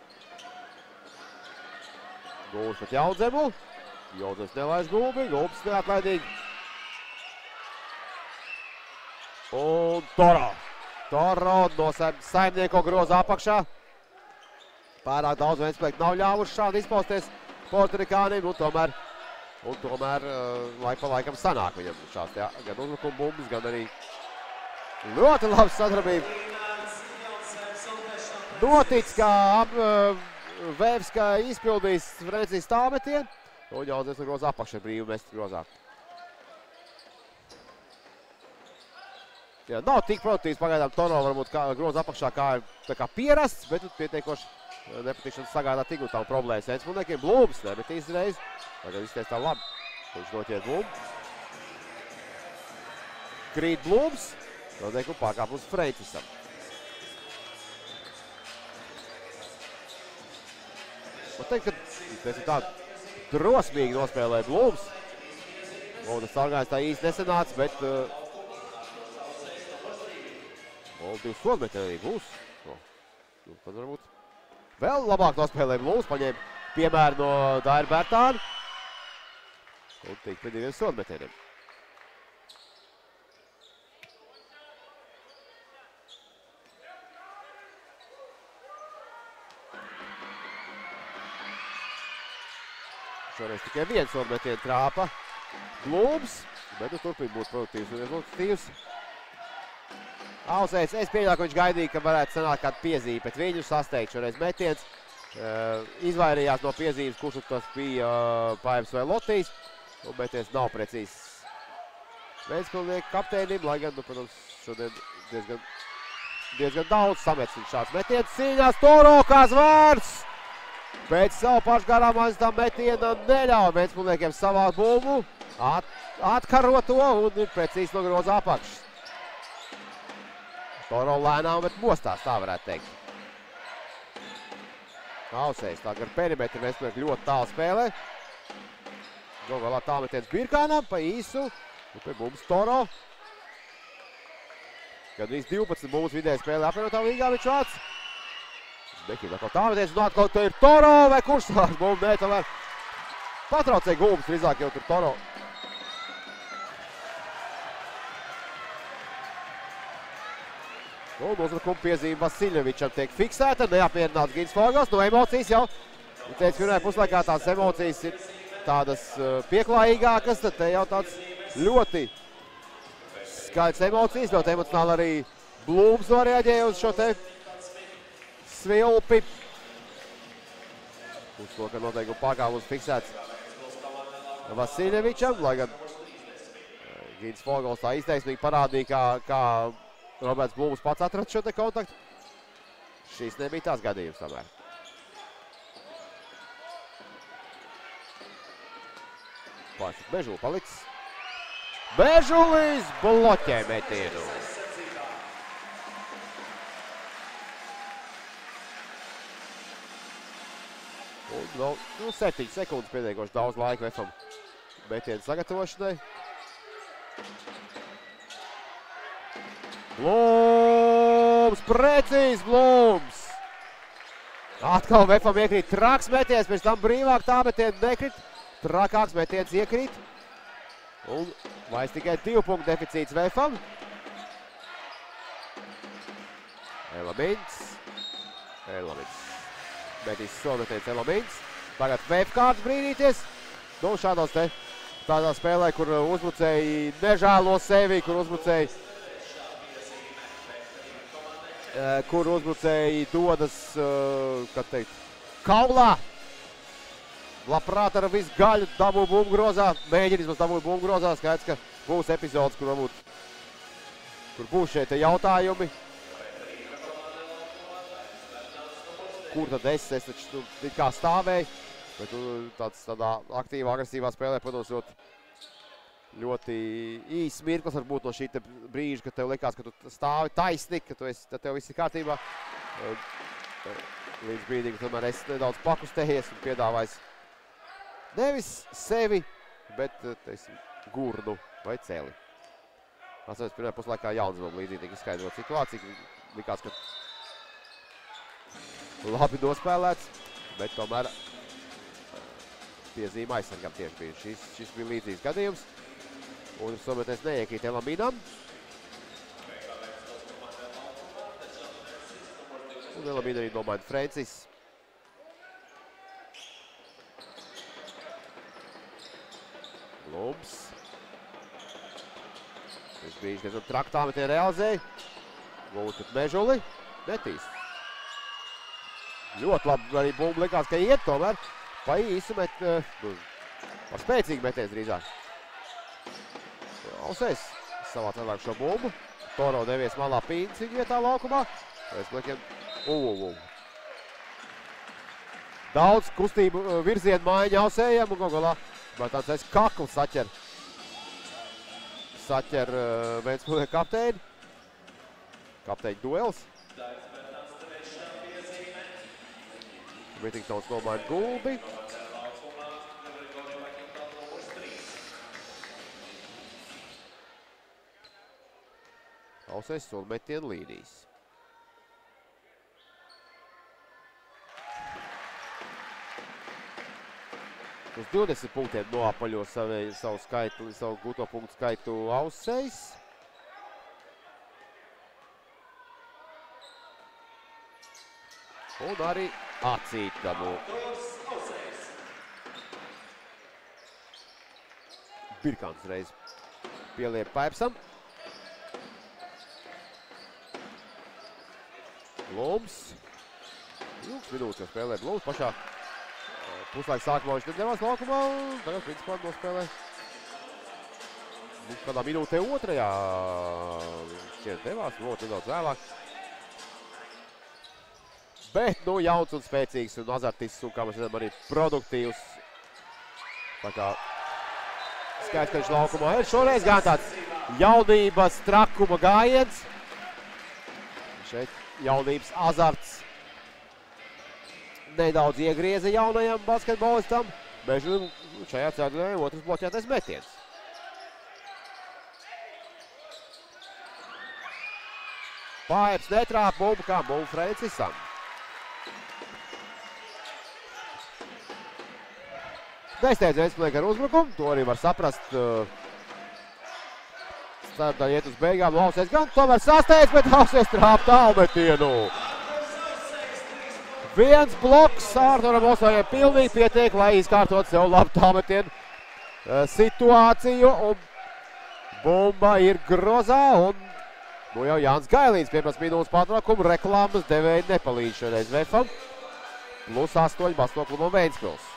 Gulbs pat Jaudzemu. Jaudzems nelaiž Gulbi, Gulbs neatlaidīgi. Un Toro. Toro no saimnieko groza apakšā. Pārāk daudz Ventspēki nav ļāvuši šādi izpausties Portorikānim, un tomēr laik pa laikam sanāk viņam šās gan uzbrukuma bumbas, gan arī ļoti labs sadarbība. Notic, kā Vēvska izpildījis Frencijs tālmetienu, un Jaudzēns no groza apakšā brīvi mest grozā. Jā, nav tik produktīvs pagaidām Toro, varbūt groza apakšā kā pierasts, bet pietiekoši nepatikšanas sagādā tik un tā problēmas. Ventspilsniekiem Blūms nemetīs reiz, tagad izties tā labi. Viņš noķiet Blūmu. Krīt Blūms, noteikumi pārkāpums Frencisam. Man teikt, ka tādu drosmīgi nospēlē Blūms. Lūdas Sargājs tā īsti nesanāca, bet divas sodmetieni arī būs. Tad varbūt vēl labāk nospēlē Blūms, paņēma piemēru no Daira Bērtāna. Un tik pie diviem sodmetieniem. Šoreiz tikai viens sodmetienu trāpa Blūms, bet turpina būt produktīvs un rezultatīvs. Ausēs, es pieļauju, ka viņš gaidīja, ka varētu sanākt kādu piezīmi, bet viņu sasteigt šoreiz metiens. Izvairījās no piezīmes, kurš tas bija Paems vai Lotijs, un metiens nav precīzs Ventspilsnieku kapteinim, lai gan, protams, šodien diezgan diezgan daudz samets un šāds metiens cīņās. Toro kā zvērts! Pēc savu pašgarām aizstā metiena neļauj Ventspilsniekiem savā bumbu. Atkaro to un ir precīzi nogroza apakšs. Toro lēnām, bet mostās, tā varētu teikt. Ausējs tā gar perimetru Ventspilsnieki ļoti tālu spēlē. Galā tālmetiens Birkānam pa īsu. Un pie bumbas Toro. Kad viss 12 bumbas vidēji spēlē apvienotā līgā, viņš vāc. Bekīm atkal tālmetiens un atkal te ir Toro vai kurš savās bumbu? Nē, tomēr patraucēja gulbas, drīzāk jau tur Toro. Un uzbrukuma piezīme Vasiljevičam tiek fiksēta, neapmierināts Gins Fogels, no emocijas jau. Viņš teica, pirmajā puslaikā tās emocijas ir tādas pieklājīgākas, tad te jau tāds ļoti skaidrs emocijas, ļoti emocionāli arī Blūms noreaģēja uz šo te svilpi. Uz to, ka noteikuma pārkāpums fiksēts Vasiljevičam, lai gan Gins Fogels tā izteiksmīgi parādīja, kā Roberts Blūms pats atrada šo te kontaktu. Šīs nebija tās gadījums tomēr. Pārsīt Bežuli palicis. Bežulis bloķē metienu. Un vēl 7 sekundes pietiekoši daudz laika Vefam metienu sagatavošanai. Blūms, precīzi Blūms. Atkal Vefam iekrīt traks metiens, pēc tam brīvāk tā metienu nekrit. Trakāks metiens iekrīt. Un vairs tikai 2 punktu deficīts Vefam. Elamins. Metīs solmetiens Elamins. Tagad Vef kārts brīnīties. Nu, šādos te tādā spēlē, kur uzbrucēji nežēlo sevi, kur uzbrucēji dodas, kad teikt, kaulā. Labprāt ar visu gaļu dabū bumbu grozā, mēģina vismaz dabūt bumbu grozā. Skaidrs, ka būs epizodes, kur būs šeit jautājumi. Kur tad es taču kā stāvēju, bet tādā aktīvā, agresīvā spēlē, protams, ļoti īsts mirklis varbūt no šī brīža, kad tev likās, ka tu stāvi taisni, ka tev viss ir kārtībā. Līdz brīdī, ka tomēr es nedaudz pakustējies un piedāvājis nevis sevi, bet, teiksim, gurnu vai celi. Atceros, pirmajā puslaikā Jaunzemam līdzīgi tika izskaidrot situāciju. Likās, ka labi nospēlēts, bet tomēr piezīme aizsargam tieši bija. Šis bija līdzīgs gadījums. Un someties neiekrīt Elaminam. Un Elamina arī nomaina Francis. Blūms. Viņš bija diezgan traki tāmetienu realizēja. Blūms pret Mežuli. Netīs. Ļoti labi arī bumbu likās, ka iet tomēr. Pa īsu pa spēcīgi metiens drīzāk. Ausējs savā cilvēku šo bumbu. Toro devies malā Pīns viņa vietā laukumā. Pēc daudz kustību virzienu mājiņa Ausējiem un galā. Bet tāds kakls saķer Ventspilsnieku kapteini. Kapteiņu duels. Whittingtons nomaina gulbi. Ausējs soli metienu līnijas. Uz 20 punktiem noapaļo savu gūto punktu skaitu Ausējs. Un arī acīt dabū. Birkāns reiz pieliek Paipsam. Blūms. Ilgs minūtes jau spēlē Blūms pašā. Puslaika sākumā viņš nedevās laukumā, un tagad principā nospēlē. Kādā minūtē otrajā šķiet devās, ļoti nedaudz vēlāk. bet, nu, jauns un spēcīgs un azartisks un, kā mēs redzam, arī produktīvs. Tā kā skaidrs, ka viņš laukumā ir. Šoreiz gan tāds jaunības trakuma gājiens. Šeit jaunības azarts nedaudz iegrieza jaunajam basketbolistam. Mežulim šajā ceturtajā otrs bloķētais metiens. Paeps netrāp bumbu kā bumbu Francisam. Nesteidz Ventspilī ar uzbrukumu, to arī var saprast. Ceturtā iet uz beigām, Ausies gan tomēr sasteidz, bet Ausies trāp tālmetienu. Viens bloks Ārturam Osājiem pilnīgi pietiek, lai izkārtot sev labu tālmetienu situāciju. Un bumba ir grozā un nu jau Jānis Gailīns 15 minūtes pārtraukumu reklāmas devēji nepalīdz šoreiz Vefam. Plus 8 Basketklubam Ventspils.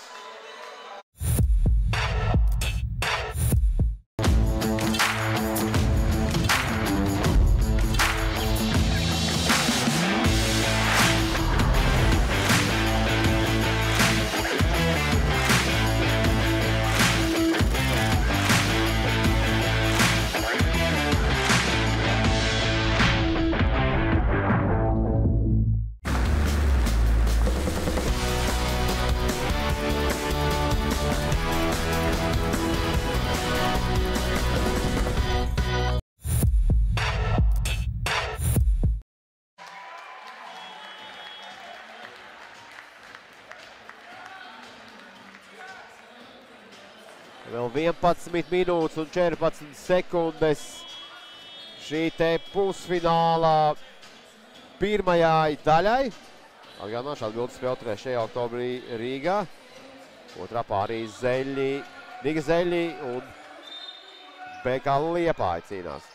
Vēl 11 minūtes un 14 sekundes šī te pusfinālā pirmajai daļai. Atgādināšu, atbildes spēle 3. oktobrī Rīgā. Otrā pārī Niga Zeļi un BK Liepāja cīnās.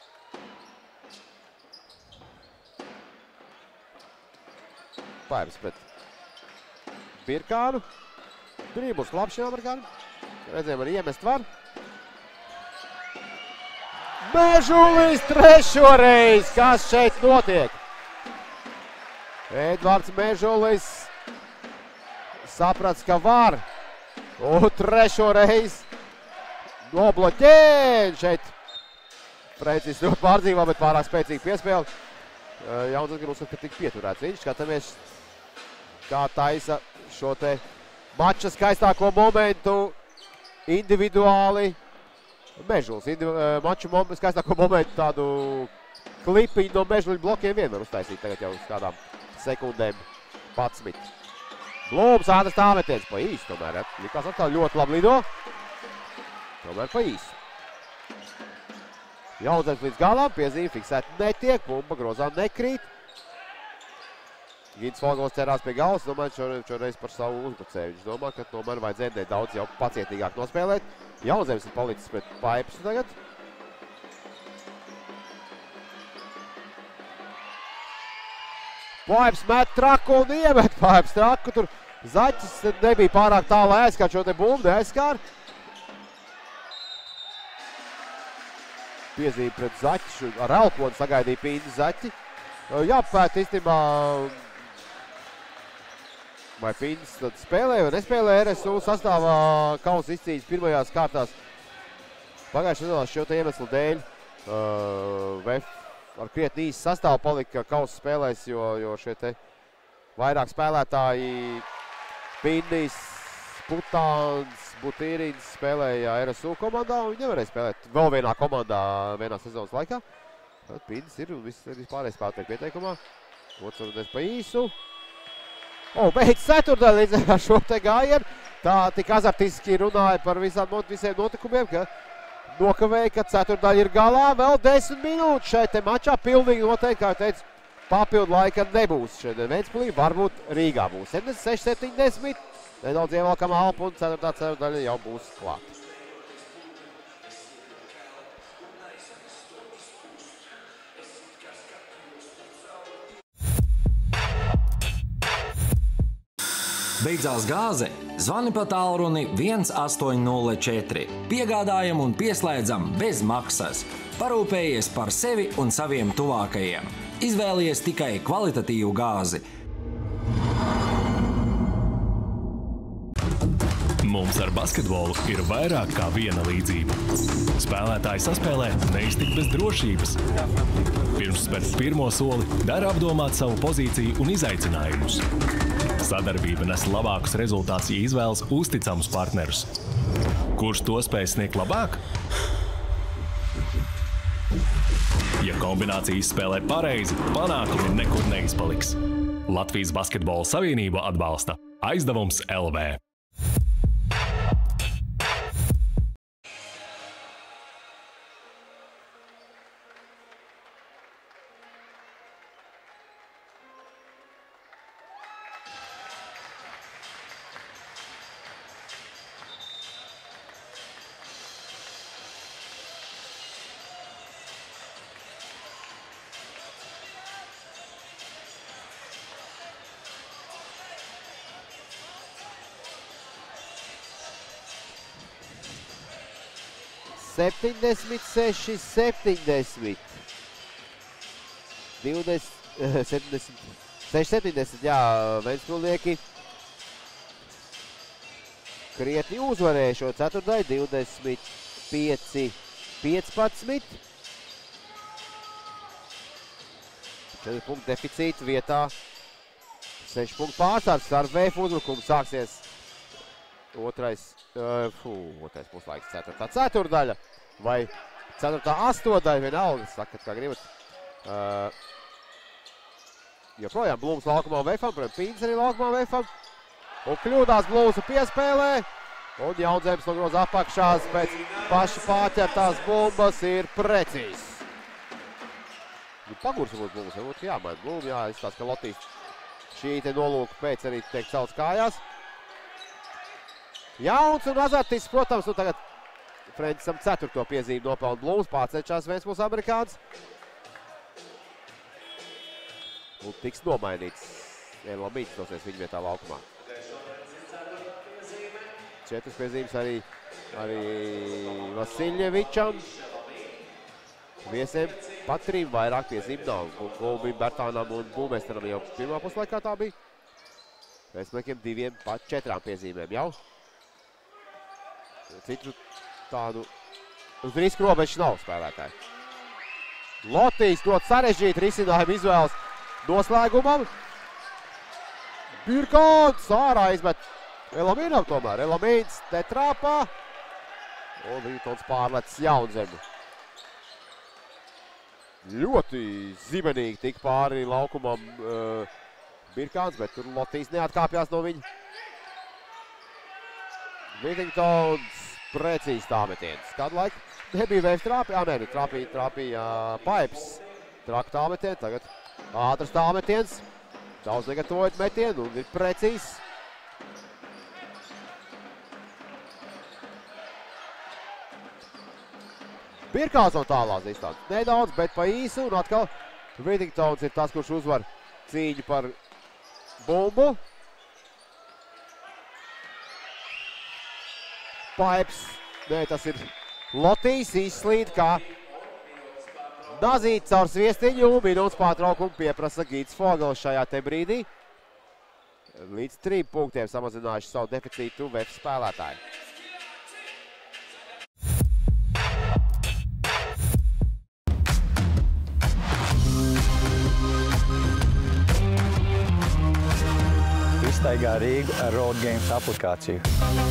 Paeps pret Birkānu. Tur būs klapšana Amerikānu. Redzējām, arī iemest var. Mežulis trešo reizi. Kas šeit notiek? Edvards Mežulis saprats, ka var. Un trešo reizi nobloķē. Šeit Francis ļoti pārdzīvā, bet pārāk spēcīgi piespēle. Jauns gan uzskat, ka tik pieturēts viņš. Skatāmies, kā taisa šo te mača skaistāko momentu. Individuāli Mežulis. Maču skaistāko momentu tādu klipiņu no Mežuļa blokiem vienmēr uztaisīt tagad jau uz kādām sekundēm 11. Blūms ātras tālmetiens pa īsu tomēr. Likās atkal ļoti labi lido. Tomēr pa īsu. Jaunzems līdz galām, piezīme fiksēt netiek, bumba grozā nekrīt. Gins Fogels cerās pie galvas, domāju šoreiz par savu uzbrucēju. Viņš domā, ka tomēr vajadzēja nedaudz jau pacietīgāk nospēlēt. Jaunzems ir palicis pret Paepsu tagad. Paeps met traku un iemet Paeps traku. Tur Zaķis nebija pārāk tālu, lai aizskārt šo te bumbu, neaizskārt. Piezīme pret Zaķi, ar elponu sagaidīja Pīņas Zaķi. Jāpēt īstenībā, vai Pīņas tad spēlē vai nespēlē RSU sastāvā kausa izcīņas pirmajās kārtās. Pagājušajā nedēļā šo te iemeslu dēļ VF ar krietni īsu sastāvu palika kausa spēlēs, jo šie te vairāk spēlētāji Pīņas, Putāns, Butīrins spēlēja RSU komandā, un viņi nevarēja spēlēt vēl vienā komandā vienā sezonas laikā. Tad Pīņas ir un viss pārējais spēlētāji pieteikumā. Otrs varbūt pa īsu. Beidz ceturtdaļa līdz ar šo te gājienu. Tā tik azartiski runāja par visiem notikumiem, ka nokavēja, ka ceturtdaļa ir galā. Vēl 10 minūtes šeit te mačā. Pilnīgi noteikti, kā teicu, papildu laika nebūs šeit Ventspilī. Varbūt Rīgā būs 76-70. Nedaudz ievelkam alpu un ceturtdaļa jau būs klāt. Beidzās gāze? Zvani pa tālruni 1804. Piegādājam un pieslēdzam bez maksas. Parūpējies par sevi un saviem tuvākajiem. Izvēlies tikai kvalitatīvu gāzi. Aizdevums ar basketbolu ir vairāk kā viena līdzība. Spēlētāji saspēlē neiztikt bez drošības. Pirms spērt pirmo soli, dara apdomāt savu pozīciju un izaicinājumus. Sadarbība nes labākus rezultātus, ja izvēlas uzticamus partnerus. Kurš to spēj sniegt labāk? Ja kombinācija izspēlē pareizi, panākumi nekur neizpaliks. Latvijas Basketbola Savienība atbalsta Aizdevums LV. Septiņdesmit seši, 70. 70, jā, Ventspilnieki krietni uzvarēja šo ceturtdaļu, 25-15. 4 punktu deficīta vietā, 6 punktu pārsvars ar VF uzbrukumu sāksies otrais puslaiks, ceturtdaļa vai ceturtā astotdaļa, vienalga, sakat, kā gribat. Joprojām Blūms laukumā VF-am, protams, Pīns arī laukumā VF-am. Un kļūdās Blūmsa piespēlē. Un Jaunzemes nogroza apakšās pēc paša pārķertās bumbas ir precīzs. Pagurs būs Blūms, varbūt jāmaina Blūm, jāizstās, ka Lotīs šī te nolūka pēc arī tiek celts kājās. Jauns un azartisks, protams, un tagad Frenčisam 4. piezīmi nopelna Blūms, pārcenšās Ventspils amerikāns. Un tiks nomainīts. Lamītis dosies viņa vietā laukumā. 4 piezīmes arī Vasiljevičam. Viesiem pat 3 vairāk piezīmi nav. Un Gulbim, Bertānam un Būmesteram jau pirmā puslaikā tā bija. Ventspilniekiem 2 pat 4 piezīmēm jau. Citu tādu uz risku robežu nav spēlētāji. Lotīs ļoti sarežģīti risinājumu izvēles noslēgumam. Birkāns ārā izmet Elamīnam tomēr. Elamīns netrāpā. Un Vītons pārlecis Jaunzemi. Ļoti zibenīgi tika pāri laukumam Birkāns, bet tur Lotīs neatkāpjās no viņa. Vītons precīzi tāmetiens. Kādu laiku nebija vējs trāpīja? Nē, trāpīja Paips. Traku tāmetienu, tagad ātrs tāmetiens. Daudz negatavojot metienu un ir precīzs. Birkāns no tālās distances. Nedaudz, bet pa īsu un atkal Vītons ir tas, kurš uzvar cīņu par bumbu. Paips, nē, tas ir Lotīs, izslīd kā Nazīt caur sviestiņu, minūtes pārtraukumu pieprasa Gīts Fogels šajā te brīdī. Līdz 3 punktiem samazinājuši savu deficītu VF spēlētāji. Izstaigā Rīgu ar Road Games aplikāciju.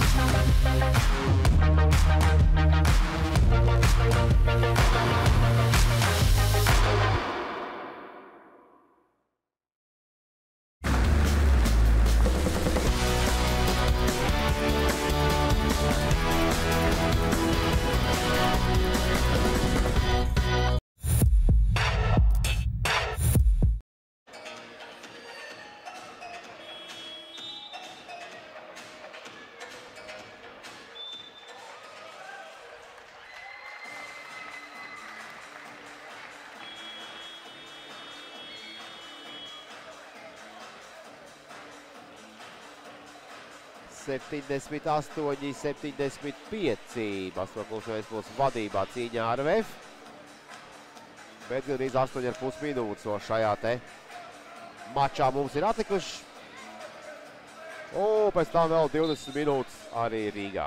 Septiņdesmit 75. Basketbols Ventspils vadībā cīņā ar VF. Bet gandrīz 8,5 minūtes šajā te mačā mums ir atlikuši. Un pēc tam vēl 20 minūtes arī Rīgā.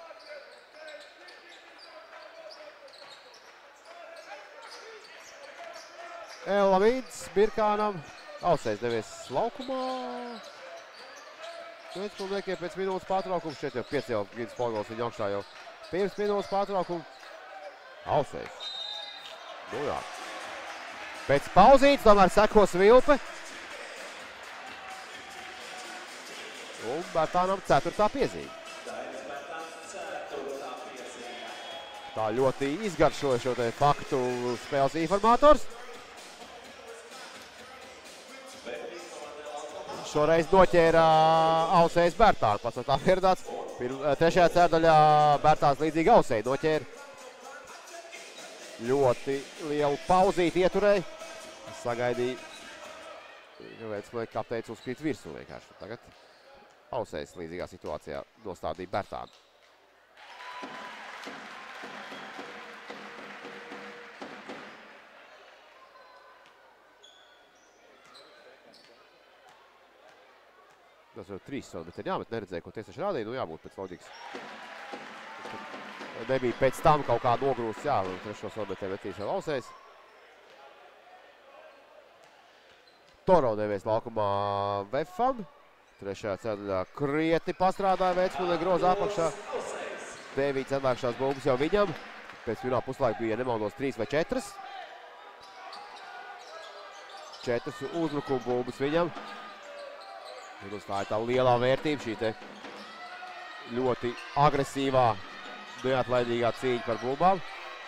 Elamīds Birkānam. Ausējs devies laukumā. Vecpilniekiem pēc minūtes pārtraukums. Šeit jau piecēl Gins Pogols viņa augšā jau pirms minūtes pārtraukumu. Ausējs. Nu jā. Pēc pauzītes tomēr sekos Vilpe. Un Bērtānam 4. piezīme. Tā ļoti izgaršoja šo te faktu spēles informators. Šoreiz noķēra Ausējs Bērtānu. Pats no tā pieredzēts. Trešajā ceturdaļā Bērtāns līdzīgi Ausēji noķēra. Ļoti lielu pauzīti ieturēja. Sagaidīja, ka kapteinis uzkrīt virsū vienkārši. Tagad Ausējs līdzīgā situācijā nostādīja Bērtānu. Tas jau 3 soļi, bet ir jāmet, neredzēja, ko tiesaši rādīja, nu jābūt pēc loģikas. Nebija pēc tam kaut kā nogrūsts, jā, un trešo soļi, bet te metīs vēl Ausējs. Toro devies laukumā Vefam. Trešajā ceturdaļā krietni pastrādāja Vecpilnieki groza apakšā. 9 atnākšās bumbas jau viņam. Pēc pirmā puslaika bija, ja nemaldos, 3 vai 4. 4 uzbrukuma bumbas viņam. Un tā ir tā lielā vērtība, šī te ļoti agresīvā, neatlaidīgā cīņa par bumbām.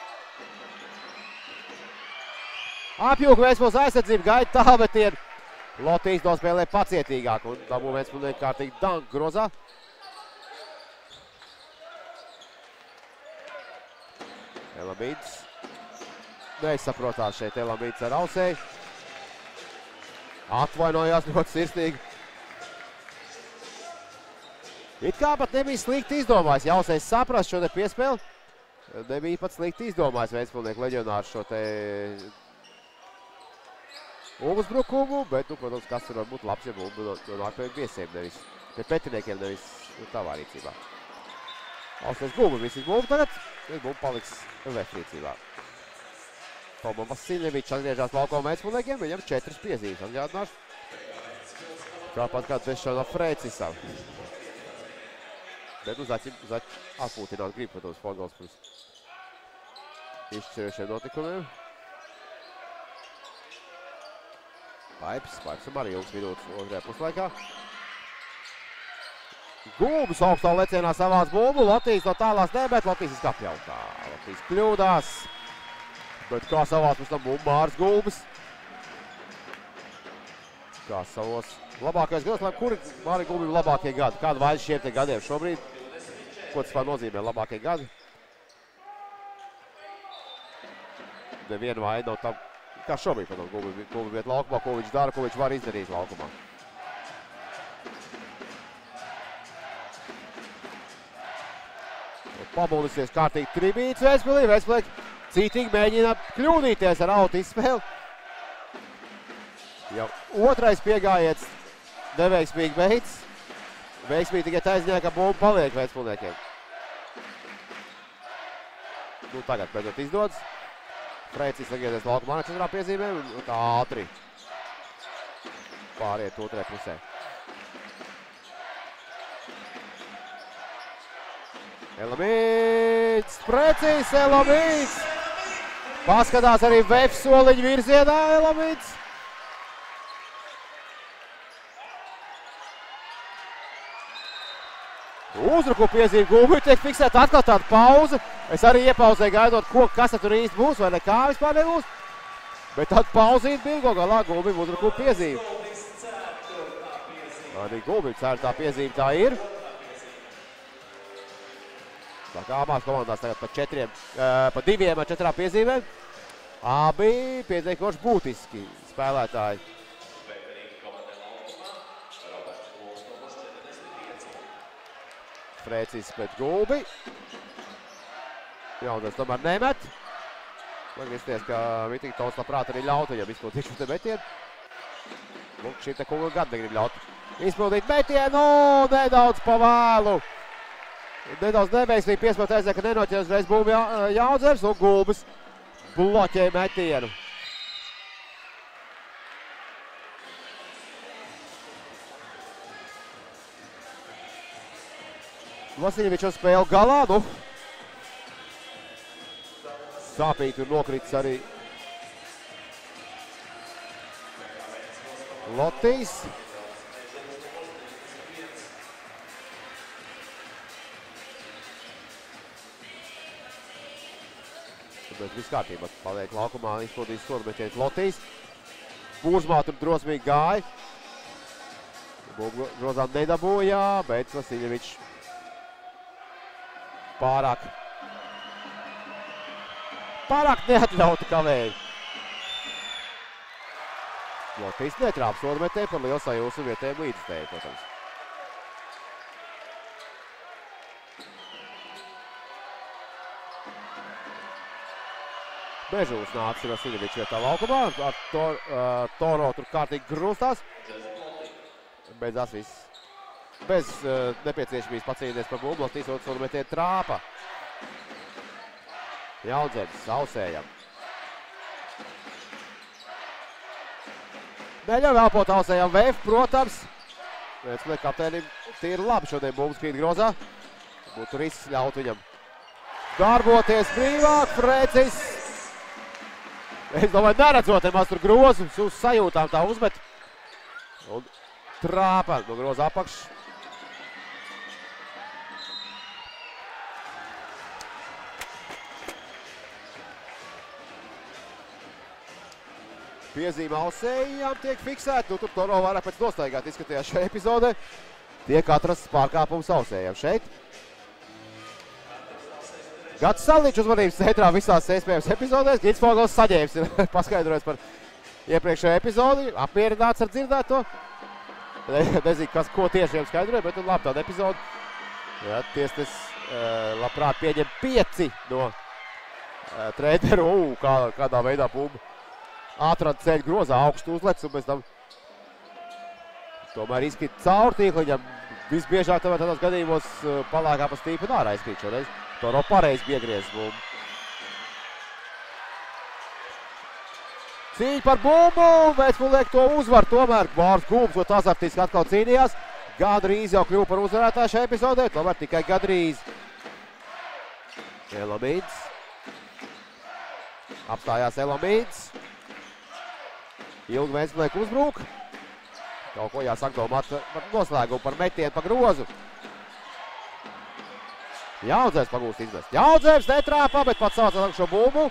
Apjūka Vecpils aizsardzību, gaida tālmetienu. Lotīs nospēlē pacietīgāk un dabū Vecpilnieki kārtīgi danku grozā. Elamīds. Neizsaprotās šeit Elamīds ar Ausēju. Atvainojās ļoti sirsnīgi. It kā pat nebija slikti izdomājis. Ja Ausējs saprast šo te piespēli, nebija pat slikti izdomājis Vecpilnieku leģionārs šo te uzbrukumu, bet, nu, protams, kas tur var būt labs, ja bumbu no nākamajiem viesiem nevis, bet petiniekiem nevis tavā rīcībā. Ausējs bumbu, visi bumbu tagad, bet bumbu paliks Vef rīcībā. Toma Vasiljevičs atgriežās laukuma Vecpilniekiem, viņam 4 piezīmes atgādināšu. Tāpat kā Dešana Freicisam. Bet uz atpūtināt grib, protams, Pogols plus izšķirošiem notikumiem. Paipsam arī ilgs minūtes otrajā puslaikā. Gulbis augstā lecienā savāc bumbu, Lotīs no tālās ne, bet Lotīs izkapjautā. Lotīs kļūdās, bet kā savāc pēc tam bumbu Māris Gulbis. Kā savos labākais gados, kuri Māri Gulbim labākie gadi? Kāda vairs šiem te gadiem šobrīd? Ko tas var nozīmē labākie gadi? Neviena vaina nav tam, kā šobrīd, protams, Gulbim iet laukumā, ko viņš dara, ko viņš var izdarīt laukumā. Pabūnisies kārtīgi tribīts Vecpilī. Vecpilnieki cītīgi mēģina kļūdīties ar autu izspēli. Jau otrais piegājiens neveiksmīgi beidz. Veiksmīgi tikai taisnījā, ka bumba paliek Vecpilniekiem. Nu, tagad beidzot izdodas. Freicis sagriezties laukumā ar 4 piezīmēm un tā ātri pāriet otrajā pusē. Elamīds, precīzs Elamīds. Paskatās arī Vef soliņu virzienā Elamīds. Uzruku piezīme Gulbim, tiek fiksēta atkal tāda pauze. Es arī iepauzēju gaidot, kas tur īsti būs, vai nekā vispār nebūs. Bet tad pauzīt bija galā Gulbim uzruku piezīme. Arī Gulbim 4. piezīme tā ir. Tā kā abās komandās tagad pa 2 ar 4 piezīmēm. Abi pietiekoši būtiski spēlētāji. Freicis pēc Gulbi. Jaunais tomēr nemet. Man gribēties, ka Mitītons labprāt arī ļaut viņam izpildīt šo te metienu. Šī te kunga gadu negrib ļaut. izpildīt metienu, nedaudz pa vēlu. Nedaudz neveiksmīgi piespēlēt aizē, ka nenoķer uzreiz bumbu Jaunzems un Gulbis bloķē metienu. Vasiljevičs uz spēli galā, nu. Sāpīgi tur nokritis arī Lotijs. Bet viss kārtībā paliek laukumā, izpildīs sodu Lotijs. Burzmā tur drosmīgi gāja. Bumbu grozām nedabūja, bet Vasiljevičs pārāk neatļauti kavēja. Lotijs netrāp sodumetē par lielu sajūsmu vietējiem līdzstēju, protams. Bežūs nāca Vasiljevičs vietā laukumā, ar Toro tur kārtīgi grūstās. Beidzās viss. Bez nepieciešamības pacīnīties par bumbu, Lotijs sodumetē trāpa. Jaunzems Ausējam. Neļauj elpot Ausējam VF, protams. Pēc kapteinim tīri labi šodien bumbas krīt grozā. Būtu risks ļaut viņam darboties brīvāk, Frecis. Es domāju, neredzot nemaz tur grozu, uz sajūtām tā uzmet. Un trāpa no groza apakš. Piezīme Ausējām tiek fiksēta. Nu, tur Toro vairāk pēc nostaigāt izskatījās šajā epizodē. Tiek atrasts pārkāpums Ausējām šeit. Gats Salniņš uzmanības centrā visās iespējams epizodēs. Gits Fogels saģēvis ir paskaidrojis par iepriekšējo epizodi. Apmierināts ar dzirdēto. Nezinu, ko tieši viņam skaidroja, bet labi tāda epizode. Ja, tiesnes labprāt pieņem 5 no treneru. Kādā veidā bumbu atrada ceļu grozā, augstu uzlec un pēc tam tomēr izkrīt caur tīkliņam. Visbiežāk tādos gadījumos palākā pa stīpu un ārā izkrīt šoreiz. Toro pareizi piegriez bumbu. Cīņa par bumbu, Vecpilsnieki to uzvar, tomēr Bārs Gulbs, ko azartiski atkal cīnījās. Gandrīz jau kļuva par uzvarētāju šajā epizodē, tomēr tikai gandrīz. Elamīds. Apstājās Elamīds. Ilgi Vecpilsnieki uzbrūk. Kaut ko jāsaka domāt par noslēgumu, par metienu, par grozu. Jaunzems pagūst izmest. Jaunzems netrāpā, bet pats savāc ar šo bumbu.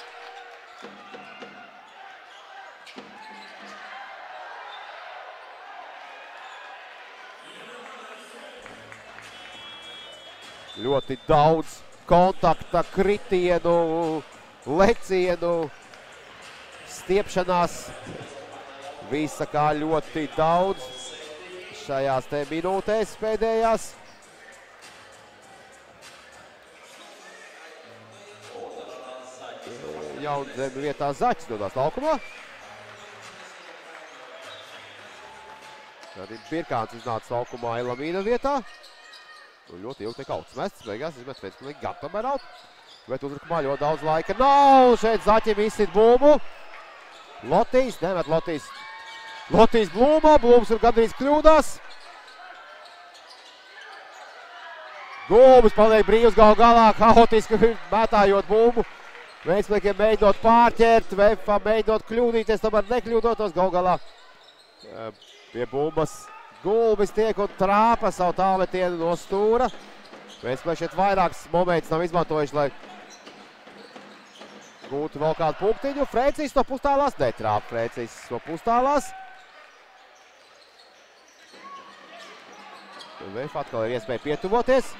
Ļoti daudz kontakta, kritienu, lecienu, stiepšanās. Visa kā ļoti daudz šajās te minūtēs pēdējās. Jaunzemi vietā Zaķis dodās laukumā. Arī Birkāns iznāca laukumā Elamīna vietā. Ļoti ilgi tiek auts mests, beigās izmet Vecpilsnieki gan tomēr aut. Bet uzbrukumā ļoti daudz laika nav. Šeit Zaķim izsit bumbu. Lotijs, nemet Lotijs. Lotijs blūmā, blūms ir gandrīz kļūdās. Gulbis paliek brīvs galā, haotiski mētājot bumbu. Vecpilsniekiem mēģinot pārķert, VFam mēģinot kļūdīties, tomēr nekļūdotos galā. Pie bumbas Gulbis tiek un trāpa savu tālmetienu no stūra. Vecpilsnieki šeit vairākas momentus nav izmantojuši, lai gūtu vēl kādu punktiņu. Frecis to pustālās netrāpa. Frecis to pustālās. VF atkal ir iespēja pietuvoties.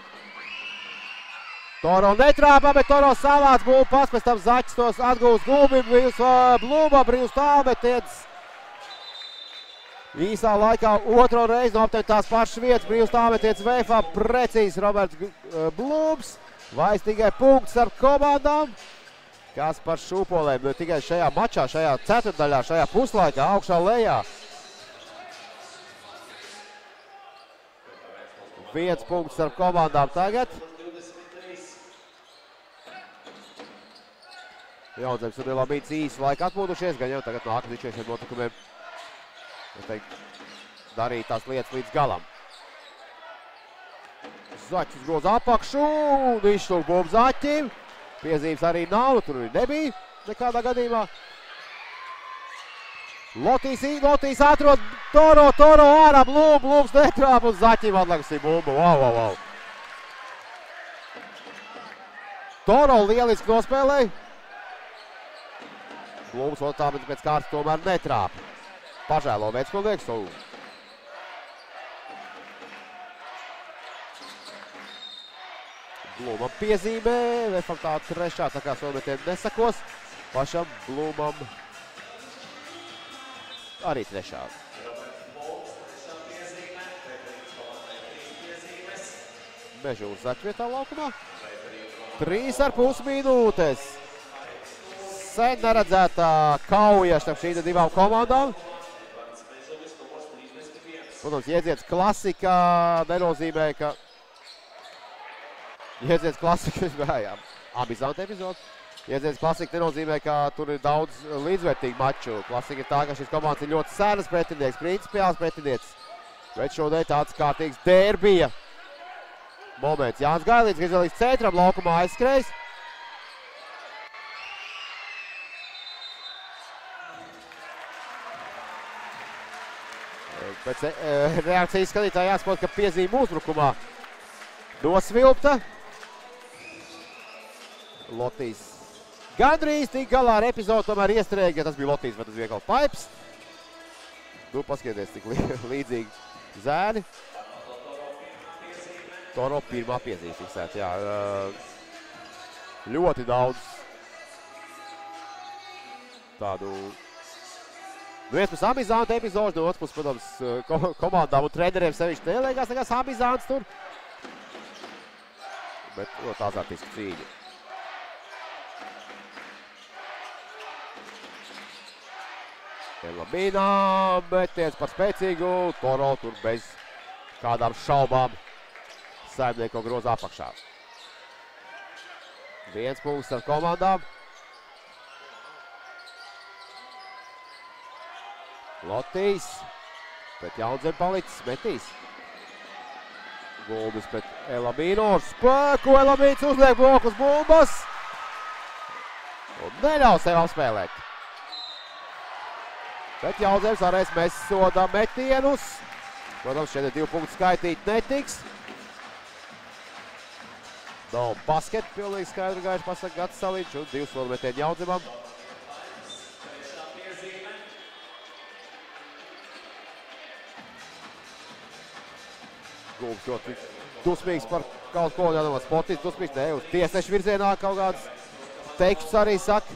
Toro netrāpā, bet Toro savāc bumbu pats, pēc tam Zaķis tos atgūst Gulbim, brīvs blūmā, brīvs tālmetiens. Īsā laikā otro reizi no aptuveni tās pašas vietas, brīvs tālmetiens VFā, precīzi Roberts Blūms. Vairs tikai punkts ar komandām. Kas par šūpolēm, ne tikai šajā mačā, šajā ceturtdaļā, šajā puslaikā, augšā lejā. 1 punkts starp komandām tagad. Jaunzemes un Elabīts īsi laiku atpūtušies, gan jau tagad nāk dičies ar notikumiem. Darīt tās lietas līdz galam. Zaķis groz apakšu, un izšlūk bumbu Zaķim. Piezīmes arī nav, tur nebija nekādā gadījumā. Lotīs atrod Toro ārā, Blūms netrāp, un Zaķim atlakusī bumbu. Wow. Toro lieliski nospēlēja. Blūms otrā pēc kārtas tomēr netrāp. Pažēlo vecpilnieks. Blūmam piezīmē, Vefam tā trešā, tā kā sometiem nesakos. Pašam Blūmam arī trešā. Mežūrs Zaķvietā laukumā. 3,5 minūtes. Sen neredzētā kauja starp šīm divām komandām. Protams, jēdziens klasika nenozīmē, ka jēdziens klasika, amizanta epizodes. Jēdziens klasika nenozīmē, ka tur ir daudz līdzvērtīgu maču. Klasika ir tā, ka šis komandas ir ļoti sēnas pretinieks, principiāls pretinieks. Bet šodien tāds kārtīgs derbija moments. Jānis Gailīts, kas līdz centram laukumā aizskrējis. Pēc reakcijas skatītāji jāsaprot, ka piezīme uzbrukumā nosvilpta. Lotīs gandrīz tik galā ar epizodu, tomēr iestrēga, ja tas bija Lotīs, vai tas bija kaut paips. Paskatieties, tik līdzīgi zēni. Toro pirmā piezīme fiksēta, jā. Ļoti daudz tādu viens pēc amizanta epizodes, no otrs, protams, komandām un treneriem sevišķi neliekās nekās amizants tur. Bet ļoti azartiski cīņa. Elabīnā metiens par spēcīgu, Toro tur bez kādām šaubām saimnieko groza apakšā. 1 punkts ar komandām. Lotīs, pret Jaunzem palicis, metīs. Guldis pret Elabīnu, ar spēku Elabīns uzliek blokus bumbas. Un neļauj sev apspēlēt. Bet Jaunzems varēs mest sodā metienus. Protams, šeit 2 punktu skaitīt netiks. Nav basket, pilnīgi skaidru gājuši pasaka Gats Saliņš un 2 sodu metieni Jaunzemam. Gulbs ļoti dusmīgs par kaut ko, jādomā sportists dusmīgs, ne, uz tiesnešu virzienā kaut kāds teikšs arī saka.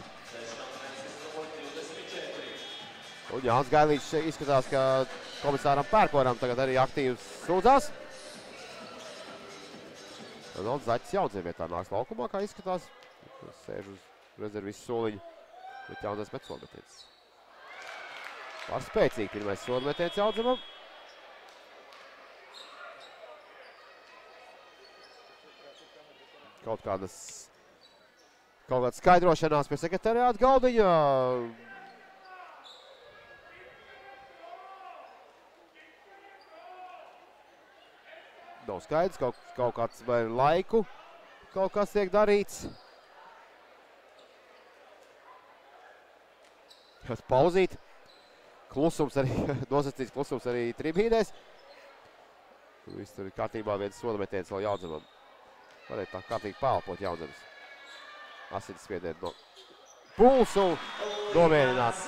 Un Jānis Gailīts izskatās, ka komisāram Pērkoram tagad arī aktīvi sūdzās. Daudz Zaķis Jaunzem vietā nāks laukumā, kā izskatās. Sēž uz rezervis soliņu, bet Jaunzems met sodmetiens. Pār spēcīgi pirmais sodmetiens Jaunzemam. Kaut kādas skaidrošanās pie sekretariāta galdiņa. Nav skaidrs, kaut kāds vai laiku kaut kas tiek darīts. Pauzīt. Klusums arī, nosacīts klusums arī tribīnēs. Viss tur ir kārtībā viens sodametiens vēl Jaunzemam. Varētu tā kārtīgi pālpot Jaunzemes. Asins spiediet no pulsu nomierināts.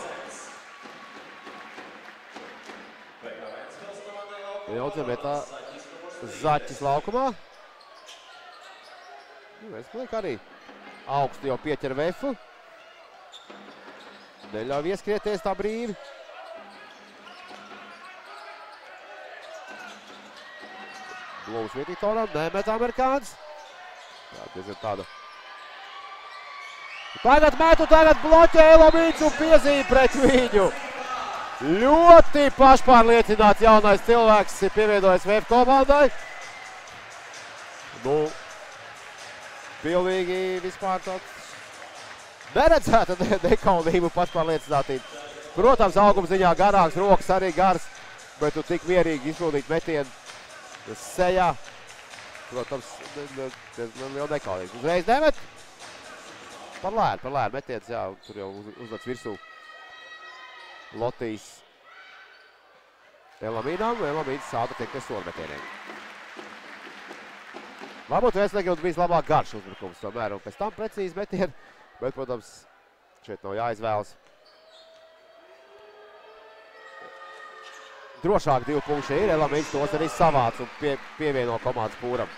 Jaunzem vietā Zaķis laukumā. Es lieku arī augstu jau pieķer Vefu. Neļauj ieskrieties tā brīvi. Blūms vietīgi Toram, nemet amerikāns. Tā diezgan tāda. Tagad metu, tagad bloķē Elabīns un piezīme pret viņu. Ļoti pašpārliecināts jaunais cilvēks ir pievienojies VF komandai. Nu, pilnīgi vispār tāds neredzēta nekaunība, pašpārliecinātība. Protams, auguma ziņā garāks, rokas arī gars, bet tu tik mierīgi izpildīt metienu sejā. Protams, liela nekaunība. Uzreiz nemet. Par lēnu metiens, jā, tur jau uzlec virsū Lotijas Elamīnām. Elamīns sāda tiek pie soļmetieniem. Varbūt Vēstniekiem bijis labāk garš uzbrukums tomēr, un pēc tam precīzi metieni, bet, protams, šeit nav jāizvēlas. Drošāk 2 punkti ir, Elamīns tos arī savāc un pievieno komandas pūram.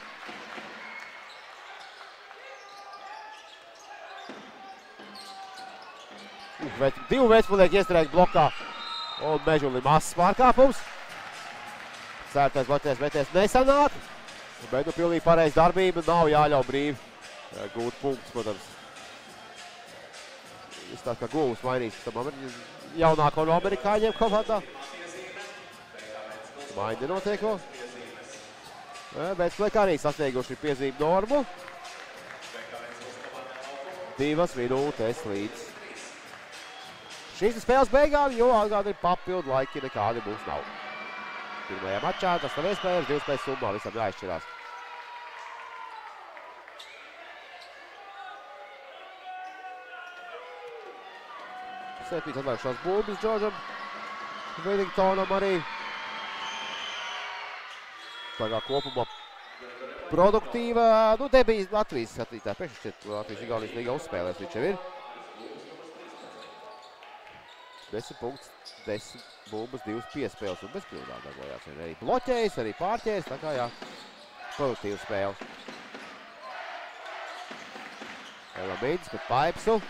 Divu vecpunieki iestrēgt blokā un Mežulim mazs pārkāpums. Sērtais meties nesanāk, bet nu pilnīgi pareiz darbība, nav jāļauj brīvi gūt punktus, protams. Izstāst, ka Gulvs mainīs tam jaunāko no amerikāņiem komandā. Maiņa nenotieko. Vecpunieki arī sasnieguši piezīmi normu. 2 minūtes līdz šīs spēles beigām, jo atgādi papildu laiki nekādi mums nav. Pirmajā mačā tas nav iespējams, 2 spēles summā visam jāizšķirās. Septīts atlaišās bumbas Džordžam, Wellingtonam arī. Tā kā kopumā produktīva, nu te bija Latvijas skatītāji, priekššķiet Latvijas Igaunijas līgā uzspēlēs, viņš jau ir. 10 punkts, 10 bumbas, 2 piespēles un bez kļūdām darbojās. Arī bloķējis, arī pārķējis, tā kā jā, produktīva spēle. Elamīns pret Paipsu.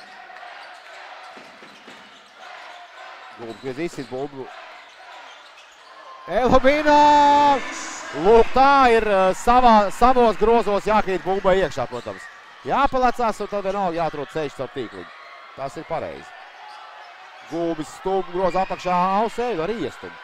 Gulbs griez izsit bumbu. Elamīnā! Lūk, tā ir savos grozos jākrīt bumbai iekšā, protams. Jāpalecās un tad vienalga jāatrod ceļš caur tīkliņu. Tas ir pareizi. Gulbis stumb groz apakšā Ausē un arī iestumb.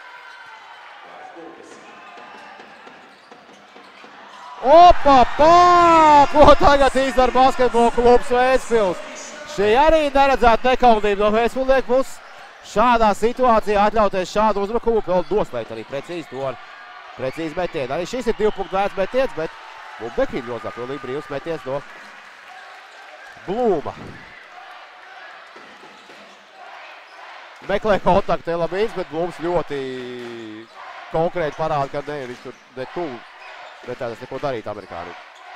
Ko tagad izdara basketbola klubs Vēstpils? Šī arī neredzēta nekaunība no Vēstpilnieku puses. Šādā situācijā atļauties šādu uzbrukumu, vēl noslēgt arī precīzi metienu. Arī šis ir 2 punktu vērts metiens, bet Bekrīt grozā pilnīgi brīvs metiens no Blūma. Meklē kontaktu Elamīns, bet Blūms ļoti konkrēti parāda, ka ne, viņš tur netuvu. Netādas neko darīt amerikānim.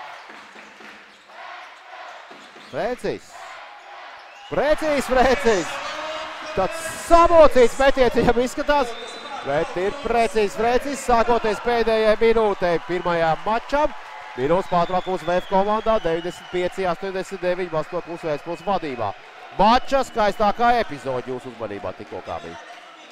Precīzs! Tāds samocīts metiens viņam izskatās, bet ir precīzs, sākoties pēdējai minūtei pirmajā mačam. Minūtes pārtraukums VF komandā 95-89 basketbola klubs Vēstpils vadībā. Mača skaistākā epizode jūsu uzmanībā tikko kā bija.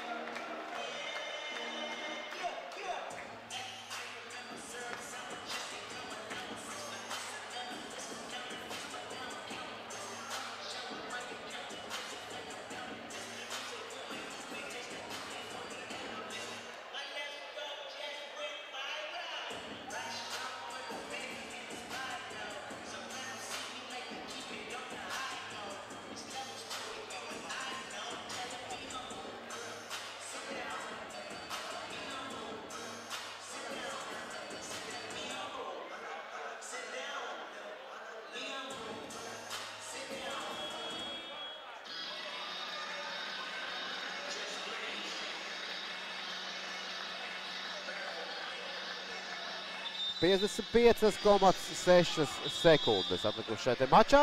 $55,6 sekundes atlikuši šeit mačā.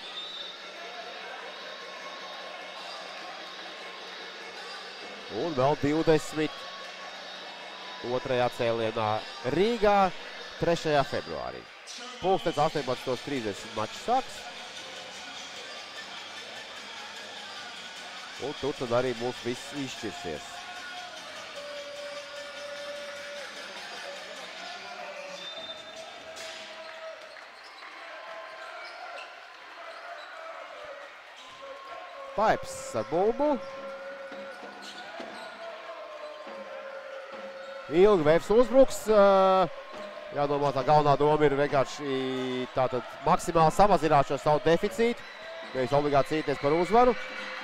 Un vēl 20 otrajā cēlienā Rīgā 3. februārī. Pulkstens 18:30 mačs sāks. Un tur tad arī mums viss izšķirsies. Paips ar bumbu. Ilgi Vēfs uzbruks. Jādomā, tā galvenā doma ir vienkārši tātad maksimāli samazināt šo savu deficītu. Nevis obligāti cīnīties par uzvaru.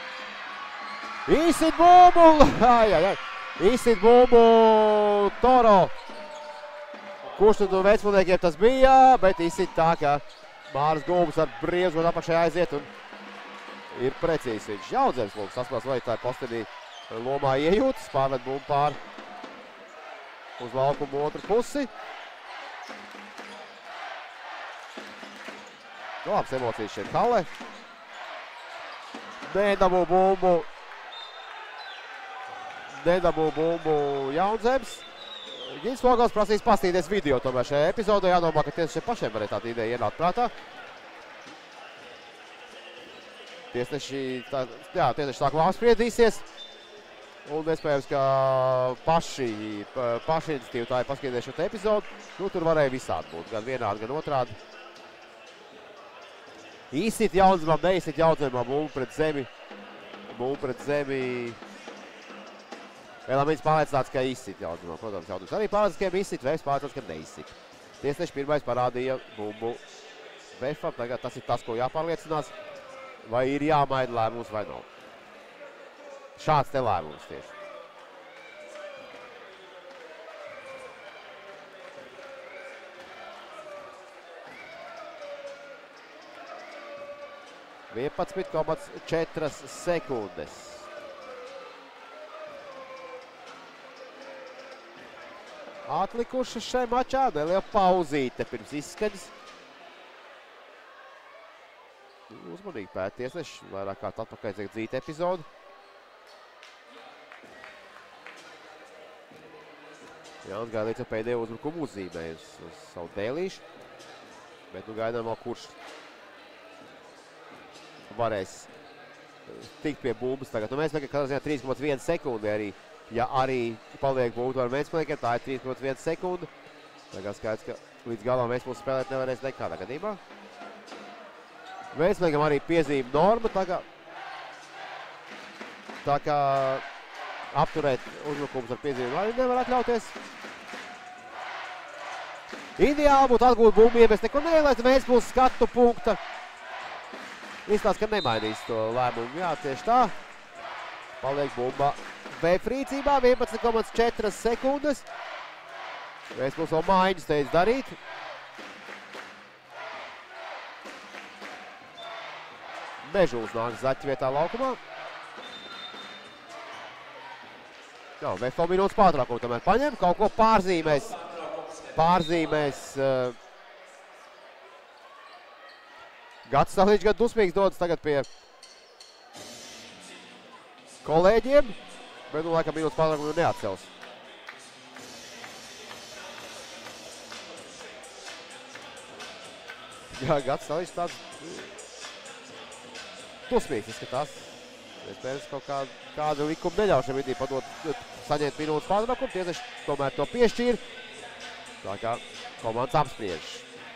Īsit bumbu! Īsit bumbu Toro. Kurš tad no vecmulniekiem tas bija, bet īsit tā, ka Māris Gulbis ar brīvzvadu apakšai aiziet un ir precīzi viņš. Jaunzemes lūks saspēles vadītāji postenī lomā iejūtas, pārved bumbu pār uz laukumu otru pusi. Labas emocijas šeit Halle. Nedabū bumbu Jaunzemes. Gins Vogels prasīs pastīties video tomēr šajā epizodē. Jādomā, ka tieši šeit pašiem varētu tāda ideja ienākt prātā. Tiesneši tā klāva spriedīsies. Un iespējams, ka paši iniciatīvi paskatīties šo te epizodu. Nu, tur varēja visādi būt. Gan vienādi, gan otrādi. Īsit Jaunzemam, neīsit Jaunzemam, bumbu pret zemi. Vēlam viņas pārliecināts, ka izsit Jaunzemam. Protams, Jaunzems arī pārliecināts, ka izsit, Vefs pārliecināts, ka neizsit. Tiesneši pirmais parādīja bumbu Vefam. Tagad tas ir tas, ko jāpārliecinās. Vai ir jāmaina lēmums vai nav. Šāds te lēmums tieši. .4 sekundes. Atlikušas šai mačā neliela pauzīte pirms izskaņas. Uzmanīgi pēt tiesneši, vairāk kārt atpakaļ dzīt epizodu. Jānis gāja līdz pēdējo uzbrukumu uzzīmē uz savu dēlīšu. Bet nu gaidām vēl kurš varēs tikt pie bumbas tagad. Nu, mēs tagad katrā ziņā 3,1 sekundi arī, ja arī paliek bumbu ar Ventspilsniekiem, tā ir 3,1 sekundi. Tagad skaidrs, ka līdz galam Ventspils spēlēt nevarēs nekādā gadījumā. Ventspilsniekam arī piezīme norma tagad. Tā kā apturēt uzbrukums ar piezīmēm arī nevar atļauties. Ideāli būtu atgūt bumbu, ja mēs neko neielaist Ventspils skatu punkta. Izstāsts, ka nemainīs to lēmumu. Jā, tieši tā. Paliek bumba Vef rīcībā, 11,4 sekundes. Ventspils vēl maiņas teica darīt. Mežuls nāk Zaķi vietā laukumā. Jā, Vef vēl minūtes pārtraukumu tomēr paņem, kaut ko pārzīmēs. Gats Stahliņš gan dusmīgs dodas tagad pie kolēģiem, bet nu laikam minūtes pārtraukumu neatcels. Jā, Gats Stahliņš tāds dusmīgs izskatās. Iespējams, kaut kādu likumu neļaušam vidī padot saņemt minūtes pārtraukumu, tiesneši tomēr to piešķīra. Tā kā komandas apspriež.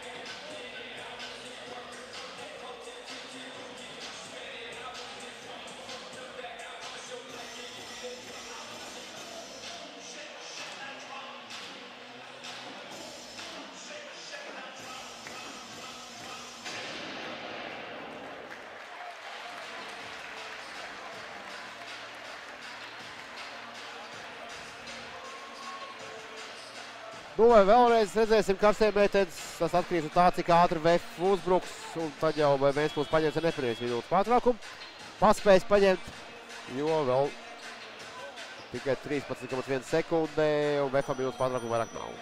Nu, vai vēlreiz redzēsim karstajiem meitenes, tas atkarīgs no tā, cik ātri Vef uzbruks, un tad jau Ventspils paņems ar nepirmīs minūtes pārtraukumu. Paspējas paņemt, jo vēl tikai 13,1 sekundē, un Vefam minūtes pārtraukumu vairāk nav.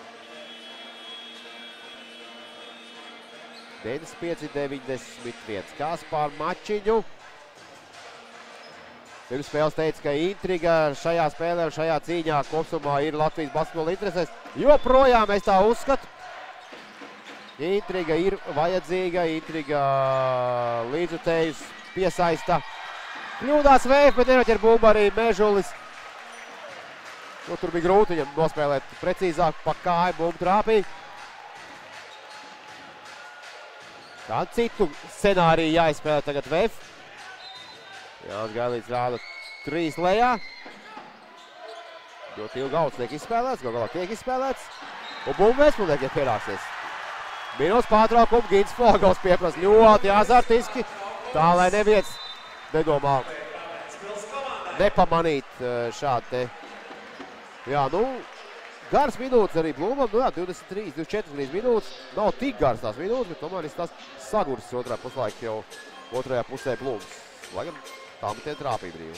95-91. Kaspar Mačiņu. Pirms spēles teica, ka intriga šajā spēlē un šajā cīņā kopsumā ir Latvijas basketbola interesēs. Joprojām es tā uzskatu. Intriga ir vajadzīga, intriga līdzutējus piesaista. Kļūdās Vef, bet nenoķer bumbu arī Mežulis. Nu, tur bija grūti viņam nospēlēt precīzāk, pa kāju bumbu trāpīja. Kā citu scenāriju jāizspēlē tagad Vef. Jānis Gailīts rāda 3 lejā. Ļoti ilgi auts tiek izspēlēts, galā tiek izspēlēts. Un bumbu Ventspilniekiem pienāksies. Minūtes pārtraukumu, Gins Fogels pieprasa ļoti azartiski, tā lai neviens nedomā nepamanīt šādi te. Jā, nu, garas minūtes arī Blūmam, nu jā, 23, 24 minūtes, nav tik garas tās minūtes, bet tomēr ir tās sagurs otrā puslaika jau otrajā pusē Blūms. Lai gan tā metien trāpīja brīvi.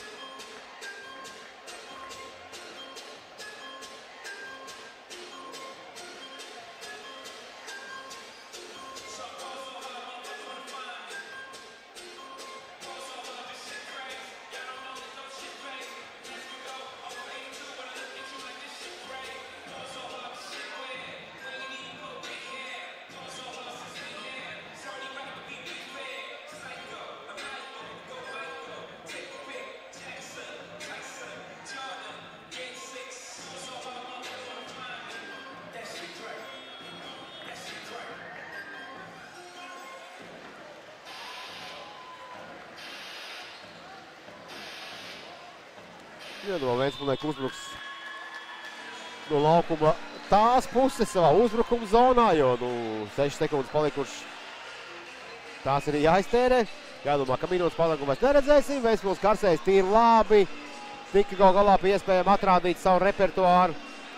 Ja no Ventspilnieka uzbruks no laukuma tās puses savā uzbrukuma zonā, jo 6 sekundes palikuši. Tās ir jāiztērē. Jādomā, ka minūtes palikumu mēs neredzēsim. Ventspils karsējis tīri labi. Tika gal galā pie iespējām atrādīt savu repertuāru.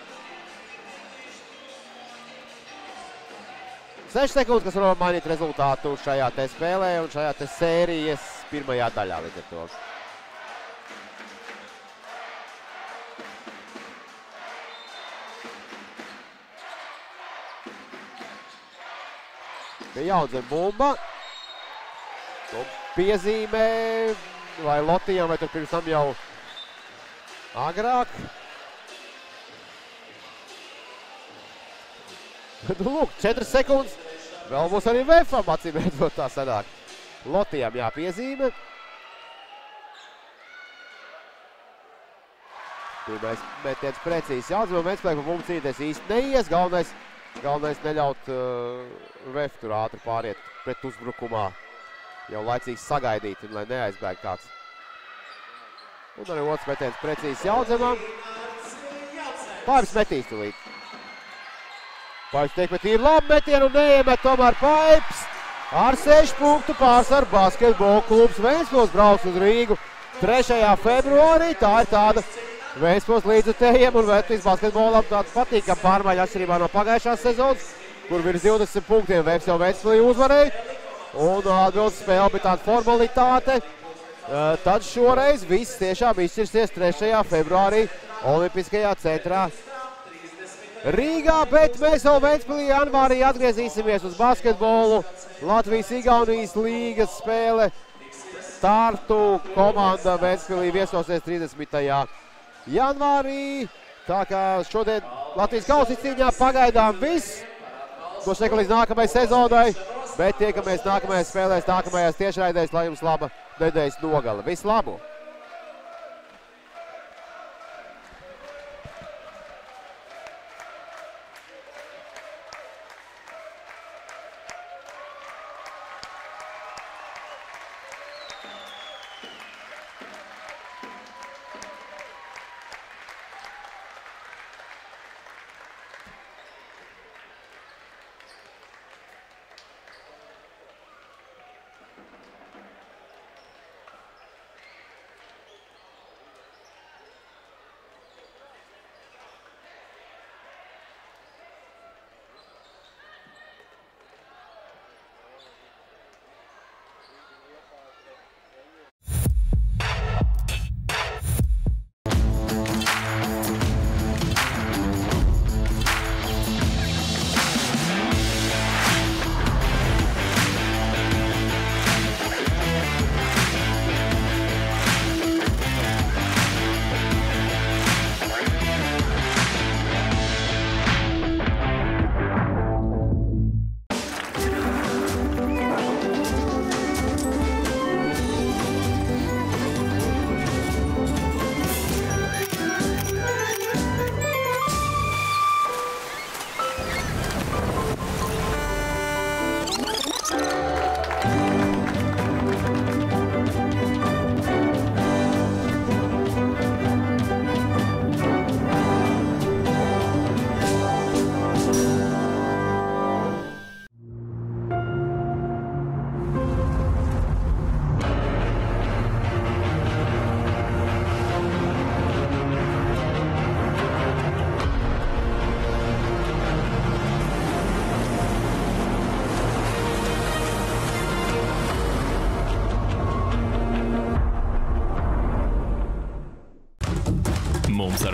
6 sekundes, kas var mainīt rezultātu šajā te spēlē un šajā te sērijas pirmajā daļā līdz ar to. Jaunzem bumba. Piezīmē vai Lotijam, vai tur pirms tam jau agrāk. Lūk, 4 sekundes. Vēl būs arī Vefam acīm redzot tā sanāk. Lotijam jāpiezīmē. Pirmais metiens precīzi Jaunzemam, Ventspilniekam pa bumbu cīnīties īsti neies. Galvenais neļaut Vef tur ātri pāriet pret uzbrukumā. Jau laicīgi sagaidīt, lai neaizbēg kāds. Un arī otrs metiens precīzi Jaunzemam. Paips metīs tulīt. Paips tiek met ir labi metienu un neiemet tomēr Paips. Ar 6 punktu pārsvaru basketbola klubs Ventspils brauc uz Rīgu 3. februārī. Tā ir tāda Ventspils līdzutējiem un Ventspils basketbolam tāda patīkama pārmaiņa atšķirībā no pagājušās sezonas, kur virs 20 punktiem Vefs jau Ventspilī uzvarēja. Un atbildes spēle bija tāda formalitāte. Tad šoreiz viss tiešām izšķirsies 3. februārī Olimpiskajā centrā Rīgā, bet mēs jau Ventspilī janvārī atgriezīsimies uz basketbolu. Latvijas-Igaunijas līgas spēle. Tartu komanda Ventspilī viesosies 30. janvārī. Tā kā šodien Latvijas kausa izcīņā pagaidām viss. Kurš seka līdz nākamajai sezonai, bet tiekamies nākamajās spēlēs, nākamajās tiešraidēs, lai jums laba nedēļas nogale. Visu labu!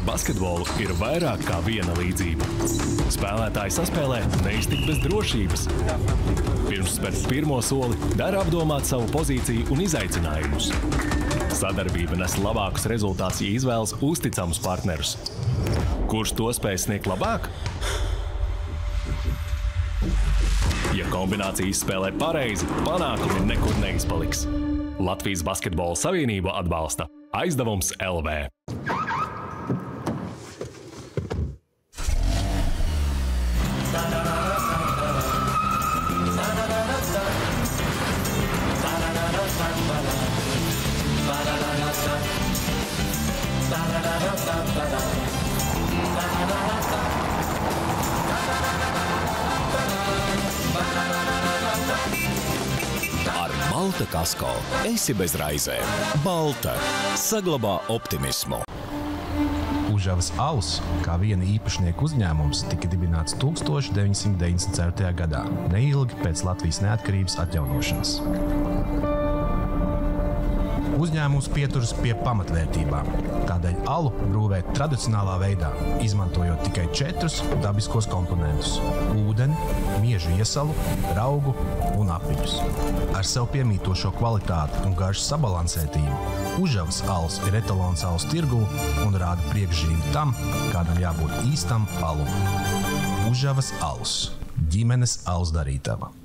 Ar basketbolu ir vairāk kā viena līdzība. Spēlētāji saspēlē neiztikt bez drošības. Pirms spērt pirmo soli, dara apdomāt savu pozīciju un izaicinājumus. Sadarbība nes labākus rezultātus, ja izvēlas uzticamus partnerus. Kurš to spēj sniegt labāk? Ja kombinācijas spēlē pareizi, panākumi nekur neizpaliks. Latvijas Basketbola Savienība atbalsta Aizdevums LV. Balta kasko. Esi bez raizēm. Balta. Saglabā optimismu. Užavas alus, kā viena īpašnieka uzņēmums, tika dibināts 1994. gadā, neilgi pēc Latvijas neatkarības atjaunošanas. Uzņēmums pieturas pie pamatvērtībām. Tādēļ alu brūvē tradicionālā veidā, izmantojot tikai 4 dabiskos komponentus – ūdeni, miežu iesalu, raugu un apiņus. Ar sev piemītošo kvalitāti un garšu sabalansētību Užavas alus ir etalons alus tirgū un rāda priekšzīmi tam, kādam jābūt īstam alum. Užavas alus – ģimenes alus darītava.